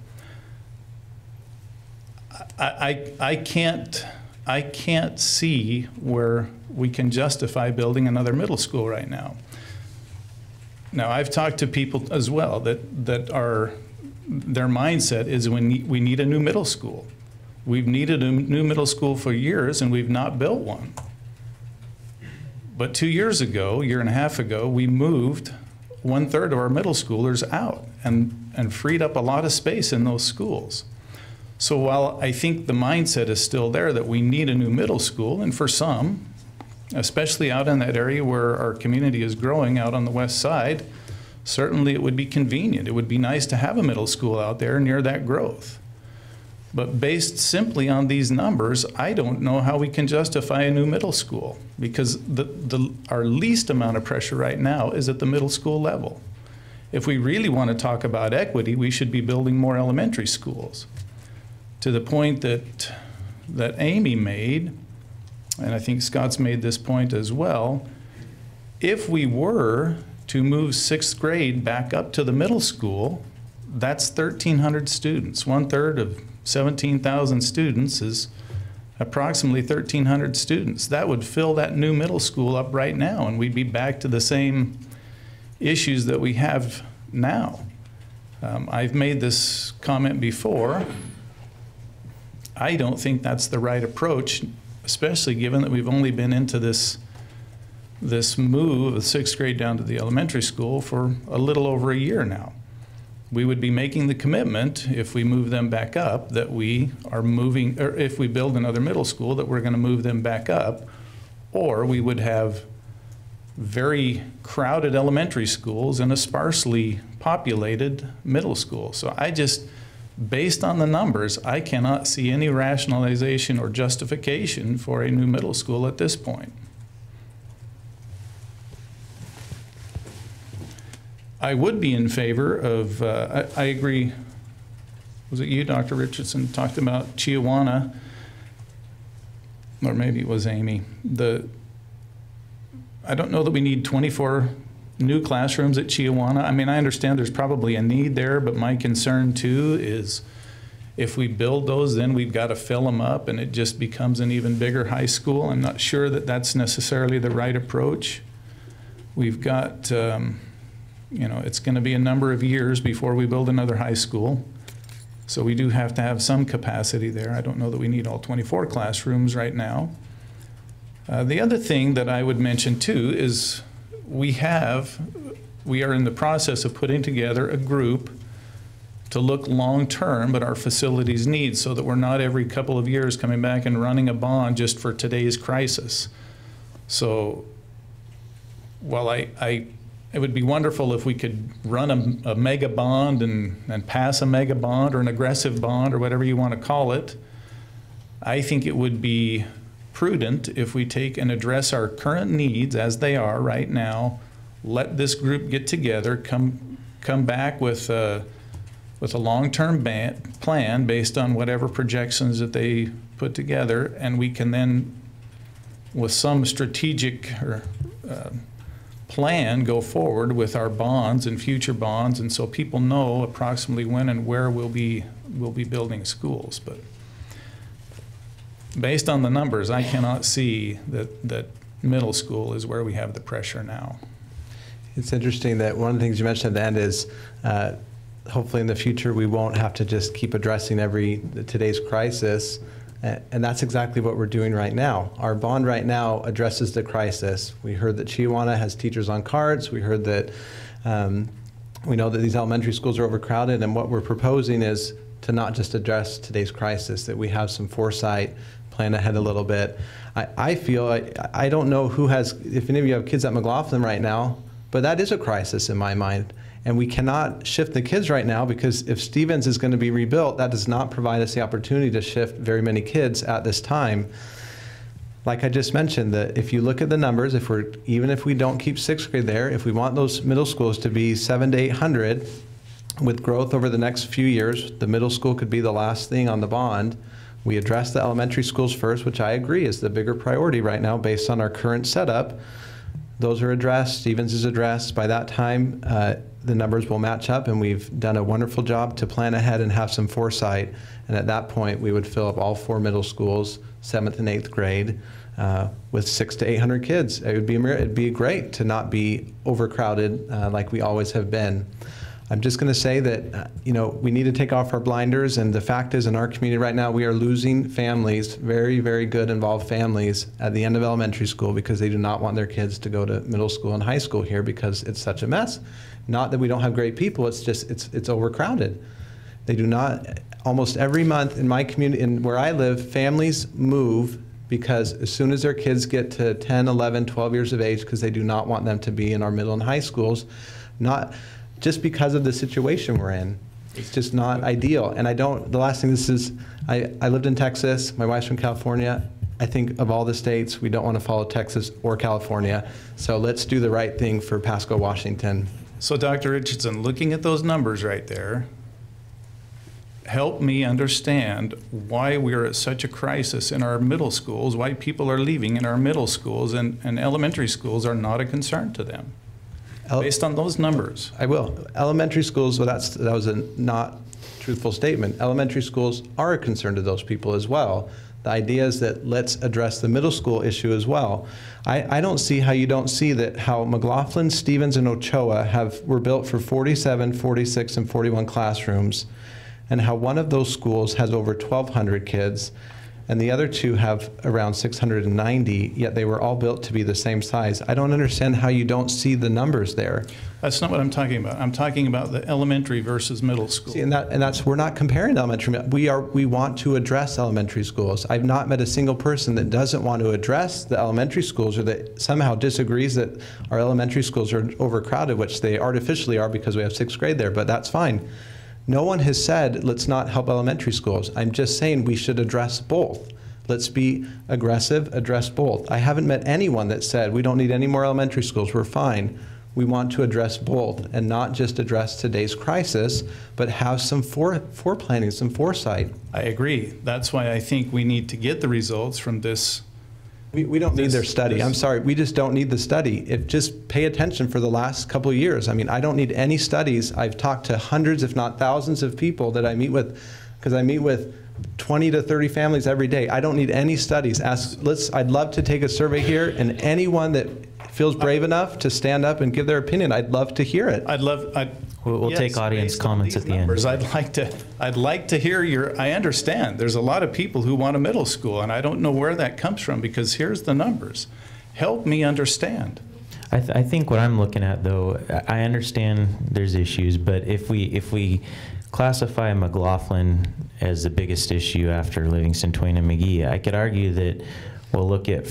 I can't see where we can justify building another middle school right now. Now, I've talked to people as well that their mindset is we need a new middle school. We've needed a new middle school for years, and we've not built one. But 2 years ago, year and a half ago, we moved 1/3 of our middle schoolers out and freed up a lot of space in those schools. So while I think the mindset is still there that we need a new middle school, and for some, especially out in that area where our community is growing out on the west side, certainly it would be convenient. It would be nice to have a middle school out there near that growth. But based simply on these numbers, I don't know how we can justify a new middle school, because our least amount of pressure right now is at the middle school level. If we really want to talk about equity, we should be building more elementary schools. To the point that Amy made, and I think Scott's made this point as well, if we were to move 6th grade back up to the middle school, that's 1,300 students. 1/3 of 17,000 students is approximately 1,300 students. That would fill that new middle school up right now, and we'd be back to the same issues that we have now. I've made this comment before. I don't think that's the right approach, especially given that we've only been into this move of 6th grade down to the elementary school for a little over a year now. We would be making the commitment, if we move them back up, that we are moving, or if we build another middle school, that we're going to move them back up, or we would have very crowded elementary schools and a sparsely populated middle school. So I just, based on the numbers, I cannot see any rationalization or justification for a new middle school at this point. I would be in favor of, I agree, was it you, Dr. Richardson, talked about Chiawana, or maybe it was Amy. I don't know that we need 24 new classrooms at Chiawana. I mean, I understand there's probably a need there, but my concern too is if we build those, then we've got to fill them up and it just becomes an even bigger high school. I'm not sure that that's necessarily the right approach. We've got, you know, it's going to be a number of years before we build another high school. So we do have to have some capacity there. I don't know that we need all 24 classrooms right now. The other thing that I would mention too is we are in the process of putting together a group to look long-term at our facilities needs so that we're not every couple of years coming back and running a bond just for today's crisis. So while it would be wonderful if we could run a mega bond and pass a mega bond or an aggressive bond or whatever you want to call it, I think it would be prudent if we take and address our current needs as they are right now, let this group get together, come back with a long-term plan based on whatever projections that they put together, and we can then, with some strategic plan, go forward with our bonds and future bonds, and so people know approximately when and where we'll be building schools. But based on the numbers, I cannot see that middle school is where we have the pressure now. It's interesting that one of the things you mentioned at the end is hopefully in the future we won't have to just keep addressing today's crisis, and that's exactly what we're doing right now. Our bond right now addresses the crisis. We heard that Chiawana has teachers on carts. We heard that we know that these elementary schools are overcrowded, and what we're proposing is to not just address today's crisis, that we have some foresight, plan ahead a little bit. I feel, I don't know who has, if any of you have kids at McLaughlin right now, but that is a crisis in my mind. And we cannot shift the kids right now, because if Stevens is going to be rebuilt, that does not provide us the opportunity to shift very many kids at this time. Like I just mentioned, that if you look at the numbers, even if we don't keep 6th grade there, if we want those middle schools to be 700 to 800, with growth over the next few years, the middle school could be the last thing on the bond. We address the elementary schools first, which I agree is the bigger priority right now based on our current setup. Those are addressed, Stevens is addressed. By that time, the numbers will match up, and we've done a wonderful job to plan ahead and have some foresight. And at that point, we would fill up all 4 middle schools, 7th and 8th grade, with 600 to 800 kids. It'd be great to not be overcrowded like we always have been. I'm just going to say that, you know, we need to take off our blinders, and the fact is in our community right now we are losing families, very, very good involved families at the end of elementary school because they do not want their kids to go to middle school and high school here because it's such a mess. Not that we don't have great people, it's just, it's overcrowded. They do not, almost every month in my community, and where I live, families move because as soon as their kids get to 10, 11, 12 years of age, because they do not want them to be in our middle and high schools, not just because of the situation we're in. It's just not ideal. And the last thing, I lived in Texas, my wife's from California. I think of all the states, we don't want to follow Texas or California. So let's do the right thing for Pasco, Washington. So Dr. Richardson, looking at those numbers right there, help me understand why we're at such a crisis in our middle schools, why people are leaving in our middle schools and elementary schools are not a concern to them. based on those numbers. I will. Elementary schools, well, that was a not truthful statement. Elementary schools are a concern to those people as well. The idea is that let's address the middle school issue as well. I don't see how you don't see that how McLaughlin, Stevens, and Ochoa were built for 47, 46, and 41 classrooms, and how one of those schools has over 1,200 kids, and the other two have around 690, yet they were all built to be the same size. I don't understand how you don't see the numbers there. That's not what I'm talking about. I'm talking about the elementary versus middle school. See, and that's we're not comparing elementary. We want to address elementary schools. I've not met a single person that doesn't want to address the elementary schools or that somehow disagrees that our elementary schools are overcrowded, which they artificially are because we have 6th grade there, but that's fine. No one has said, let's not help elementary schools. I'm just saying we should address both. Let's be aggressive, address both. I haven't met anyone that said, we don't need any more elementary schools, we're fine. We want to address both and not just address today's crisis, but have some foreplanning, some foresight. I agree. That's why I think we need to get the results from this. We don't need their study. I'm sorry, we just don't need the study. Just pay attention for the last couple of years. I mean, I don't need any studies. I've talked to hundreds, if not thousands of people that I meet with, because I meet with 20 to 30 families every day. I don't need any studies. I'd love to take a survey here, and anyone that feels brave enough to stand up and give their opinion, I'd love to hear it. We'll Yes, take audience based on comments these at the numbers, end. I'd like to hear your, I understand, there's a lot of people who want a middle school, and I don't know where that comes from, because here's the numbers. Help me understand. I think what I'm looking at, though, I understand there's issues, but if we classify McLaughlin as the biggest issue after Livingston, Twain, and McGee, I could argue that we'll look at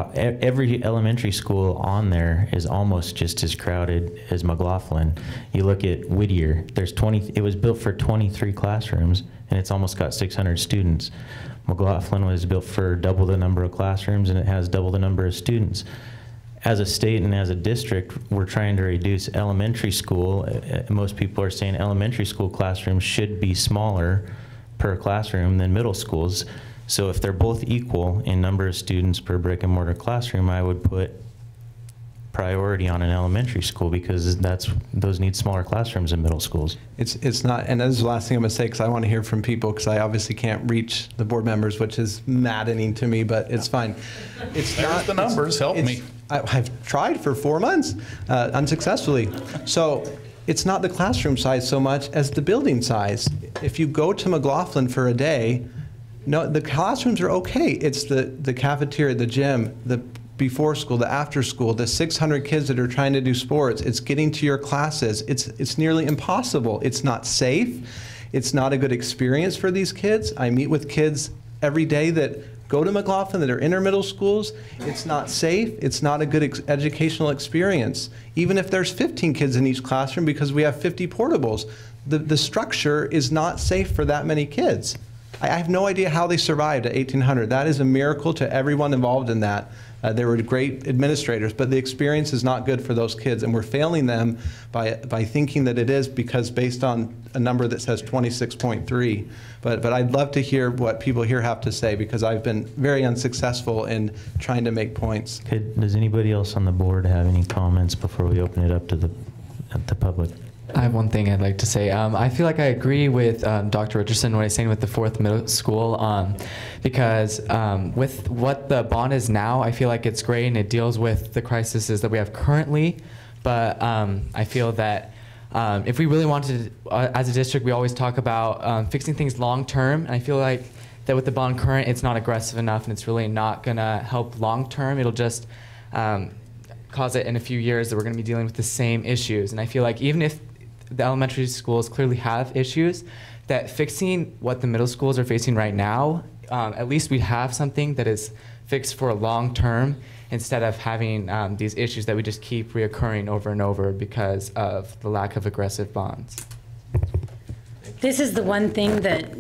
every elementary school on there is almost just as crowded as McLaughlin. You look at Whittier, it was built for 23 classrooms, and it's almost got 600 students. McLaughlin was built for double the number of classrooms, and it has double the number of students. As a state and as a district, we're trying to reduce elementary school. Most people are saying elementary school classrooms should be smaller per classroom than middle schools. So if they're both equal in number of students per brick and mortar classroom, I would put priority on an elementary school, because those need smaller classrooms in middle schools. It's not, and this is the last thing I'm going to say, because I want to hear from people, because I obviously can't reach the board members, which is maddening to me, but it's fine. It's There's the numbers, help me. I've tried for 4 months unsuccessfully. So it's not the classroom size so much as the building size. If you go to McLaughlin for a day, no, the classrooms are okay. It's the cafeteria, the gym, the before school, the after school, the 600 kids that are trying to do sports. It's getting to your classes. It's nearly impossible. It's not safe. It's not a good experience for these kids. I meet with kids every day that go to McLaughlin that are in our middle schools. It's not safe. It's not a good educational experience. Even if there's 15 kids in each classroom, because we have 50 portables, the structure is not safe for that many kids. I have no idea how they survived at 1800. That is a miracle to everyone involved in that. They were great administrators, but the experience is not good for those kids, and we're failing them by thinking that it is, because based on a number that says 26.3. But I'd love to hear what people here have to say, because I've been very unsuccessful in trying to make points. Does anybody else on the board have any comments before we open it up to the public? I have one thing I'd like to say. I feel like I agree with Dr. Richardson when he's saying with the 4th middle school, because with what the bond is now, I feel like it's great and it deals with the crises that we have currently. But I feel that if we really wanted to, as a district, we always talk about fixing things long term. And I feel like that with the bond current, it's not aggressive enough, and it's really not going to help long term. It'll just cause it in a few years that we're going to be dealing with the same issues. And I feel like even if the elementary schools clearly have issues, that fixing what the middle schools are facing right now, at least we have something that is fixed for a long term, instead of having these issues that we just keep reoccurring over and over because of the lack of aggressive bonds. This is the one thing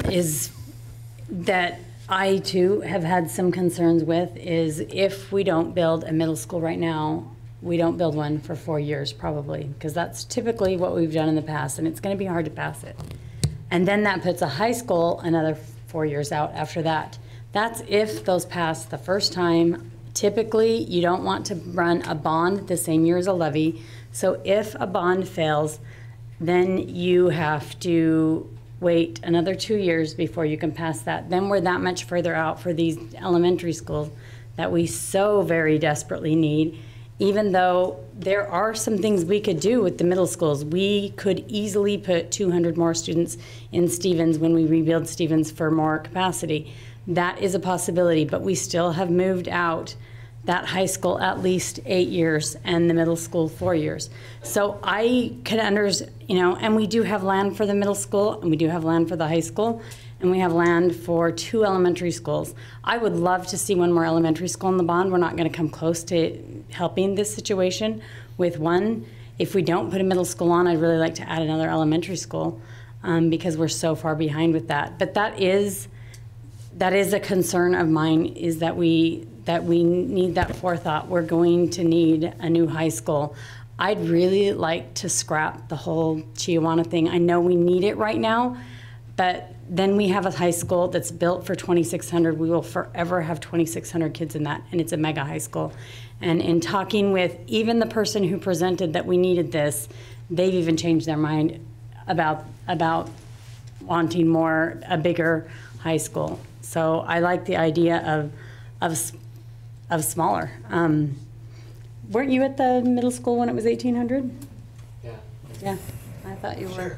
that I too have had some concerns with, is if we don't build a middle school right now, we don't build one for 4 years probably, because that's typically what we've done in the past, and it's going to be hard to pass it. And then that puts a high school another 4 years out after that. That's if those pass the first time. Typically, you don't want to run a bond the same year as a levy. So if a bond fails, then you have to wait another 2 years before you can pass that. Then we're that much further out for these elementary schools that we so very desperately need. Even though there are some things we could do with the middle schools. We could easily put 200 more students in Stevens when we rebuild Stevens for more capacity. That is a possibility, but we still have moved out that high school at least 8 years and the middle school 4 years. So I could and we do have land for the middle school and we do have land for the high school and we have land for 2 elementary schools. I would love to see one more elementary school in the bond. We're not going to come close to helping this situation with one. If we don't put a middle school on, I'd really like to add another elementary school because we're so far behind with that. But that is a concern of mine, is that we need that forethought. We're going to need a new high school. I'd really like to scrap the whole Chiawana thing. I know we need it right now, but then we have a high school that's built for 2,600. We will forever have 2,600 kids in that, and it's a mega high school. And in talking with even the person who presented that we needed this, they've even changed their mind about wanting a bigger high school. So I like the idea of smaller. Weren't you at the middle school when it was 1,800? Yeah. Yeah, I thought you were.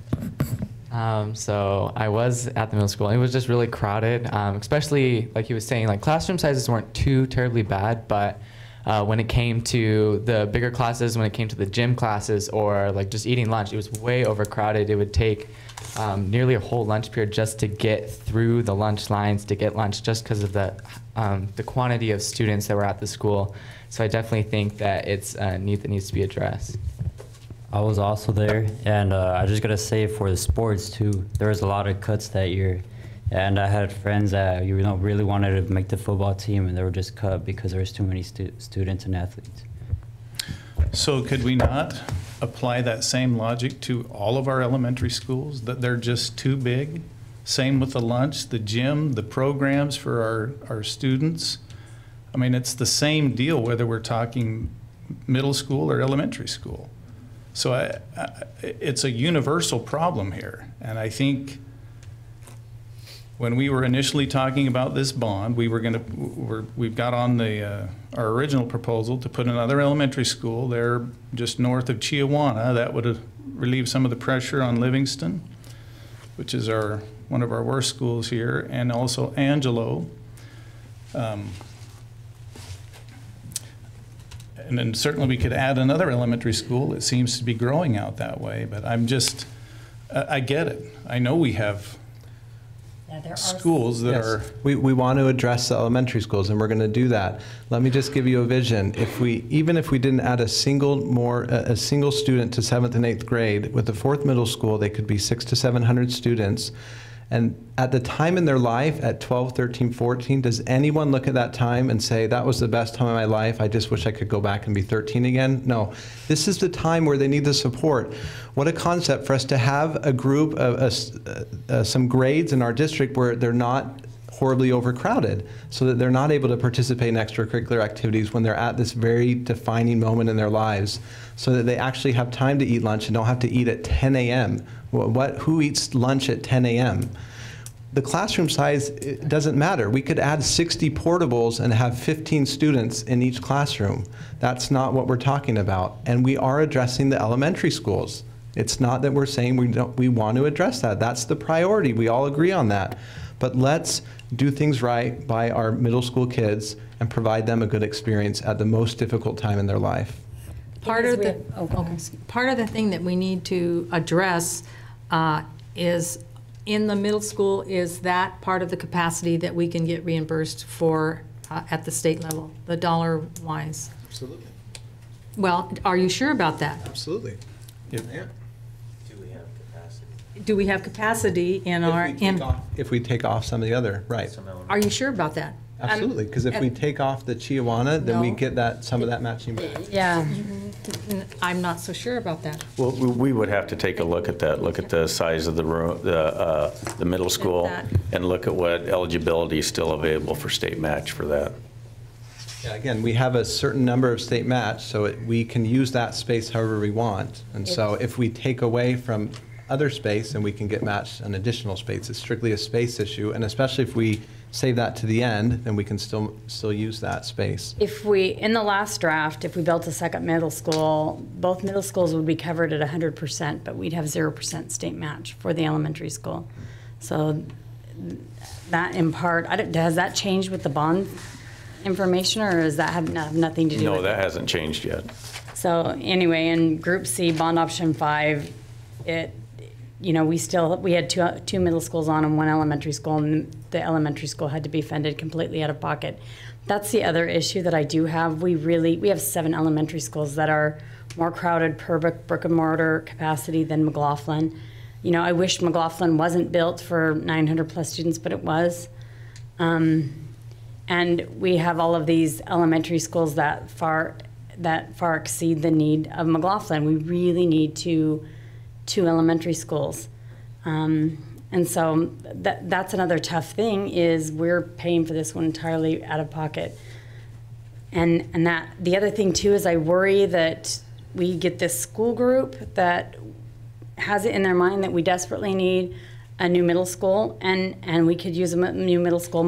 So I was at the middle school. It was just really crowded, especially like he was saying, like classroom sizes weren't too terribly bad, but when it came to the bigger classes, when it came to the gym classes or like just eating lunch, it was way overcrowded. It would take nearly a whole lunch period just to get through the lunch lines to get lunch, just because of the quantity of students that were at the school. So I definitely think that it's a need that needs to be addressed. I was also there, and I just gotta say for the sports too, there was a lot of cuts that year, and I had friends that really wanted to make the football team, and they were just cut because there was too many students and athletes. So could we not apply that same logic to all of our elementary schools, that they're just too big? Same with the lunch, the gym, the programs for our students. I mean, it's the same deal whether we're talking middle school or elementary school. So it's a universal problem here. And I think when we were initially talking about this bond, we've got on our original proposal to put another elementary school there just north of Chiawana. That would have relieved some of the pressure on Livingston, which is one of our worst schools here, and also Angelo. And then certainly we could add another elementary school. It seems to be growing out that way, but I get it. I know we have schools that are... We want to address the elementary schools, and we're going to do that. Let me just give you a vision. Even if we didn't add a single student to 7th and 8th grade, with the 4th middle school, they could be 600 to 700 students. And at the time in their life, at 12, 13, 14, does anyone look at that time and say, that was the best time of my life, I just wish I could go back and be 13 again? No. This is the time where they need the support. What a concept for us to have a group of some grades in our district where they're not horribly overcrowded, so that they're not able to participate in extracurricular activities when they're at this very defining moment in their lives, so that they actually have time to eat lunch and don't have to eat at 10 a.m. Who eats lunch at 10 a.m.? The classroom size, it doesn't matter. We could add 60 portables and have 15 students in each classroom. That's not what we're talking about. And we are addressing the elementary schools. It's not that we're saying we want to address that. That's the priority. We all agree on that. But let's do things right by our middle school kids and provide them a good experience at the most difficult time in their life. Part of the thing that we need to address is in the middle school is that part of the capacity that we can get reimbursed for at the state level, the dollar-wise. Absolutely. Well, are you sure about that? Absolutely. Yeah. Do we have capacity in if we take off some of the other, right. Are you sure about that? Absolutely, because if we take off the Chiawana, then we get some of that matching back. Yeah, I'm not so sure about that. Well, we would have to take a look at that, look at the size of the room, the middle school, and look at what eligibility is still available for state match for that. Yeah, again, we have a certain number of state match, so we can use that space however we want. And so if we take away from other space and we can get matched an additional space, it's strictly a space issue. And especially if we save that to the end, then we can still use that space. If we, in the last draft, if we built a second middle school, both middle schools would be covered at 100%, but we'd have 0% state match for the elementary school. So that in part, has that changed with the bond information, or does that have nothing to do with it? No, that hasn't changed yet. So anyway, in Group C, bond option 5, we had two middle schools on and one elementary school, and the elementary school had to be funded completely out of pocket. That's the other issue that I do have. We have 7 elementary schools that are more crowded per brick and mortar capacity than McLaughlin. I wish McLaughlin wasn't built for 900 plus students, but it was. And we have all of these elementary schools that far exceed the need of McLaughlin. We really need two elementary schools. And so that's another tough thing, is we're paying for this one entirely out of pocket. And that the other thing too is I worry that we get this school group that has it in their mind that we desperately need a new middle school, and we could use a new middle school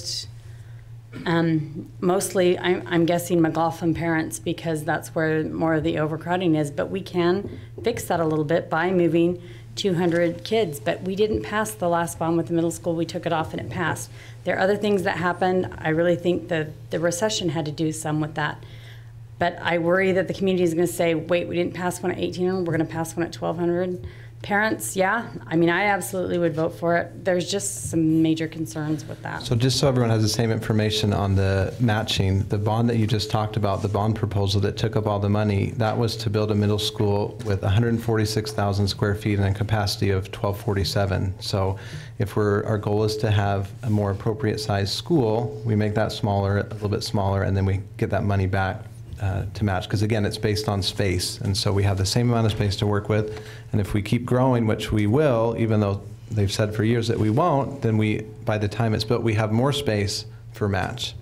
mostly, I'm guessing McLaughlin parents, because that's where more of the overcrowding is. But we can fix that a little bit by moving 200 kids. But we didn't pass the last bond with the middle school. We took it off and it passed. There are other things that happened. I really think the recession had to do some with that. But I worry that the community is going to say, wait, we didn't pass one at 1,800, we're going to pass one at 1,200. Parents, yeah, I absolutely would vote for it. There's just some major concerns with that. So just so everyone has the same information on the matching, the bond that you just talked about, the bond proposal that took up all the money, that was to build a middle school with 146,000 square feet and a capacity of 1,247. So if our goal is to have a more appropriate sized school, we make that smaller, a little bit smaller, and then we get that money back to match, because again, it's based on space, and so we have the same amount of space to work with, and if we keep growing, which we will, even though they've said for years that we won't, then by the time it's built, we have more space for match.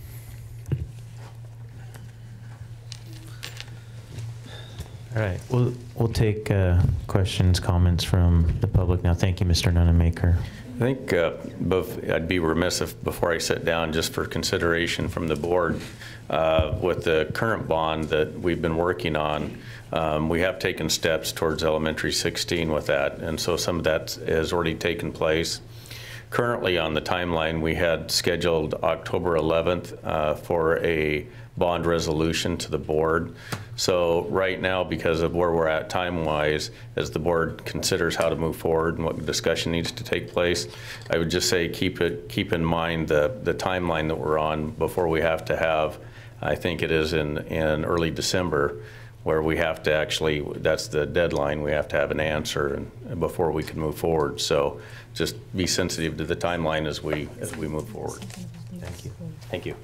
All right, we'll take questions, comments from the public now. Thank you, Mr. Nunemaker. I think I'd be remiss if, before I sit down, just for consideration from the board, with the current bond that we've been working on, we have taken steps towards elementary 16 with that, and so some of that has already taken place. Currently on the timeline, we had scheduled October 11th for a bond resolution to the board. So right now, because of where we're at time-wise, as the board considers how to move forward and what discussion needs to take place, I would just say keep in mind the timeline that we're on before we have to have, I think it is in early December, where we have to actually, that's the deadline, we have to have an answer before we can move forward. So just be sensitive to the timeline as we move forward. Thank you. Thank you.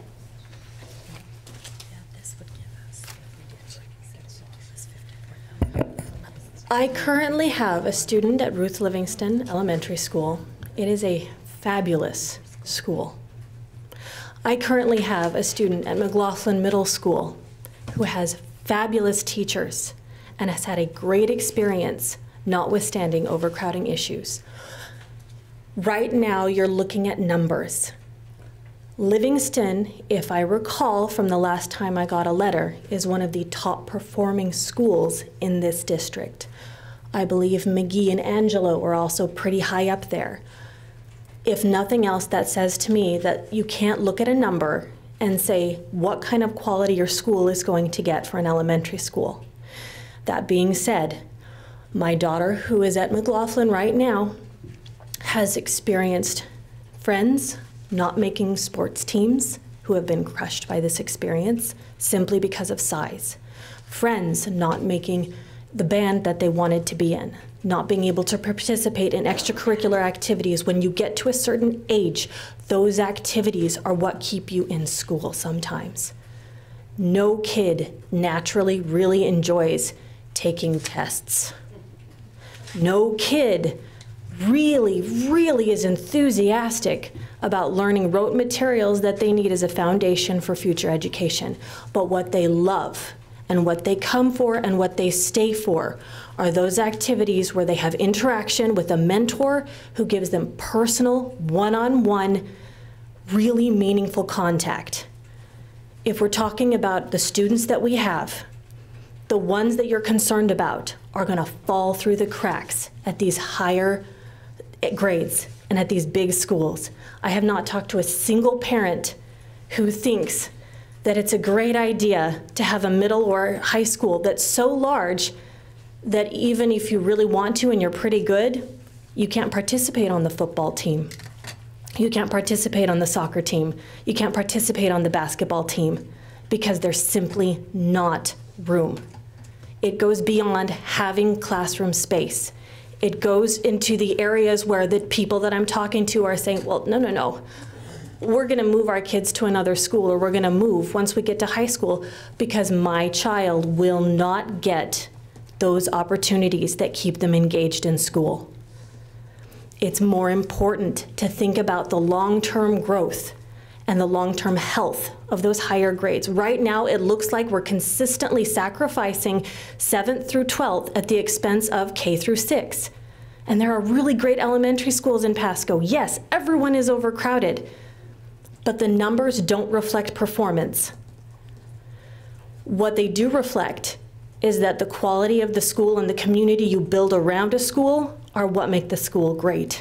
I currently have a student at Ruth Livingston Elementary School. It is a fabulous school. I currently have a student at McLaughlin Middle School who has fabulous teachers and has had a great experience notwithstanding overcrowding issues. Right now, you're looking at numbers. Livingston, if I recall from the last time I got a letter, is one of the top performing schools in this district. I believe McGee and Angelo are also pretty high up there. If nothing else, that says to me that you can't look at a number and say what kind of quality your school is going to get for an elementary school. That being said, my daughter, who is at McLaughlin right now, has experienced friends not making sports teams who have been crushed by this experience simply because of size. Friends not making the band that they wanted to be in, not being able to participate in extracurricular activities. When you get to a certain age, those activities are what keep you in school sometimes. No kid naturally really enjoys taking tests. No kid really, really is enthusiastic about learning rote materials that they need as a foundation for future education. But what they love and what they come for and what they stay for are those activities where they have interaction with a mentor who gives them personal, one-on-one, really meaningful contact. If we're talking about the students that we have, the ones that you're concerned about are going to fall through the cracks at these higher grades and at these big schools. I have not talked to a single parent who thinks that it's a great idea to have a middle or high school that's so large that even if you really want to and you're pretty good, you can't participate on the football team. You can't participate on the soccer team. You can't participate on the basketball team because there's simply not room. It goes beyond having classroom space. It goes into the areas where the people that I'm talking to are saying, well, no. We're gonna move our kids to another school, or we're gonna move once we get to high school because my child will not get those opportunities that keep them engaged in school. It's more important to think about the long-term growth and the long-term health of those higher grades. Right now, it looks like we're consistently sacrificing 7th through 12th at the expense of K through 6. And there are really great elementary schools in Pasco. Yes, everyone is overcrowded, but the numbers don't reflect performance. What they do reflect is that the quality of the school and the community you build around a school are what make the school great.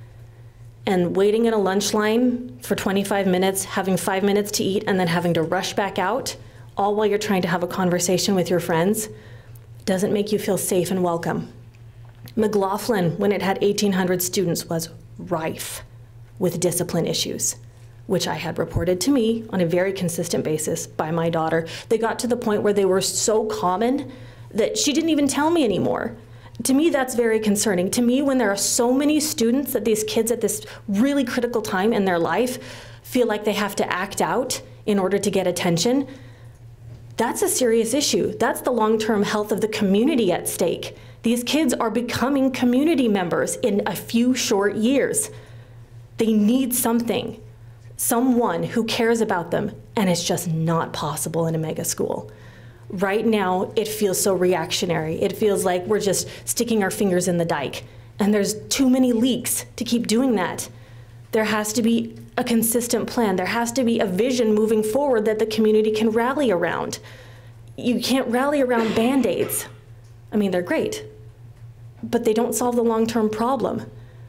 And waiting in a lunch line for 25 minutes, having 5 minutes to eat, and then having to rush back out, all while you're trying to have a conversation with your friends, doesn't make you feel safe and welcome. McLaughlin, when it had 1,800 students, was rife with discipline issues, which I had reported to me on a very consistent basis by my daughter. They got to the point where they were so common that she didn't even tell me anymore. To me, that's very concerning. To me, when there are so many students that these kids at this really critical time in their life feel like they have to act out in order to get attention, that's a serious issue. That's the long-term health of the community at stake. These kids are becoming community members in a few short years. They need something, someone who cares about them, and it's just not possible in a mega school. Right now, it feels so reactionary. It feels like we're just sticking our fingers in the dike, and there's too many leaks to keep doing that. There has to be a consistent plan. There has to be a vision moving forward that the community can rally around. You can't rally around Band-Aids. I mean, they're great, but they don't solve the long-term problem.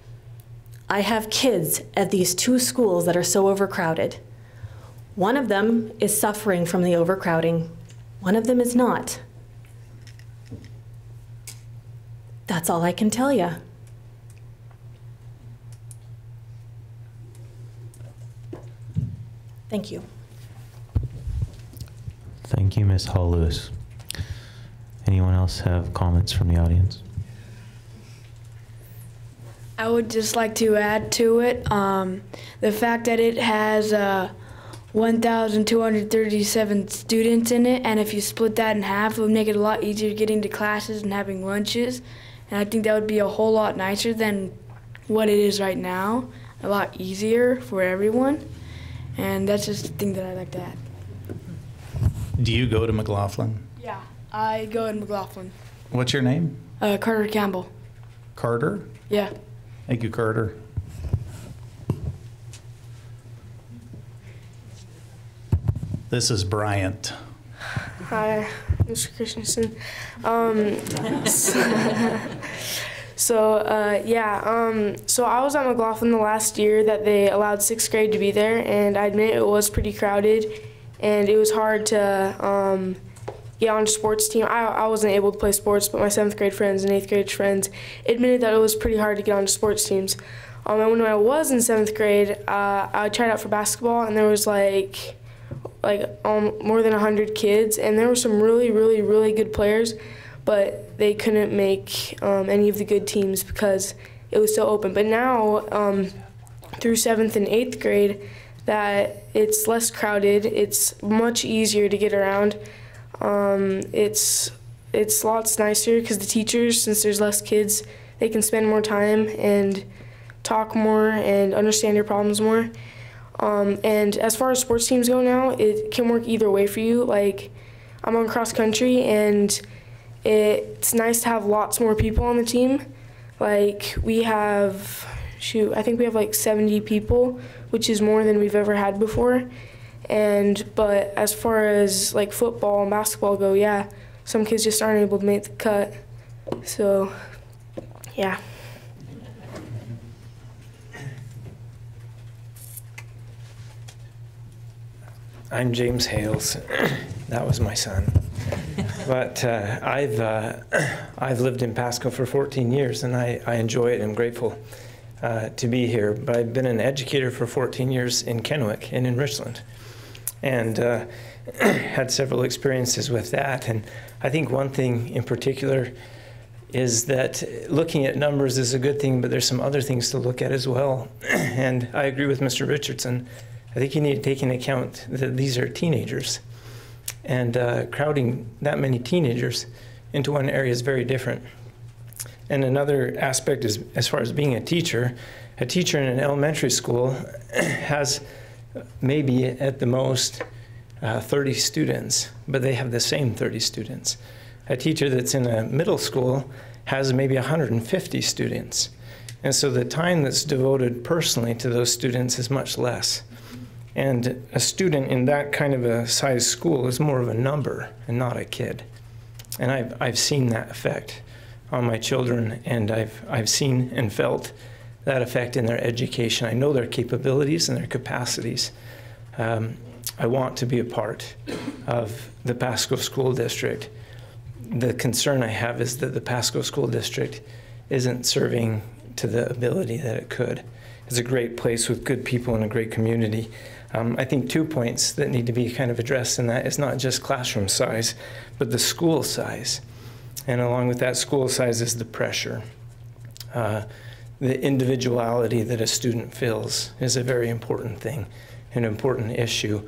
I have kids at these 2 schools that are so overcrowded. One of them is suffering from the overcrowding. One of them is not. That's all I can tell you. Thank you. Thank you, Ms. Hall-Lewis. Anyone else have comments from the audience? I would just like to add to it the fact that it has 1,237 students in it, and if you split that in half, it would make it a lot easier getting to classes and having lunches, and I think that would be a whole lot nicer than what it is right now, a lot easier for everyone, and that's just the thing that I'd like to add. Do you go to McLaughlin? Yeah, I go in McLaughlin. What's your name? Carter Campbell. Carter? Yeah. Thank you, Carter. This is Bryant. Hi, Mr. Christensen. So I was at McLaughlin the last year that they allowed 6th grade to be there, and I admit it was pretty crowded, and it was hard to get on a sports team. I wasn't able to play sports, but my 7th grade friends and 8th grade friends admitted that it was pretty hard to get on sports teams. And when I was in 7th grade, I tried out for basketball, and there was more than 100 kids, and there were some really, really, really good players, but they couldn't make any of the good teams because it was so open. But now, through 7th and 8th grade, that it's less crowded, it's much easier to get around. It's it's lots nicer because the teachers, since there's less kids, they can spend more time and talk more and understand your problems more. And as far as sports teams go now, it can work either way for you. Like, I'm on cross country, and it's nice to have lots more people on the team. Like, we have, I think we have like 70 people, which is more than we've ever had before. But as far as like football and basketball go, yeah, some kids just aren't able to make the cut. So, yeah. I'm James Hales. That was my son. But I've lived in Pasco for 14 years, and I enjoy it and I'm grateful to be here. But I've been an educator for 14 years in Kennewick and in Richland, and had several experiences with that. And I think one thing in particular is that looking at numbers is a good thing, but there's some other things to look at as well. And I agree with Mr. Richardson. I think you need to take into account that these are teenagers, and crowding that many teenagers into one area is very different. And another aspect is, as far as being a teacher in an elementary school has maybe at the most 30 students, but they have the same 30 students. A teacher that's in a middle school has maybe 150 students. And so the time that's devoted personally to those students is much less. And a student in that kind of a size school is more of a number and not a kid. And I've seen that effect on my children, and I've seen and felt that effect in their education. I know their capabilities and their capacities. I want to be a part of the Pasco School District. The concern I have is that the Pasco School District isn't serving to the ability that it could. It's a great place with good people and a great community. I think 2 points that need to be kind of addressed in that is not just classroom size, but the school size. And along with that school size is the pressure. The individuality that a student feels is a very important thing, an important issue.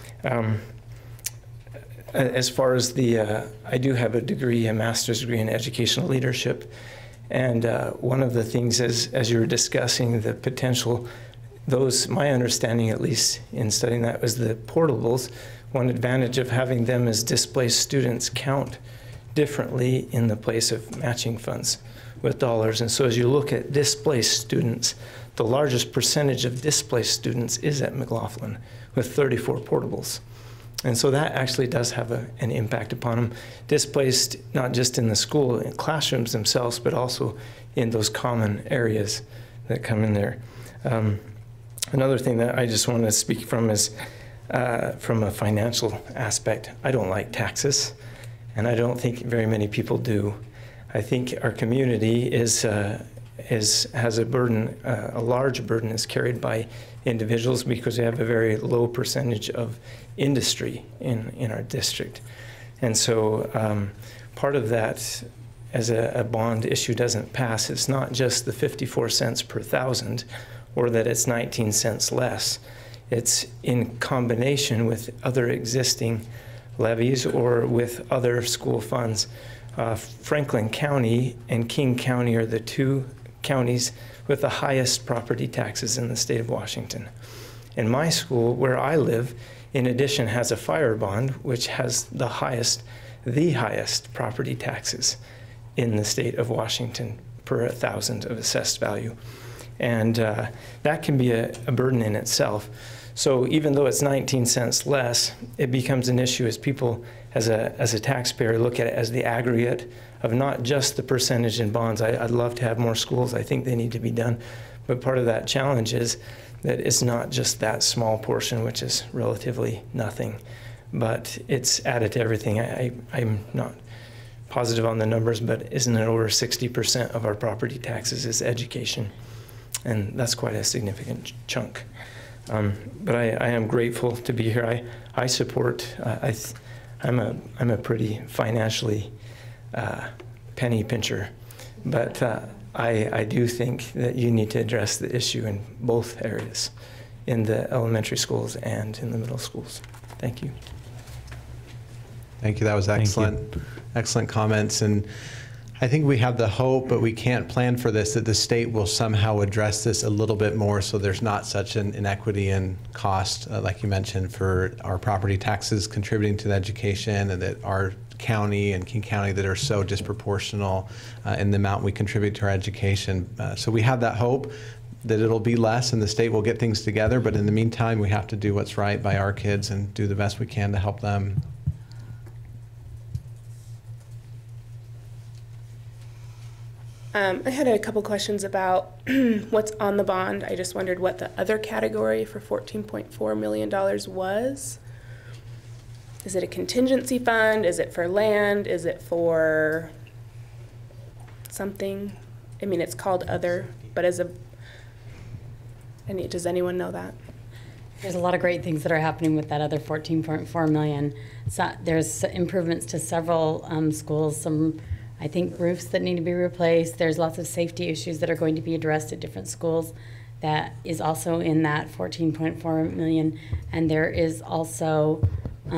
As far as I do have a degree, a master's degree in educational leadership. And one of the things is, as you were discussing the potential, my understanding at least in studying that was the portables, one advantage of having them is displaced students count differently in the place of matching funds with dollars. And so as you look at displaced students, the largest percentage of displaced students is at McLaughlin with 34 portables. And so that actually does have an impact upon them. Displaced not just in the school, in classrooms themselves, but also in those common areas that come in there. Another thing that I just want to speak from is from a financial aspect. I don't like taxes, and I don't think very many people do. I think our community has a burden, a large burden is carried by individuals because we have a very low percentage of industry in our district. And so part of that, as a bond issue doesn't pass, it's not just the 54 cents per thousand or that it's 19 cents less. It's in combination with other existing levies or with other school funds. Franklin County and King County are the two counties with the highest property taxes in the state of Washington. And my school, where I live, in addition has a fire bond, which has the highest property taxes in the state of Washington per 1,000 of assessed value. And that can be a burden in itself. So even though it's 19 cents less, it becomes an issue as people, as a taxpayer, look at it as the aggregate of not just the percentage in bonds. I'd love to have more schools. I think they need to be done. But part of that challenge is that it's not just that small portion, which is relatively nothing, but it's added to everything. I'm not positive on the numbers, but isn't it over 60% of our property taxes is education? And that's quite a significant chunk. But I am grateful to be here. I support, I'm a pretty financially penny pincher, but I do think that you need to address the issue in both areas, in the elementary schools and in the middle schools. Thank you. Thank you. That was excellent. Excellent comments. And I think we have the hope, but we can't plan for this, that the state will somehow address this a little bit more so there's not such an inequity in cost, like you mentioned, for our property taxes contributing to the education, and that our county and King County that are so disproportional in the amount we contribute to our education. So we have that hope that it'll be less and the state will get things together, but in the meantime, we have to do what's right by our kids and do the best we can to help them. I had a couple questions about what's on the bond. I just wondered what the other category for $14.4 million was. Is it a contingency fund? Is it for land? Is it for something? I mean, it's called other, but does anyone know that? There's a lot of great things that are happening with that other 14.4 million. So there's improvements to several schools, some, I think, roofs that need to be replaced. There's lots of safety issues that are going to be addressed at different schools. That is also in that 14.4 million. And there is also,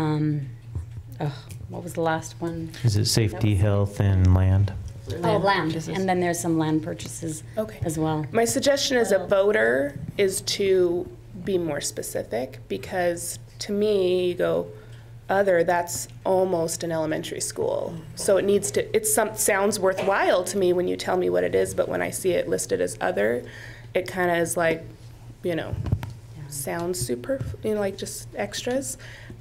what was the last one? Is it safety, health, and land? Land. And then there's some land purchases as well. My suggestion as a voter is to be more specific, because to me, you go, other, that's almost an elementary school. So it needs to, sounds worthwhile to me when you tell me what it is, but when I see it listed as other, it kind of is like, you know, sounds super, you know, like just extras.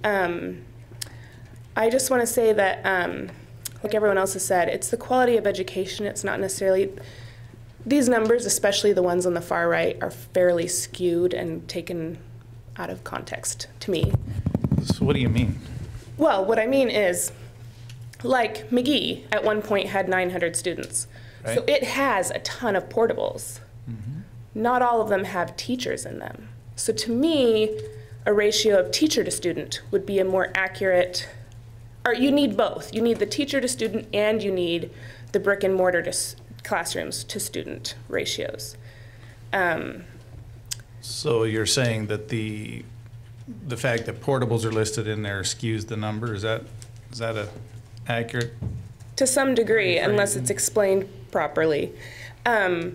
I just want to say that, like everyone else has said, it's the quality of education. It's not necessarily, these numbers, especially the ones on the far right, are fairly skewed and taken out of context to me. So what do you mean? Well, what I mean is, like McGee at one point had 900 students. Right. So it has a ton of portables. Mm-hmm. Not all of them have teachers in them. So to me, a ratio of teacher to student would be a more accurate, or you need both. You need the teacher to student and you need the brick and mortar to classrooms to student ratios. So you're saying that the fact that portables are listed in there skews the number? Is that a accurate? To some degree, unless it's explained properly. But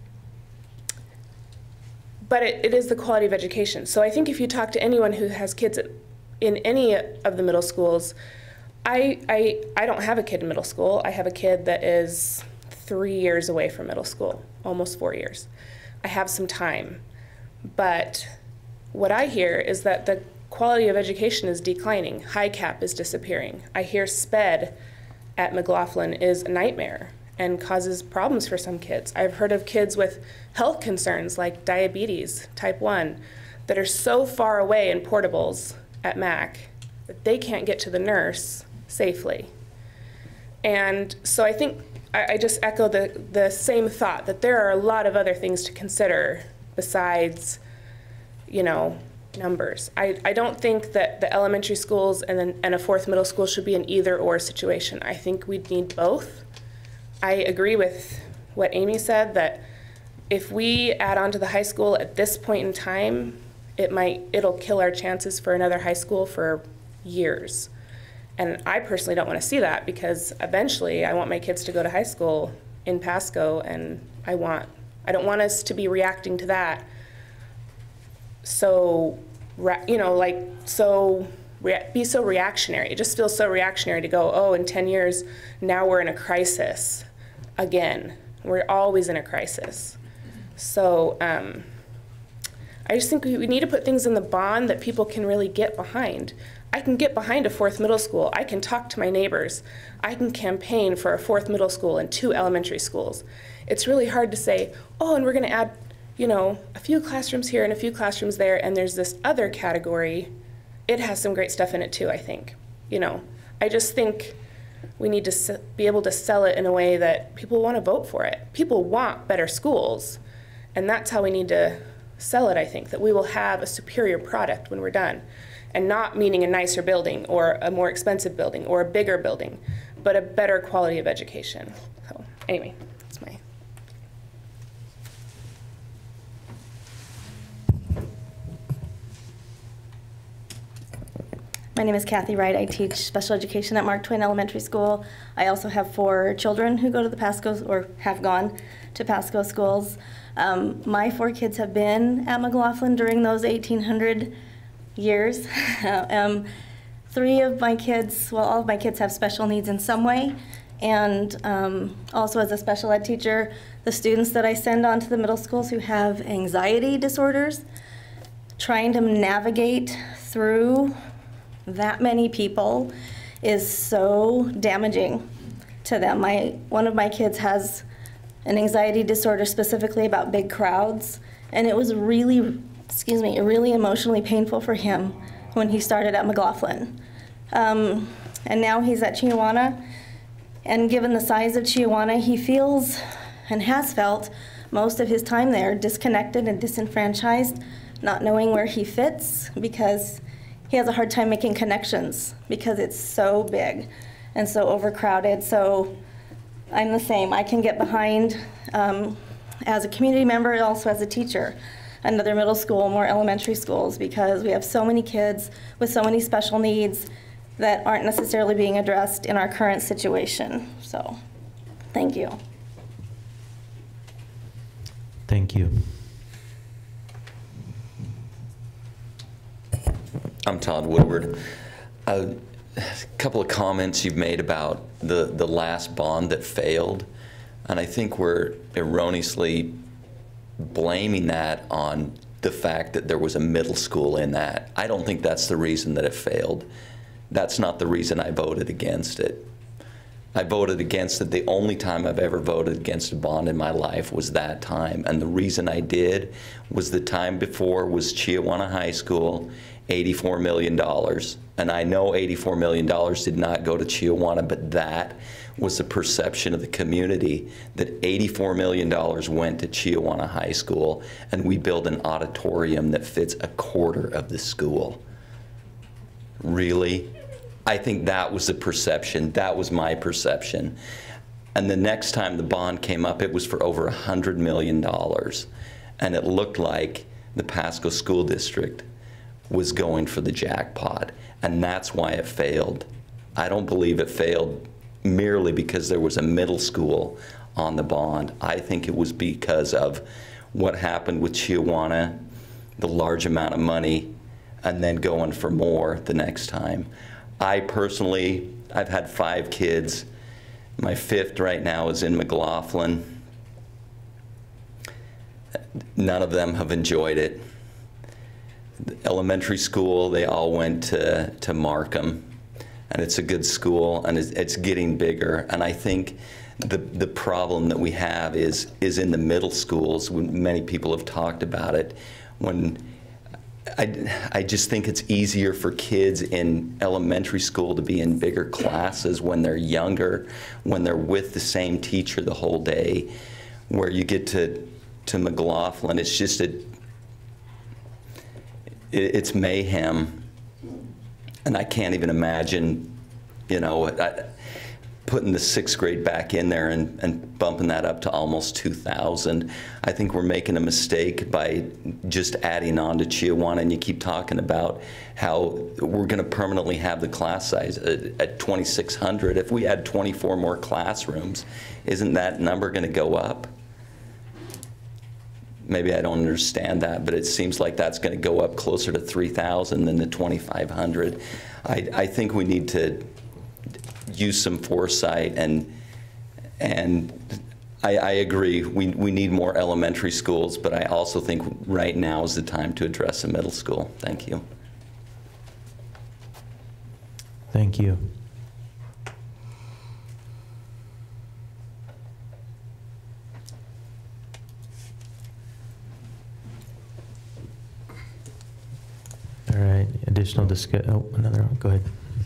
it is the quality of education. So I think if you talk to anyone who has kids in any of the middle schools, I don't have a kid in middle school. I have a kid that is 3 years away from middle school, almost 4 years. I have some time, but what I hear is that the quality of education is declining. High cap is disappearing. I hear SPED at McLaughlin is a nightmare and causes problems for some kids. I've heard of kids with health concerns like diabetes, type 1, that are so far away in portables at Mac that they can't get to the nurse safely. And so I think I just echo the same thought, that there are a lot of other things to consider besides, you know, numbers. I don't think that the elementary schools and a fourth middle school should be an either-or situation. I think we'd need both. I agree with what Amy said, that if we add on to the high school at this point in time, it'll kill our chances for another high school for years. And I personally don't want to see that, because eventually I want my kids to go to high school in Pasco, and I don't want us to be reacting to that. So, you know, like, be so reactionary. It just feels so reactionary to go, oh, in 10 years, now we're in a crisis again. We're always in a crisis. So I just think we need to put things in the bond that people can really get behind. I can get behind a fourth middle school. I can talk to my neighbors. I can campaign for a fourth middle school and 2 elementary schools. It's really hard to say, oh, and we're going to add, you know, a few classrooms here and a few classrooms there, and there's this other category. It has some great stuff in it too, I think. You know, I just think we need to be able to sell it in a way that people want to vote for it. People want better schools, and that's how we need to sell it, I think, that we will have a superior product when we're done. And not meaning a nicer building or a more expensive building or a bigger building, but a better quality of education. So anyway, that's my. My name is Kathy Wright. I teach special education at Mark Twain Elementary School. I also have 4 children who go to the Pasco, or have gone to Pasco schools. My 4 kids have been at McLaughlin during those 1800 years. 3 of my kids, well, all of my kids have special needs in some way. And also as a special ed teacher, the students that I send on to the middle schools who have anxiety disorders, trying to navigate through that many people is so damaging to them. One of my kids has an anxiety disorder specifically about big crowds, and it was really, really emotionally painful for him when he started at McLaughlin. And now he's at Chiawana, and given the size of Chiawana, he feels and has felt most of his time there disconnected and disenfranchised, not knowing where he fits because he has a hard time making connections because it's so big and so overcrowded. So I'm the same. I can get behind, as a community member and also as a teacher, another middle school, more elementary schools, because we have so many kids with so many special needs that aren't necessarily being addressed in our current situation. So, thank you. Thank you. I'm Todd Woodward. A couple of comments you've made about the last bond that failed, and I think we're erroneously blaming that on the fact that there was a middle school in that. I don't think that's the reason that it failed. That's not the reason I voted against it. I voted against it. The only time I've ever voted against a bond in my life was that time, and the reason I did was the time before was Chiawana High School, $84 million. And I know $84 million did not go to Chiawana, but that was the perception of the community, that $84 million went to Chiawana High School, and we built an auditorium that fits a quarter of the school. Really? I think that was the perception. That was my perception. And the next time the bond came up, it was for over $100 million. And it looked like the Pasco School District was going for the jackpot, and that's why it failed. I don't believe it failed merely because there was a middle school on the bond. I think it was because of what happened with Chiawana, the large amount of money, and then going for more the next time. I personally, I've had 5 kids. My 5th right now is in McLaughlin. None of them have enjoyed it. Elementary school, they all went to Markham, and it's a good school, and it's getting bigger. And I think the problem that we have is in the middle schools. When many people have talked about it, when I just think it's easier for kids in elementary school to be in bigger classes when they're younger, when they're with the same teacher the whole day. Where you get to McLaughlin, it's just it's mayhem, and I can't even imagine, you know, putting the 6th grade back in there and bumping that up to almost 2,000. I think we're making a mistake by just adding on to Chiawana, and you keep talking about how we're going to permanently have the class size at 2,600. If we add 24 more classrooms, isn't that number going to go up? Maybe I don't understand that, but it seems like that's going to go up closer to 3,000 than the 2,500. I think we need to use some foresight, and I agree, we need more elementary schools, but I also think right now is the time to address the middle school. Thank you. Thank you. All right, additional discussion. Oh, another one. Go ahead.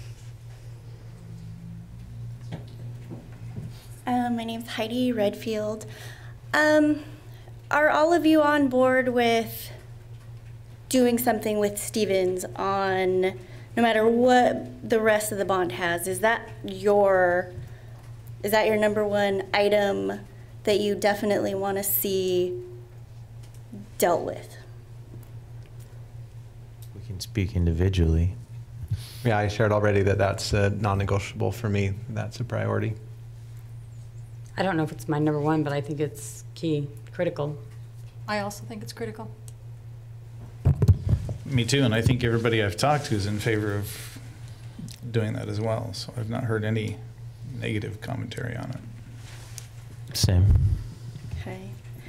My name's Heidi Redfield. Are all of you on board with doing something with Stevens on, no matter what the rest of the bond has? Is that your number one item that you definitely want to see dealt with? We can speak individually. Yeah, I shared already that that's non-negotiable for me. That's a priority. I don't know if it's my number one, but I think it's key, critical. I also think it's critical. Me too, and I think everybody I've talked to is in favor of doing that as well. So I've not heard any negative commentary on it. Same. Okay.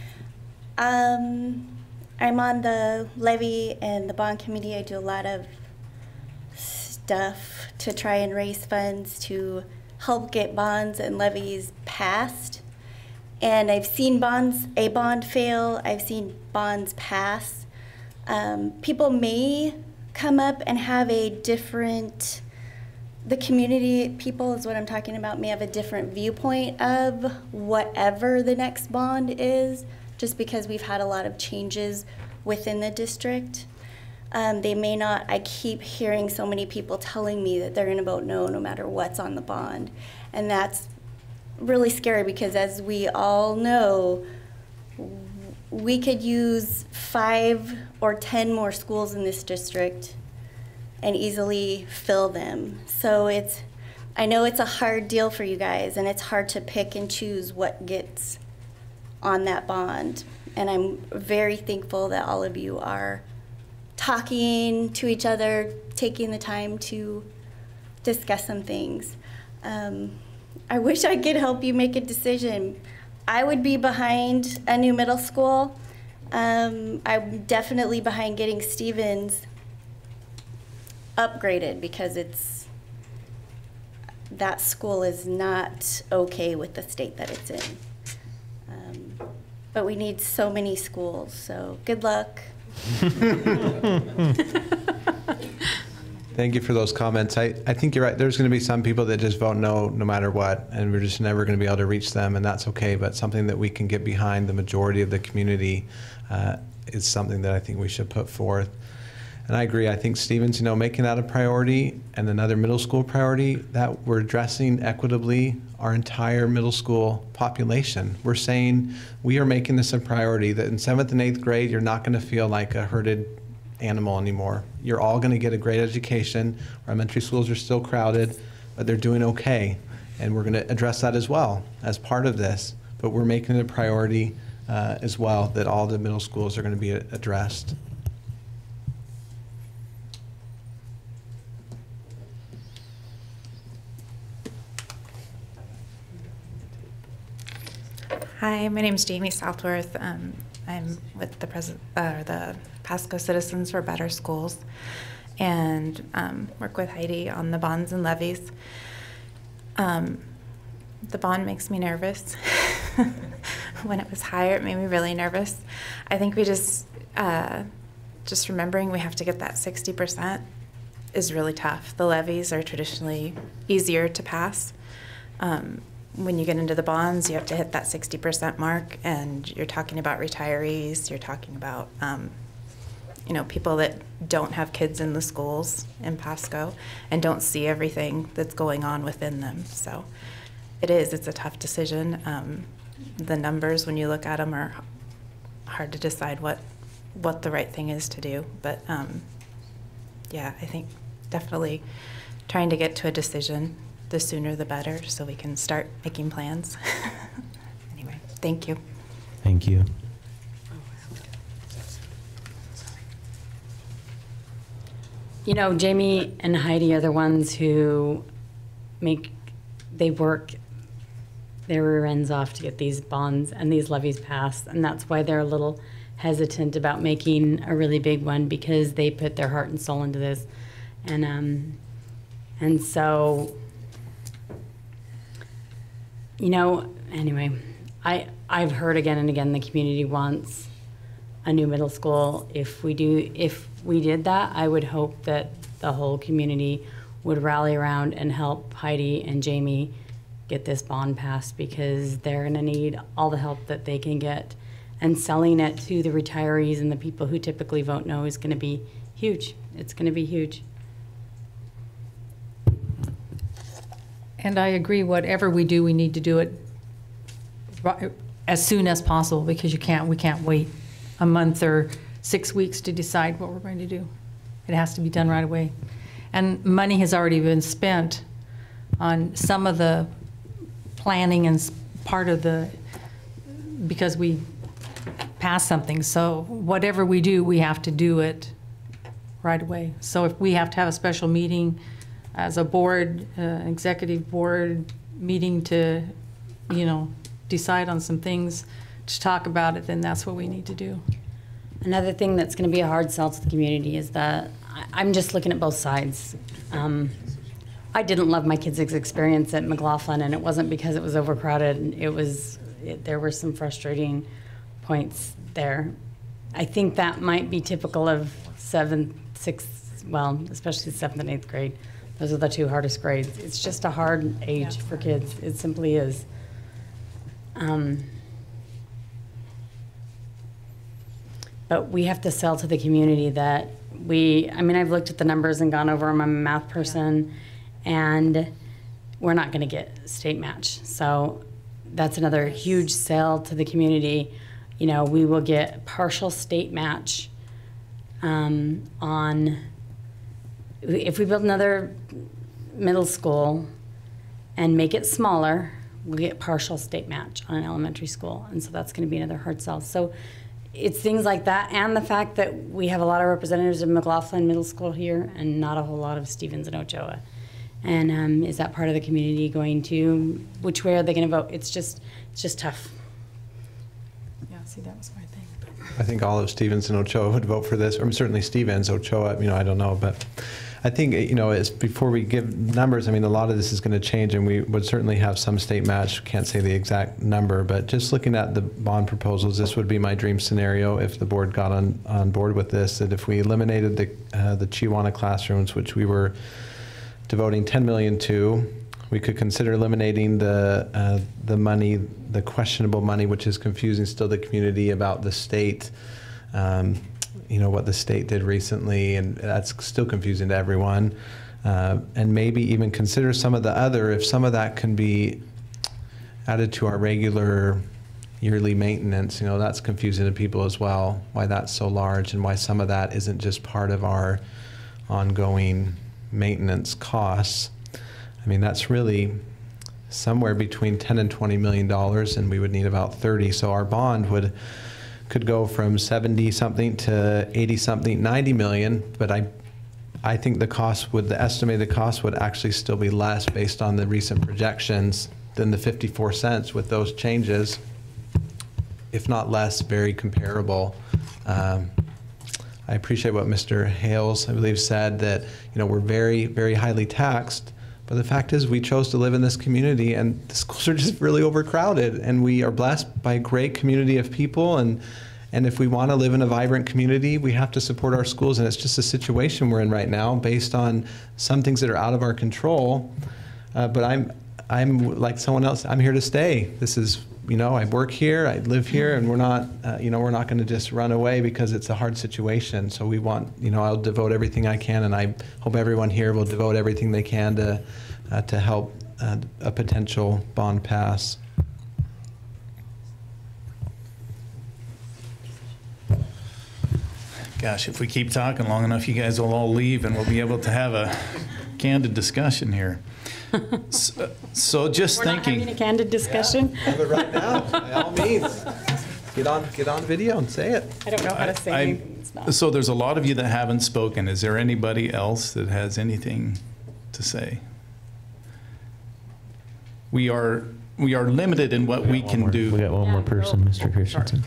I'm on the levy and the bond committee. I do a lot of stuff to try and raise funds to help get bonds and levies passed. And I've seen a bond fail. I've seen bonds pass. People may come up and have a different, the community people is what I'm talking about, may have a different viewpoint of whatever the next bond is, just because we've had a lot of changes within the district. They may not, I keep hearing so many people telling me that they're gonna vote no, no matter what's on the bond. And that's really scary because as we all know, we could use 5 or 10 more schools in this district and easily fill them. So I know it's a hard deal for you guys, and it's hard to pick and choose what gets on that bond. And I'm very thankful that all of you are talking to each other, taking the time to discuss some things. I wish I could help you make a decision. I would be behind a new middle school. I'm definitely behind getting Stevens upgraded because that school is not okay with the state that it's in. But we need so many schools, so good luck. Thank you for those comments. I think you're right. There's going to be some people that just vote no matter what, and we're just never going to be able to reach them, and that's okay. But something that we can get behind the majority of the community is something that I think we should put forth. And I agree. I think Stevens, making that a priority and another middle school priority, that we're addressing equitably our entire middle school population. We're saying we are making this a priority, that in 7th and 8th grade, you're not going to feel like a herded animal anymore. You're all going to get a great education. Our elementary schools are still crowded, but they're doing okay. And we're going to address that as well as part of this. But we're making it a priority as well, that all the middle schools are going to be addressed. Hi, my name is Jamie Southworth. I'm with the Pasco Citizens for Better Schools, and work with Heidi on the bonds and levies. The bond makes me nervous. When it was higher, it made me really nervous. I think we just remembering we have to get that 60% is really tough. The levies are traditionally easier to pass. When you get into the bonds, you have to hit that 60% mark, and you're talking about retirees, you're talking about people that don't have kids in the schools in Pasco and don't see everything that's going on within them. So it's a tough decision. The numbers, when you look at them, are hard to decide what the right thing is to do. But yeah, I think definitely trying to get to a decision, the sooner the better, so we can start making plans. Anyway, thank you. Thank you. Jamie and Heidi are the ones who work their rear ends off to get these bonds and these levies passed, and that's why they're a little hesitant about making a really big one, because they put their heart and soul into this. And so, anyway, I've heard again and again the community wants a new middle school. If we did that, I would hope that the whole community would rally around and help Heidi and Jamie get this bond passed, because they're going to need all the help that they can get. And selling it to the retirees and the people who typically vote no is going to be huge. It's going to be huge. And I agree, whatever we do, we need to do it as soon as possible, because we can't wait a month or 6 weeks to decide what we're going to do. It has to be done right away. And money has already been spent on some of the planning and part of the, because we passed something. So whatever we do, we have to do it right away. So if we have to have a special meeting as a board, executive board meeting to, you know, decide on some things, to talk about it, then that's what we need to do. Another thing that's going to be a hard sell to the community is that I'm just looking at both sides. I didn't love my kids' experience at McLaughlin, and it wasn't because it was overcrowded. There were some frustrating points there. I think that might be typical of 7th, 6th, well, especially 7th and 8th grade. Those are the 2 hardest grades. It's just a hard age for kids. It simply is. But we have to sell to the community that I've looked at the numbers and gone over them. I'm a math person, and we're not going to get state match. So that's another huge sell to the community. You know, we will get partial state match on, if we build another middle school and make it smaller, we'll get partial state match on an elementary school. And so that's going to be another hard sell. So it's things like that, and the fact that we have a lot of representatives of McLaughlin Middle School here and not a whole lot of Stevens and Ochoa. And is that part of the community going to, which way are they going to vote? It's just tough. Yeah, see, that was my thing. I think all of Stevens and Ochoa would vote for this, or certainly Stevens, Ochoa, you know, I don't know, but I think, you know, before we give numbers, I mean, a lot of this is going to change, and we would certainly have some state match. Can't say the exact number, but just looking at the bond proposals, this would be my dream scenario if the board got on board with this, that if we eliminated the Chiawana classrooms, which we were devoting $10 million to, we could consider eliminating the money, the questionable money, which is confusing still the community about the state. You know, what the state did recently, and that's still confusing to everyone. And maybe even consider some of the other, if some of that can be added to our regular yearly maintenance, you know, that's confusing to people as well, why that's so large and why some of that isn't just part of our ongoing maintenance costs. I mean, that's really somewhere between $10 and $20 million, and we would need about 30. So our bond could go from 70 something to 80 something, 90 million, but I think the estimated cost would actually still be less based on the recent projections than the 54 cents with those changes, if not less, very comparable. I appreciate what Mr. Hales, I believe, said, that, you know, we're very, very highly taxed. But the fact is, we chose to live in this community, and the schools are just really overcrowded, and we are blessed by a great community of people, and if we want to live in a vibrant community, we have to support our schools, and it's just a situation we're in right now based on some things that are out of our control. But I'm like someone else, I'm here to stay. This is, you know, I work here, I live here, and we're not, you know, we're not going to just run away because it's a hard situation. So we want, you know, I'll devote everything I can, and I hope everyone here will devote everything they can to help a potential bond pass. Gosh, if we keep talking long enough, you guys will all leave, and we'll be able to have a candid discussion here. So just We're thinking. not having a candid discussion? Yeah, have it right now, by all means. Get on video and say it. I don't know how to say anything. It's not. So there's a lot of you that haven't spoken. Is there anybody else that has anything to say? We are limited in what we can do. We got one more person, Mr. Christensen.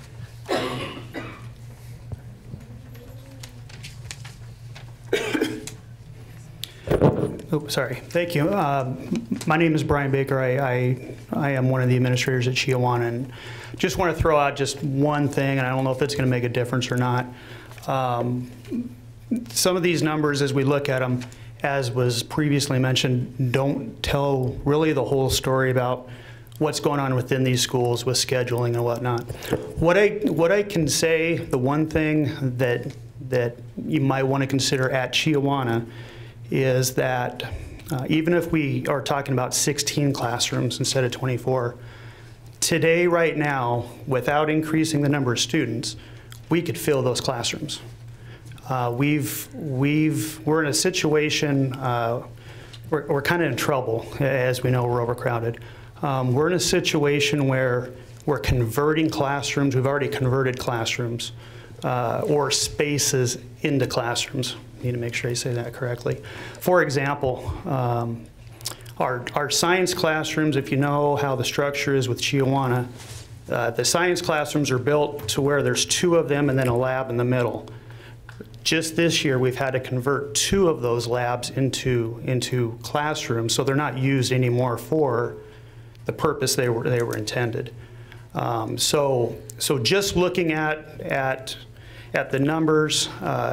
Oh, sorry. Thank you. My name is Brian Baker. I am one of the administrators at Chiawana, and just want to throw out just one thing, and I don't know if it's going to make a difference or not. Some of these numbers, as we look at them, as was previously mentioned, don't tell really the whole story about what's going on within these schools with scheduling and whatnot. What I can say, the one thing that you might want to consider at Chiawana is that even if we are talking about 16 classrooms instead of 24, today, right now, without increasing the number of students, we could fill those classrooms. We're in a situation, we're kind of in trouble. As we know, we're overcrowded. We're in a situation where we're converting classrooms. We've already converted classrooms or spaces into classrooms. Need to make sure I say that correctly. For example, our science classrooms, if you know how the structure is with Chiawana, the science classrooms are built to where there's 2 of them and then a lab in the middle. Just this year, we've had to convert 2 of those labs into classrooms, so they're not used anymore for the purpose they were intended. So just looking at the numbers,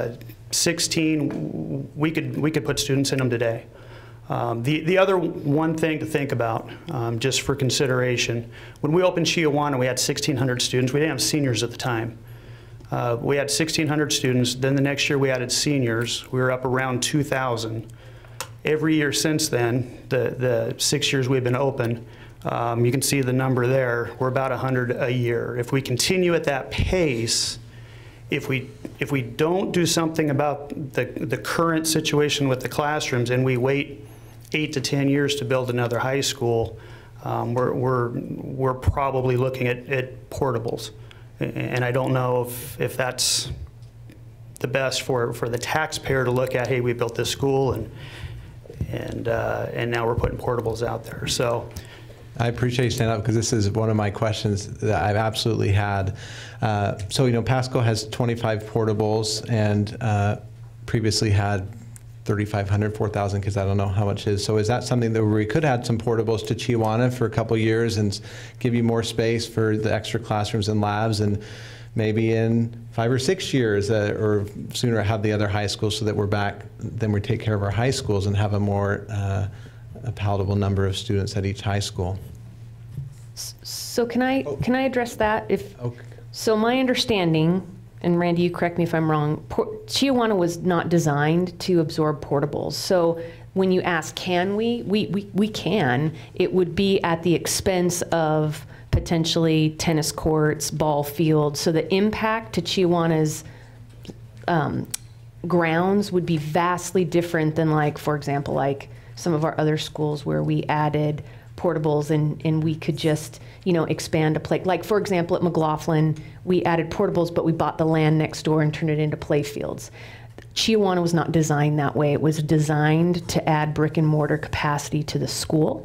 16, we could put students in them today. The other one thing to think about, just for consideration, when we opened Chiawana, we had 1,600 students. We didn't have seniors at the time. We had 1,600 students. Then the next year we added seniors. We were up around 2,000. Every year since then, the 6 years we've been open, you can see the number there. We're about 100 a year. If we continue at that pace, if we don't do something about the current situation with the classrooms and we wait 8 to 10 years to build another high school, we're probably looking at portables. And I don't know if that's the best for the taxpayer to look at. Hey, we built this school, and now we're putting portables out there. So I appreciate you standing up because this is one of my questions that I've absolutely had. So you know, Pasco has 25 portables and previously had 3,500, 4,000 kids. I don't know how much it is. So is that something that we could add some portables to Chiawana for a couple of years and give you more space for the extra classrooms and labs, and maybe in 5 or 6 years or sooner have the other high schools so that we're back, then we take care of our high schools and have a more a palatable number of students at each high school? So can I address that? So my understanding, and Randy, you correct me if I'm wrong, Chiawana was not designed to absorb portables. So when you ask, can we can. It would be at the expense of potentially tennis courts, ball fields. So the impact to Chiawana's grounds would be vastly different than, like, for example, like some of our other schools where we added portables and we could just, you know, expand a play. Like, for example, at McLaughlin, we added portables, but we bought the land next door and turned it into play fields. Chiawana was not designed that way. It was designed to add brick and mortar capacity to the school.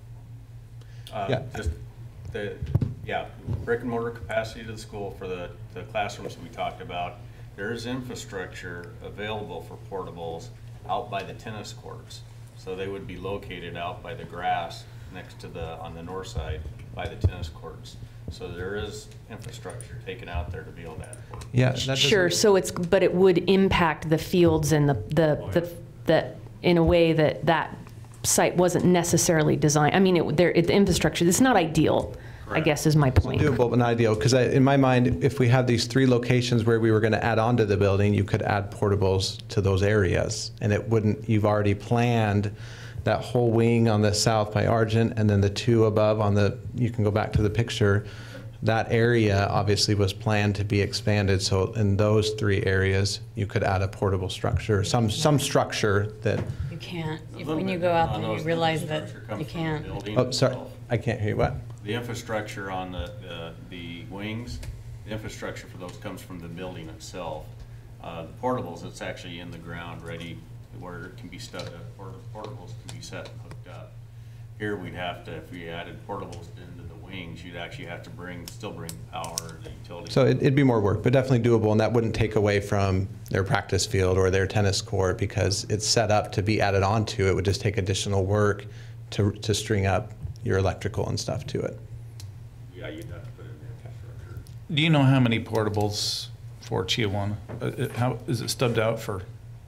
Brick and mortar capacity to the school for the classrooms we talked about. There is infrastructure available for portables out by the tennis courts. So they would be located out by the grass next to on the north side by the tennis courts. So there is infrastructure taken out there to be able to add portables. Yeah, sure. So but it would impact the fields and the in a way that site wasn't necessarily designed. I mean, the infrastructure, it's not ideal. Correct. I guess is my point. It's doable but not ideal, because in my mind, if we had these 3 locations where we were going to add on to the building, you could add portables to those areas, and it wouldn't. You've already planned that whole wing on the south by Argent, and then the 2 above on the. You can go back to the picture. That area obviously was planned to be expanded, so in those 3 areas, you could add a portable structure, some structure that. You can't. When you go out there, you realize that you can't. Oh, sorry, I can't hear you. What? The infrastructure on the wings, the infrastructure for those comes from the building itself. The portables, it's actually in the ground ready where it can be set up, portables can be set and hooked up. Here we'd have to, if we added portables into the wings, you'd actually have to still bring power and the utility. So it'd be more work, but definitely doable, and that wouldn't take away from their practice field or their tennis court because it's set up to be added onto. It would just take additional work to string up your electrical and stuff to it. Yeah, you'd have to put in the infrastructure. Do you know how many portables for Chiawana? How is it stubbed out for?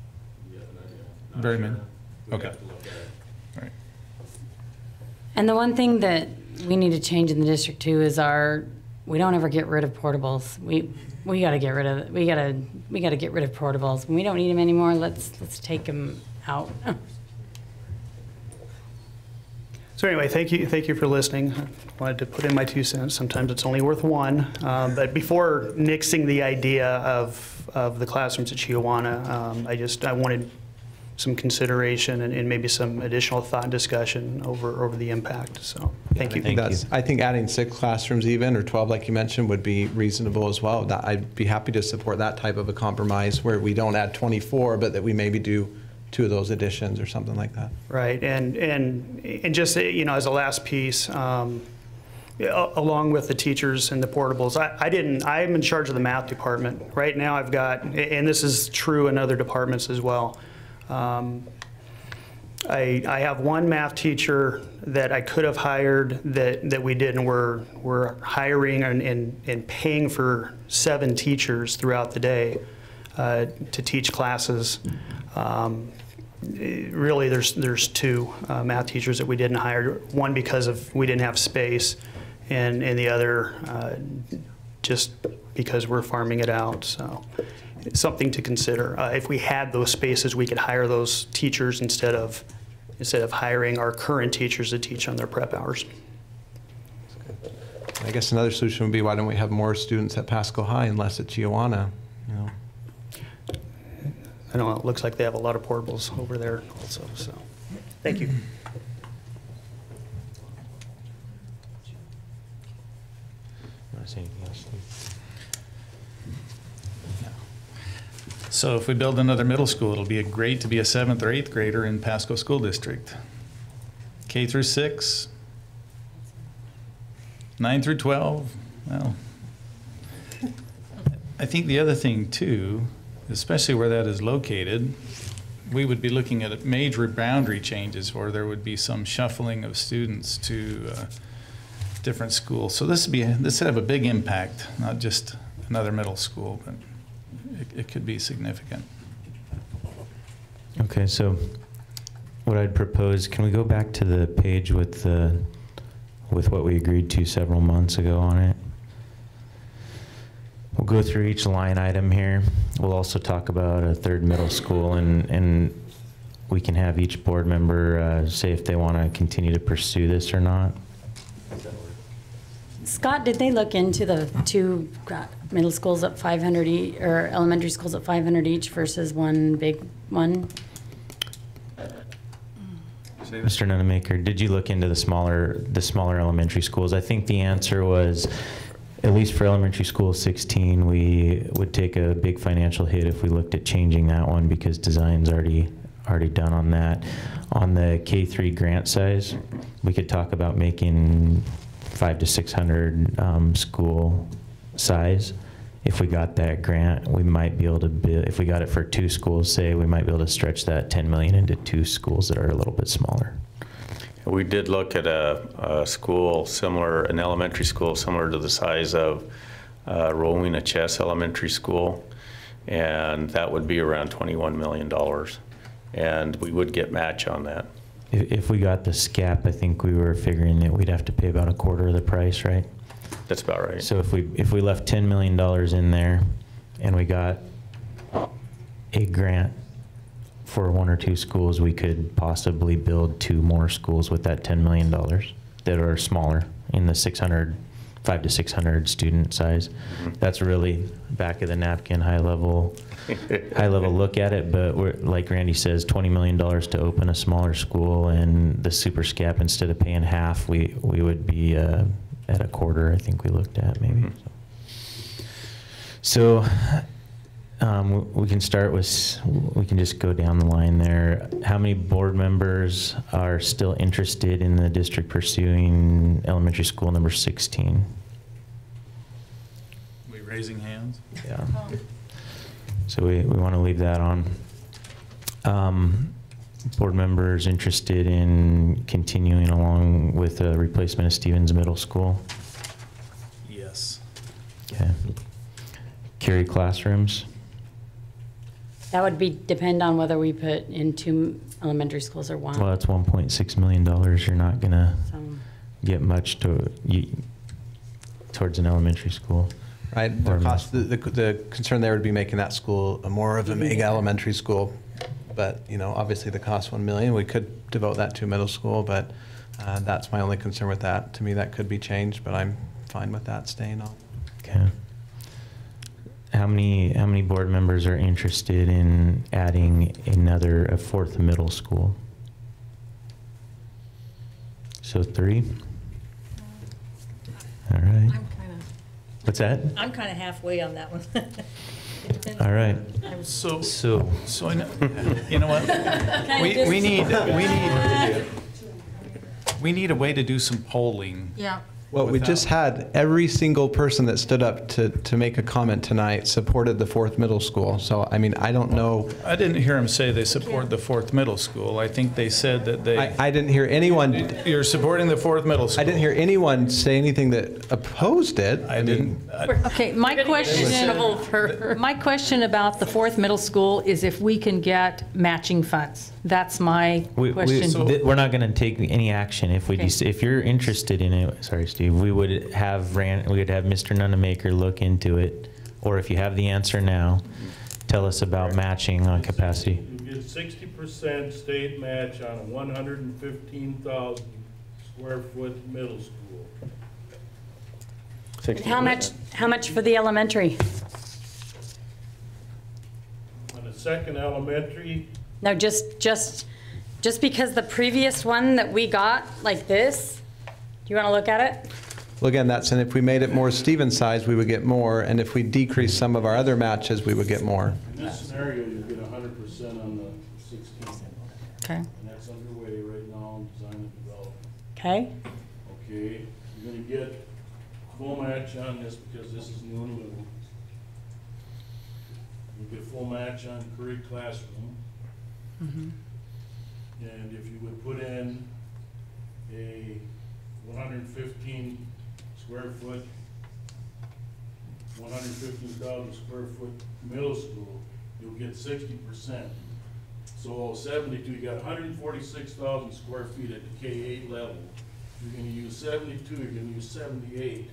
Very many. Okay. All right. And the one thing that we need to change in the district too is we don't ever get rid of portables. We got to get rid of we got to get rid of portables. When we don't need them anymore, let's take them out. So anyway, thank you for listening. I wanted to put in my 2 cents. Sometimes it's only worth one. But before nixing the idea of the classrooms at Chiawana, I wanted some consideration and maybe some additional thought and discussion over the impact. So thank you. I think adding 6 classrooms even, or 12 like you mentioned, would be reasonable as well. I'd be happy to support that type of a compromise where we don't add 24, but that we maybe do 2 of those additions or something like that. Right, and just, you know, as a last piece, along with the teachers and the portables, I'm in charge of the math department. Right now I've got, and this is true in other departments as well, I have one math teacher that I could have hired that we didn't. We're hiring and paying for 7 teachers throughout the day to teach classes. Really, there's 2 math teachers that we didn't hire. One because we didn't have space, and the other just because we're farming it out. So it's something to consider. If we had those spaces, we could hire those teachers instead of hiring our current teachers to teach on their prep hours. I guess another solution would be, why don't we have more students at Pasco High and less at Chiawana? You know. I know it looks like they have a lot of portables over there also. So, thank you. So if we build another middle school, it'll be great to be a 7th or 8th grader in Pasco School District. K through 6, 9 through 12, well. I think the other thing too, especially where that is located, we would be looking at major boundary changes where there would be some shuffling of students to different schools. So this would have a big impact, not just another middle school, but it could be significant. Okay, so what I'd propose, can we go back to the page with what we agreed to several months ago on it? We'll go through each line item here. We'll also talk about a 3rd middle school, and we can have each board member say if they want to continue to pursue this or not. Scott, did they look into the 2 middle schools at 500 each, or elementary schools at 500 each versus one big one? Mr. Nunemaker, did you look into the smaller elementary schools? I think the answer was, at least for elementary school 16, we would take a big financial hit if we looked at changing that one because design's already done on that. On the K3 grant size, we could talk about making 500 to 600 school size. If we got that grant, we might be able to build, if we got it for 2 schools, say, we might be able to stretch that 10 million into 2 schools that are a little bit smaller. We did look at a school similar, an elementary school similar to the size of Rowena Chess Elementary School, and that would be around $21 million, and we would get match on that. If we got the SCAP, I think we were figuring that we'd have to pay about 1/4 of the price, right? That's about right. So if we left $10 million in there and we got a grant for 1 or 2 schools, we could possibly build 2 more schools with that $10 million that are smaller in the 500 to 600 student size. That's really back of the napkin, high level look at it. But we're, like Randy says, $20 million to open a smaller school, and the super SCAP, instead of paying half, we would be at 1/4. I think we looked at maybe. So we can start with, we can just go down the line there. How many board members are still interested in the district pursuing elementary school number 16? We raising hands? Yeah. So we want to leave that on. Board members interested in continuing along with a replacement of Stevens Middle School? Yes. Okay. Carry classrooms? That would depend on whether we put in 2 elementary schools or 1. Well, that's $1.6 million. You're not going to get much towards an elementary school. Right. The concern there would be making that school more of a mega elementary school. But, you know, obviously the cost $1 million. We could devote that to middle school, but That's my only concern with that. To me, that could be changed, but I'm fine with that staying on. Okay. How many board members are interested in adding a fourth middle school? So 3? All right. What's that? I'm kind of halfway on that one. All right. So you know what? We need a way to do some polling. Yeah. Well, we just had every single person that stood up to make a comment tonight supported the fourth middle school. So, I mean, I don't know. I didn't hear them say they support the fourth middle school. I think they said that they. I didn't hear anyone. You're supporting the fourth middle school. I didn't hear anyone say anything that opposed it. I didn't. Okay, my question about the fourth middle school is if we can get matching funds. That's my question. We're not going to take any action if we if you're interested in it. Sorry, Steve. We would have Mr. Nunemaker look into it, or if you have the answer now, tell us about matching on capacity. You get 60% state match on a 115,000 square foot middle school. And how much for the elementary? On the second elementary, No, just because the previous one that we got like this, do you want to look at it? Well, again, and if we made it more Stevens size, we would get more. And if we decrease some of our other matches, we would get more. in this scenario, you get 100% on the 16. Okay. And that's underway right now in design and development. Okay. Okay, you're gonna get full match on this because this is new and little. You get full match on Curry Classroom. And if you would put in a 115 square foot, 115,000 square foot middle school, you'll get 60%. So 72, you got 146,000 square feet at the K-8 level. You're gonna use 72, you're gonna use 78.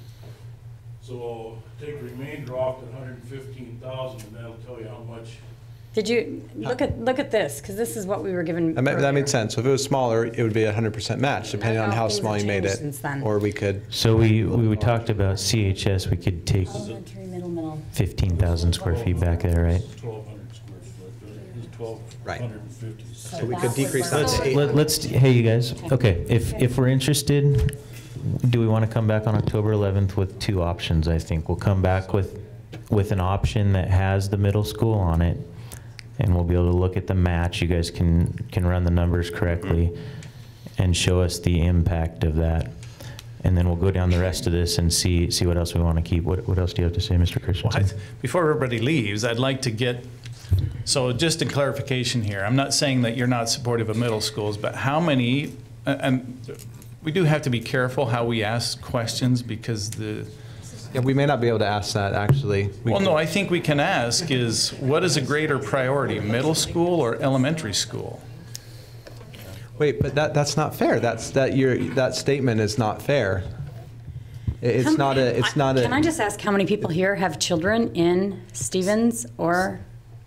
So take the remainder off to 115,000 and that'll tell you how much. Did you look at this? Because this is what we were given. That made sense. So if it was smaller, it would be 100% match, depending on how small you made it. Or we could. So we talked about CHS. We could take 15,000 square feet back there, right? 1,200 square foot. Right. 150. So we could decrease that to 8. Let's. Hey, you guys. Okay, if we're interested, do we want to come back on October 11th with 2 options? I think we'll come back with an option that has the middle school on it. And we'll be able to look at the match. You guys can run the numbers correctly and show us the impact of that. And then we'll go down the rest of this and see what else we want to keep. What else do you have to say, Mr. Christensen? Well, before everybody leaves, I'd like to get, so just a clarification here. I'm not saying that you're not supportive of middle schools, but how many, and we do have to be careful how we ask questions because Yeah, we may not be able to ask that, actually. Well, no, I think we can ask is, what is a greater priority, middle school or elementary school? Wait, but that's not fair. That statement is not fair. It's not a. Can I just ask how many people here have children in Stevens or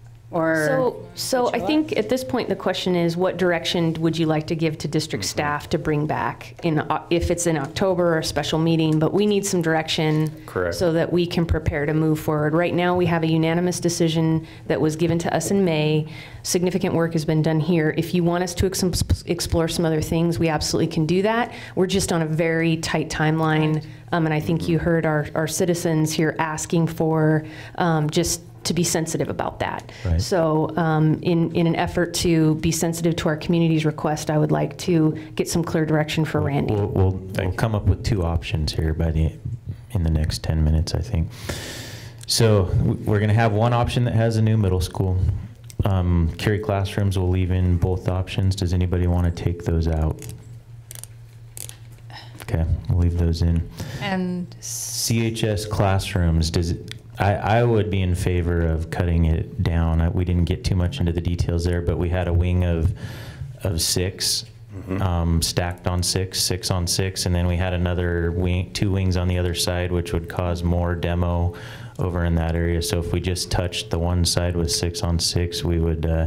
So I think at this point, the question is, what direction would you like to give to district staff to bring back if it's in October or a special meeting? But we need some direction. Correct. So that we can prepare to move forward. Right now, we have a unanimous decision that was given to us in May. Significant work has been done here. If you want us to explore some other things, we absolutely can do that. We're just on a very tight timeline. And I think you heard our citizens here asking for just to be sensitive about that. Right. So in an effort to be sensitive to our community's request, I would like to get some clear direction for Randy. We'll come up with 2 options here in the next 10 minutes, I think. So we're going to have one option that has a new middle school. Curie classrooms will leave in both options. Does anybody want to take those out? Okay, we'll leave those in. And CHS classrooms, I would be in favor of cutting it down. We didn't get too much into the details there, but we had a wing of 6 stacked on 6 on 6, and then we had another 2 wings on the other side, which would cause more demo over in that area. So if we just touched the one side with 6 on 6, we would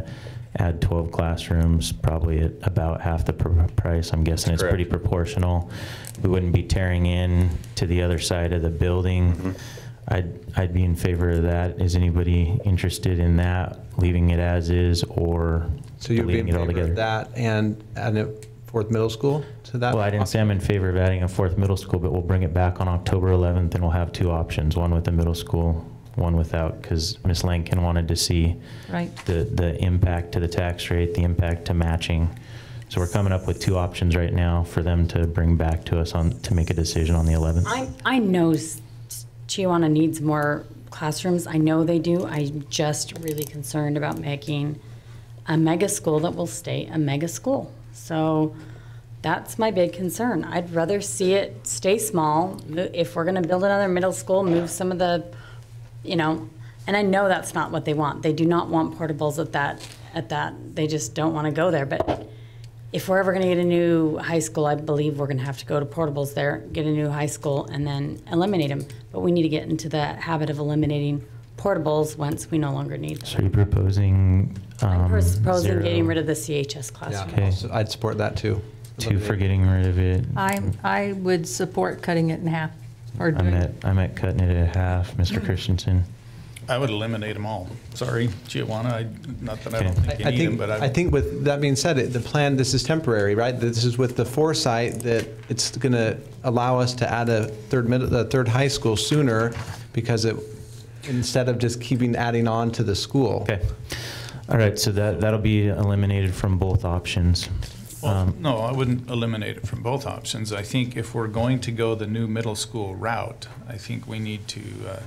add 12 classrooms, probably at about half the price. I'm guessing it's pretty proportional. We wouldn't be tearing in to the other side of the building. I'd be in favor of that. Is anybody interested in that, leaving it as is, or So you'd be in deleting it favor altogether? of that and adding a fourth middle school to that? Well, I didn't say I'm in favor of adding a fourth middle school, but we'll bring it back on October 11th, and we'll have two options, one with the middle school, one without, because Ms. Lankin wanted to see Right. the impact to the tax rate, the impact to matching. So we're coming up with two options right now for them to bring back to us to make a decision on the 11th. I know Chiawana needs more classrooms. I know they do. I'm just really concerned about making a mega school that will stay a mega school. So that's my big concern. I'd rather see it stay small. If we're going to build another middle school, move some of the, and I know that's not what they want. They do not want portables at that. They just don't want to go there. But if we're ever going to get a new high school, I believe we're going to have to go to portables there, get a new high school, and then eliminate them. But we need to get into that habit of eliminating portables once we no longer need them. So are you proposing I'm proposing zero? getting rid of the CHS classroom. Okay. So I'd support that too. Two for getting rid of it. I would support cutting it in half. Or doing I'm at cutting it at half, Mr. Christensen. I would eliminate them all. Sorry, Giovanna, not that I don't think you I need them, but I think with that being said, the plan, this is temporary, right? This is with the foresight that it's going to allow us to add a third high school sooner, because instead of just adding on to the school. Okay. All right, so that'll be eliminated from both options. Well, no, I wouldn't eliminate it from both options. I think if we're going to go the new middle school route, I think we need to,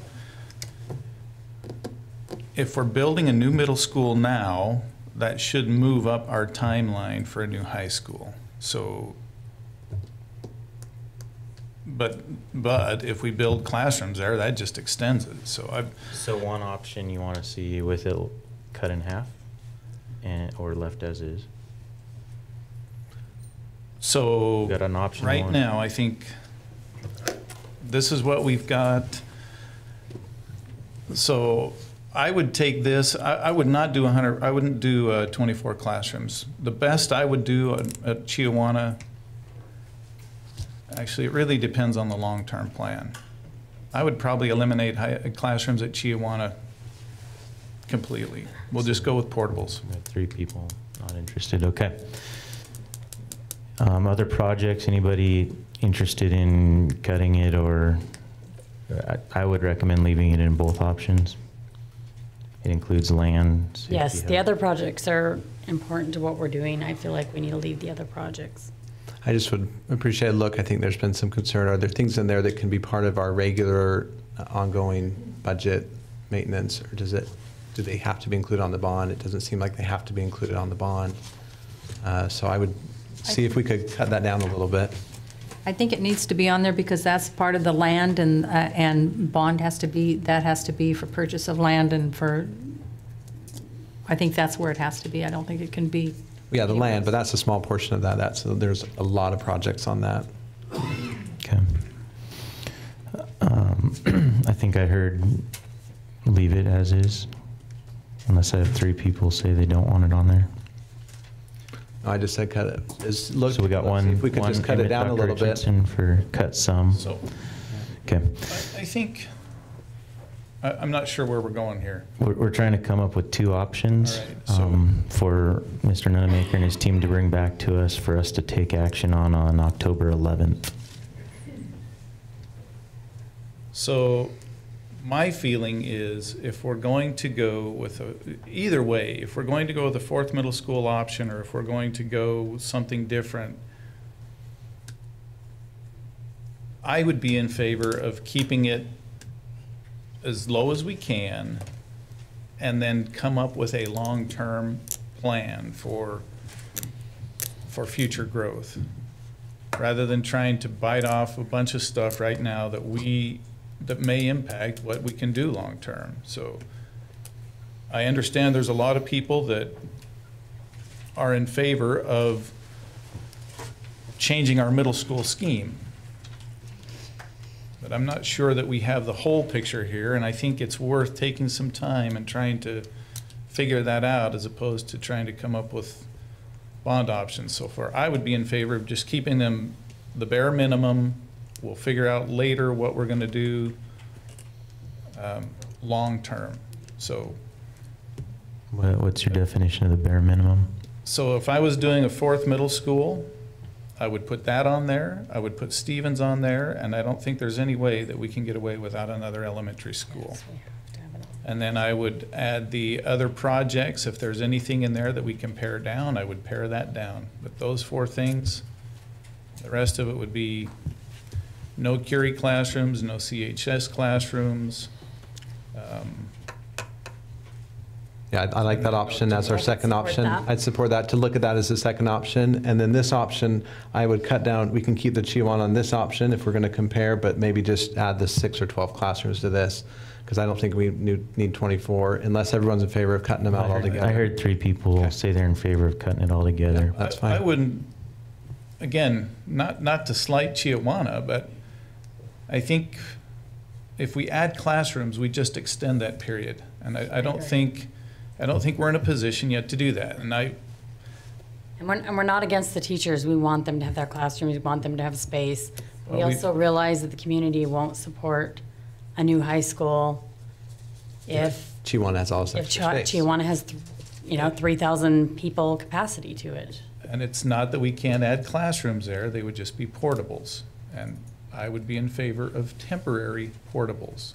if we're building a new middle school now, that should move up our timeline for a new high school. So, but if we build classrooms there, that just extends it. So one option you want to see with it cut in half, or left as is? So got an option right one. now, I think this is what we've got. So I would take this. I would not do 100. I wouldn't do 24 classrooms. The best I would do at Chiawana. Actually, it really depends on the long-term plan. I would probably eliminate classrooms at Chiawana completely. We'll just go with portables. We have 3 people not interested. Okay. Other projects, anybody interested in cutting it, or I would recommend leaving it in both options. It includes land. Yes, the other projects are important to what we're doing. I feel like we need to leave the other projects. I just would appreciate a look. I think there's been some concern. Are there things in there that can be part of our regular ongoing budget maintenance, or do they have to be included on the bond? It doesn't seem like they have to be included on the bond. So I would see if we could cut that down a little bit. I think it needs to be on there because that's part of the land, and bond has to be for purchase of land, and I think that's where it has to be. I don't think it can be. Yeah, the land, but that's a small portion of that. So there's a lot of projects on that. Okay. I think I heard leave it as is, unless I have 3 people say they don't want it on there. I just said cut it. So we got one. If we could just cut it down a little bit. For cut some. So, okay. I think, I'm not sure where we're going here. We're trying to come up with 2 options All right, for Mr. Nunemaker and his team to bring back to us for us to take action on October 11th. So my feeling is if we're going to go with either way, if we're going to go with the 4th middle school option, or if we're going to go with something different, I would be in favor of keeping it as low as we can and then come up with a long-term plan for future growth, rather than trying to bite off a bunch of stuff right now that may impact what we can do long-term. So I understand there's a lot of people that are in favor of changing our middle school scheme. But I'm not sure that we have the whole picture here, and I think it's worth taking some time and trying to figure that out as opposed to trying to come up with bond options so far. I would be in favor of just keeping them the bare minimum. We'll figure out later what we're going to do long term. So What's your definition of the bare minimum? So if I was doing a 4th middle school, I would put that on there. I would put Stevens on there, and I don't think there's any way that we can get away without another elementary school. And then I would add the other projects. If there's anything in there that we can pare down, I would pare that down. But those 4 things, the rest of it would be no Curie classrooms, no CHS classrooms. Yeah, I like that option as our second option. I'd support that, to look at that as the second option. And then this option, I would cut down, we can keep the Chiawana on this option if we're going to compare, but maybe just add the 6 or 12 classrooms to this, because I don't think we need 24, unless everyone's in favor of cutting them out altogether. I heard 3 people say they're in favor of cutting it all together. Yeah, that's fine. I wouldn't, again, not to slight Chiawana, but I think if we add classrooms, we just extend that period. And I don't think we're in a position yet to do that. And we're not against the teachers. We want them to have their classrooms. We want them to have space. We also realize that the community won't support a new high school if Chiawana has all this extra space. Chiawana has 3,000 people capacity to it. And it's not that we can't add classrooms there. They would just be portables. And I would be in favor of temporary portables.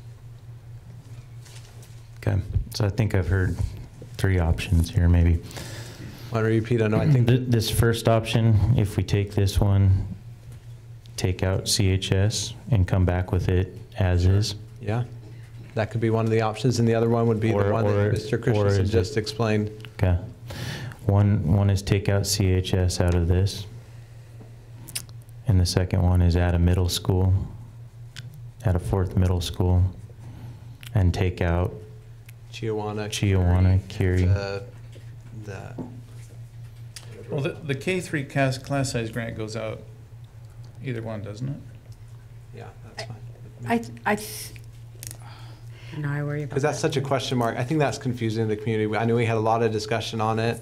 Okay, so I think I've heard 3 options here, maybe. Want to repeat? I think this first option, if we take this one, take out CHS and come back with it as is. Yeah, that could be one of the options, and the other one would be the one that Mr. Christensen just explained. Okay, one is take out CHS out of this, and the second one is add a middle school, add a 4th middle school, and take out Chiawana, Curie. Well, the K-3 class size grant goes out either one, doesn't it? Yeah, that's fine. I worry about because that's such a question mark. I think that's confusing the community. I know we had a lot of discussion on it.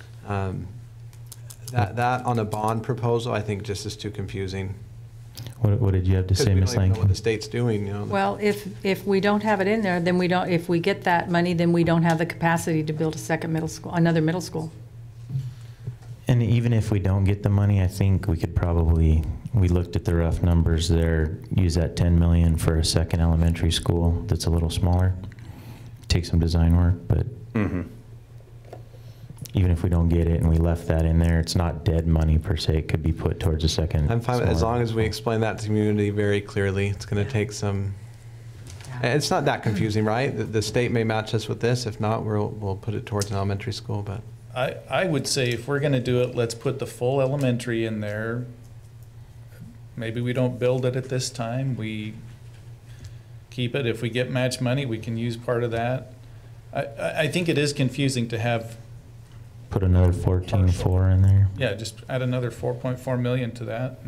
That on a bond proposal, I think just is too confusing. What did you have to say, Ms. Because we don't even know Lankin? what the state's doing, you know. Well, if we don't have it in there, then we don't, if we get that money, then we don't have the capacity to build another middle school. And even if we don't get the money, I think we could probably, we looked at the rough numbers there, use that 10 million for a second elementary school that's a little smaller. Take some design work, but even if we don't get it and we left that in there, it's not dead money per se. It could be put towards a second. I'm fine as long as we explain that to the community very clearly. It's going to take some. It's not that confusing, right? The state may match us with this. If not, we'll put it towards an elementary school. But I would say if we're going to do it, let's put the full elementary in there. Maybe we don't build it at this time. We keep it. If we get match money, we can use part of that. I think it is confusing to have. Put another 14.4 in there. Yeah, just add another 4.4 million to that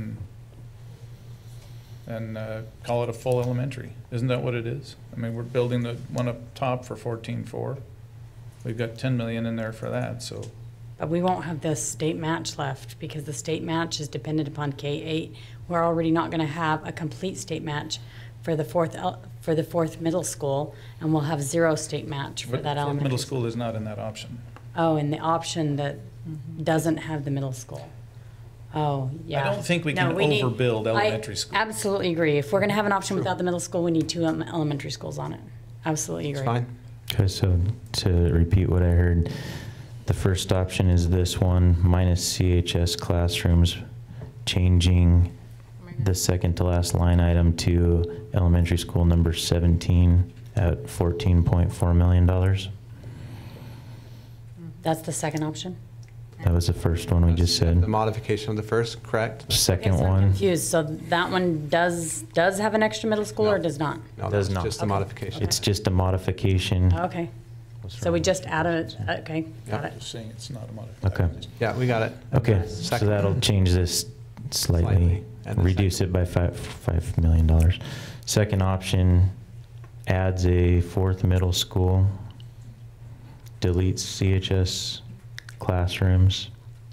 and call it a full elementary. Isn't that what it is? I mean, we're building the one up top for 14.4. We've got 10 million in there for that, so. But we won't have the state match left because the state match is dependent upon K-8. We're already not going to have a complete state match for the fourth middle school, and we'll have 0 state match for that elementary. Middle school is not in that option. Oh, and the option that doesn't have the middle school. Oh, yeah. I don't think we can overbuild elementary school. I absolutely agree. If we're going to have an option without the middle school, we need 2 elementary schools on it. Absolutely agree. it's fine. Okay, so to repeat what I heard, the first option is this one, minus CHS classrooms, changing the second to last line item to elementary school number 17 at $14.4 million. That's the second option? That was the first one we just said. The modification of the first, correct? Second I'm one. confused. So that one does have an extra middle school or does not? No, Does that's not. just a modification. It's just a modification. Okay. So we just added it. Okay, got it. Just saying it's not a modification. Okay. Yeah, we got it. Okay, so that'll change this slightly, And reduce it by $5 million. Second option adds a 4th middle school deletes CHS classrooms,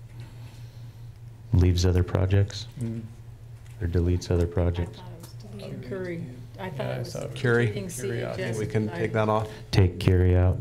leaves other projects, or deletes other projects. Curry. I thought it was Curie. taking CHS. We can take that off. Take Curie out.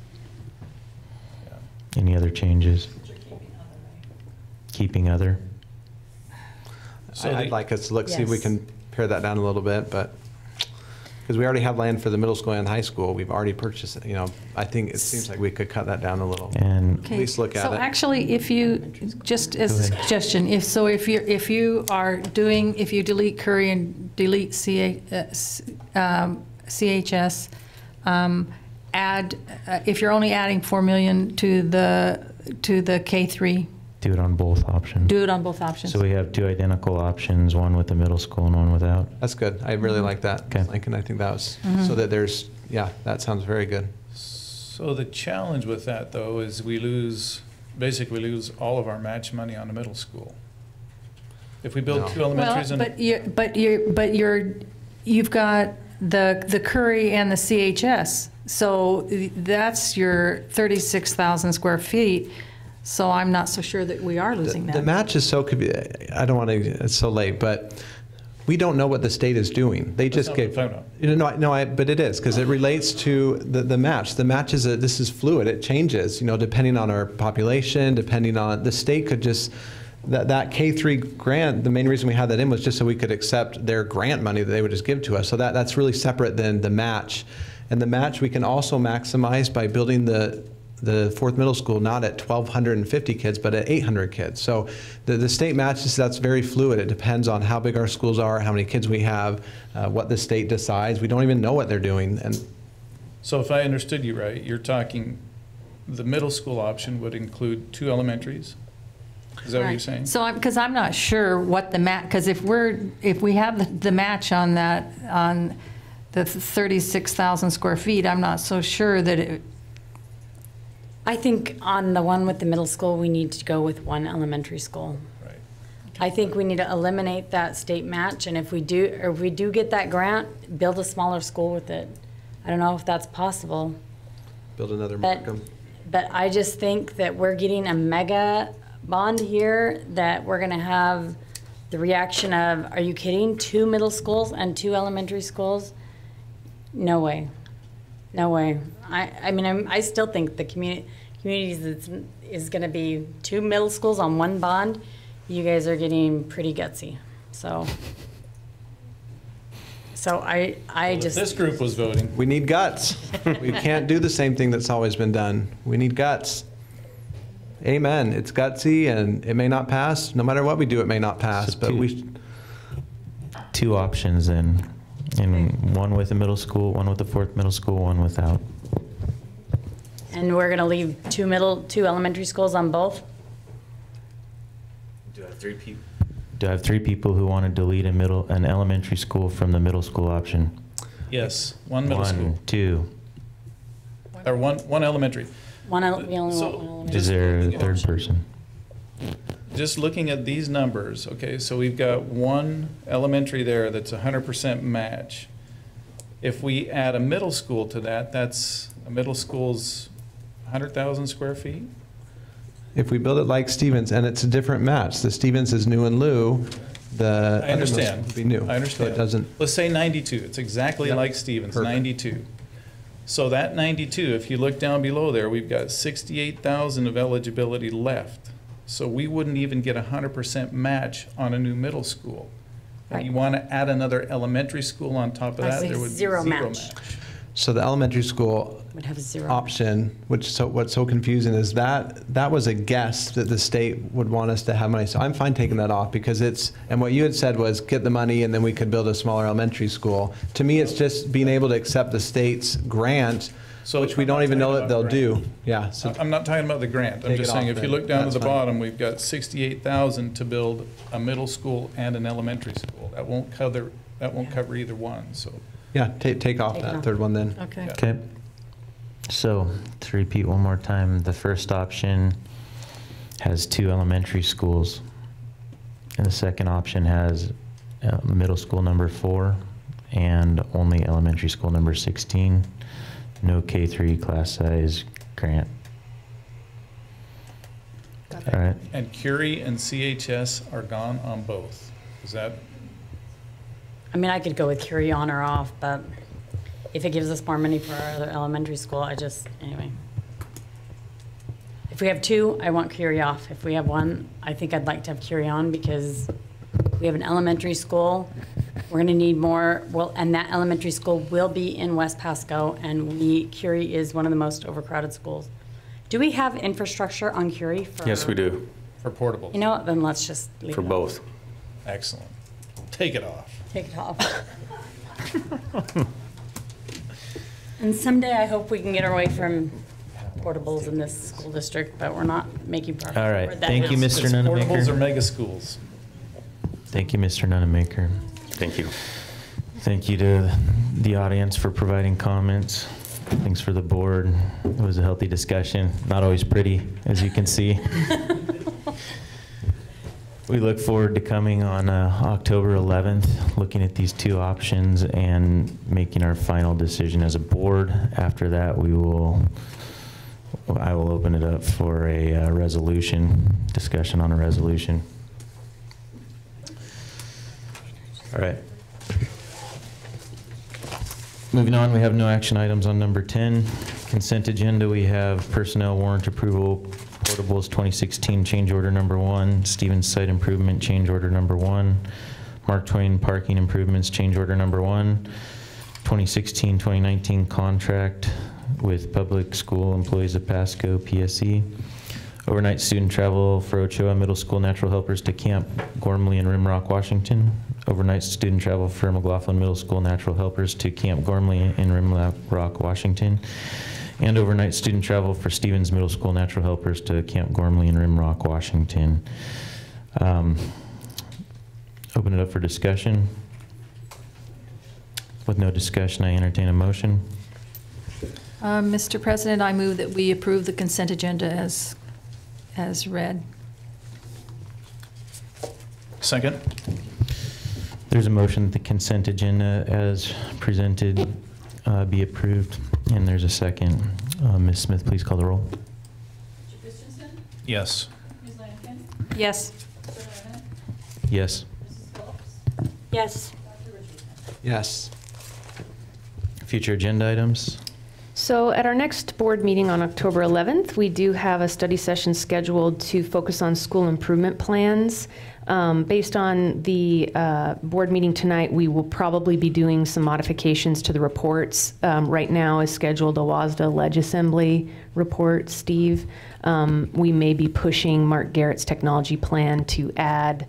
Any other changes? Keeping other. So I'd like us to look, see if we Yes. can pare that down a little bit, but, because we already have land for the middle school and high school, we've already purchased it, you know, I think it seems like we could cut that down a little. And at least look at So it. actually, if you, just as a suggestion, if you are doing, if you delete Curry and delete CHS, add, if you're only adding 4 million to the K3, do it on both options. do it on both options. So we have two identical options, one with the middle school and one without. That's good. I really like that. Okay. Lincoln, I think that was, Mhm. so that there's, yeah, that sounds very good. So the challenge with that, though, is we basically lose all of our match money on the middle school. If we build No. two elementaries Well, and. you've got the Curry and the CHS, so that's your 36,000 square feet. So I'm not so sure that we are losing The that. match is so, I don't want to, it's so late, but we don't know what the state is doing. They just not gave, what I'm talking about. but it is, because it relates to the match. The match is, this is fluid, it changes, you know, depending on our population, depending on, the state could just, that K3 grant, the main reason we had that in was just so we could accept their grant money that they would just give to us. So that's really separate than the match. And the match we can also maximize by building the fourth middle school not at 1,250 kids, but at 800 kids. So the state matches, that's very fluid. It depends on how big our schools are, how many kids we have, what the state decides. We don't even know what they're doing. And So if I understood you right, you're talking, the middle school option would include two elementaries? Is that what you're saying? So because I'm not sure what the match, because if we have the match on that, on the 36,000 square feet, I'm not so sure that it, I think on the one with the middle school, we need to go with one elementary school. Right. I think we need to eliminate that state match, and if we do get that grant, build a smaller school with it. I don't know if that's possible. build another But- Markham. But I just think that we're getting a mega bond here, that we're gonna have the reaction of, are you kidding? 2 middle schools and 2 elementary schools? No way. No way. I mean, I still think the communities is gonna be 2 middle schools on 1 bond. You guys are getting pretty gutsy, so. So I Well, if just. this group was voting, We need guts. We can't do the same thing that's always been done. We need guts. Amen. It's gutsy and it may not pass. No matter what we do, it may not pass, but we, Two options then, and one with the middle school, one with the fourth middle school, one without. And we're gonna leave 2 elementary schools on both? Do I have 3 people? Do I have 3 people who want to delete an elementary school from the middle school option? yes, one middle school, 1, 2. or one elementary. We only want So- one elementary. Is there a third person? Just looking at these numbers, okay, so we've got one elementary there that's 100% match. If we add a middle school to that, that's, a middle school's 100,000 square feet? if we build it like Stevens, and it's a different match, the Stevens is new in lieu, the. I understand. Would be new. I understand. So it doesn't, Let's say 92, it's exactly Yep. like Stevens, Perfect. 92. So that 92, if you look down below there, we've got 68,000 of eligibility left. So we wouldn't even get 100% match on a new middle school. And you Right. want to add another elementary school on top of I that, say there would be zero zero match. match. so the elementary school Would have 0. option, what's so confusing is that was a guess that the state would want us to have money. So I'm fine taking that off because and what you had said was get the money and then we could build a smaller elementary school. To me, it's just being able to accept the state's grant, which we I'm don't not even know talking that they'll about do. Yeah. So I'm not talking about the grant, I'm Take just it saying, off if you then. look down to That's the fine. bottom, we've got 68,000 to build a middle school and an elementary school. That won't cover either one, so. yeah, take off Take it that off. third one then. okay. Okay. So, to repeat one more time, the first option has 2 elementary schools. And the second option has middle school number 4 and only elementary school number 16. No K3 class size grant. All right. And Curie and CHS are gone on both. Is that? I mean, I could go with Curie on or off, but if it gives us more money for our other elementary school, anyway. If we have 2, I want Curie off. If we have 1, I think I'd like to have Curie on because we have an elementary school. We're going to need more, and that elementary school will be in West Pasco, and Curie is one of the most overcrowded schools. Do we have infrastructure on Curie? Yes, we do. For portables? You know what, then let's just leave For it both. Excellent. Take it off. Take it off. And someday I hope we can get away from portables in this school district, but we're not making progress. All right. toward that Thank you, now. Mr. Nunemaker. Portables or mega schools? Thank you, Mr. Nunemaker. Thank you. Thank you to the audience for providing comments. Thanks for the board. It was a healthy discussion. Not always pretty, as you can see. We look forward to coming on October 11th, looking at these 2 options and making our final decision as a board. After that, I will open it up for a discussion on a resolution. All right. Moving on, we have no action items on number 10. Consent agenda, we have personnel warrant approval, portables 2016 change order number 1, Stevens site improvement change order number 1, Mark Twain parking improvements change order number 1, 2016-2019 contract with public school employees of Pasco PSE, overnight student travel for Ochoa Middle School natural helpers to Camp Gormley in Rimrock, Washington, overnight student travel for McLaughlin Middle School natural helpers to Camp Gormley in Rimrock, Washington, and overnight student travel for Stevens Middle School natural helpers to Camp Gormley in Rimrock, Washington. Open it up for discussion. With no discussion, I entertain a motion. Mr. President, I move that we approve the consent agenda as read. Second. There's a motion that the consent agenda as presented be approved, and there's a second. Ms. Smith, please call the roll. Mr. Christensen? Yes. Ms. Lankin? Yes. Mr. Levitt? Yes. Mrs. Phillips? Yes. Dr. Richardson? Yes. Future agenda items? So at our next board meeting on October 11th, we do have a study session scheduled to focus on school improvement plans. Based on the board meeting tonight, we will probably be doing some modifications to the reports. Right now is scheduled a WASDA Ledge Assembly report, Steve. We may be pushing Mark Garrett's technology plan to add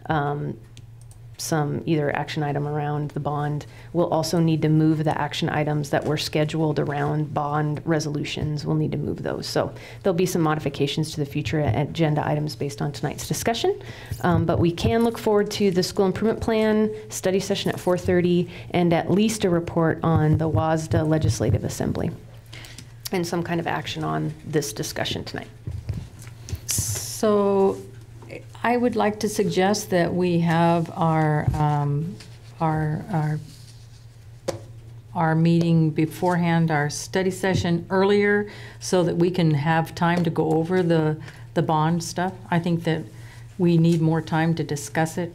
some either action item around the bond. We'll also need to move the action items that were scheduled around bond resolutions. We'll need to move those. So there'll be some modifications to the future agenda items based on tonight's discussion. But we can look forward to the school improvement plan study session at 4:30 and at least a report on the WASDA Legislative Assembly and some kind of action on this discussion tonight. So I would like to suggest that we have our meeting beforehand, our study session earlier, so that we can have time to go over the bond stuff. I think that we need more time to discuss it.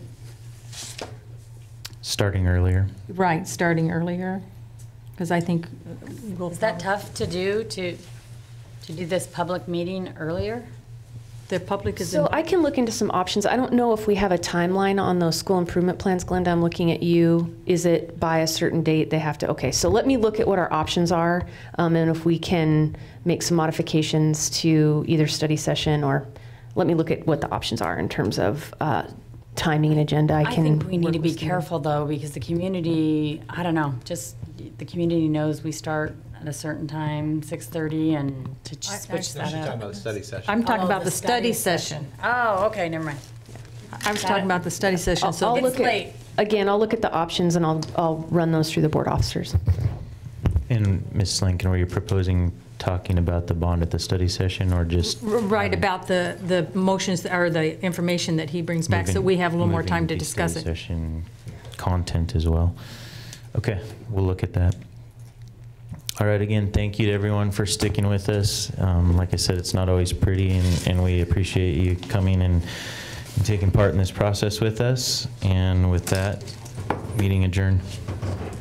Starting earlier. Right, starting earlier, because I think Is that tough to do, to do this public meeting earlier? The public is So I can look into some options. I don't know if we have a timeline on those school improvement plans. Glenda, I'm looking at you. Is it by a certain date they have to? Okay, so let me look at what our options are, and if we can make some modifications to either study session, or let me look at what the options are in terms of timing and agenda. I think we need to be careful though, because the community, I don't know, just the community knows we start at a certain time, 6:30, and to switch that up. Talking about the study session. I'm talking about the study session. Oh, okay, never mind. I was talking about the study session, so I'll look at, again, I'll look at the options and I'll run those through the board officers. And Ms. Lincoln, were you proposing talking about the bond at the study session, or just? Right, about the motions or the information that he brings back, so we have a little more time to moving the discuss study it. Session content as well. Okay, we'll look at that. All right, again, thank you to everyone for sticking with us. Like I said, it's not always pretty, and we appreciate you coming and taking part in this process with us. And with that, meeting adjourned.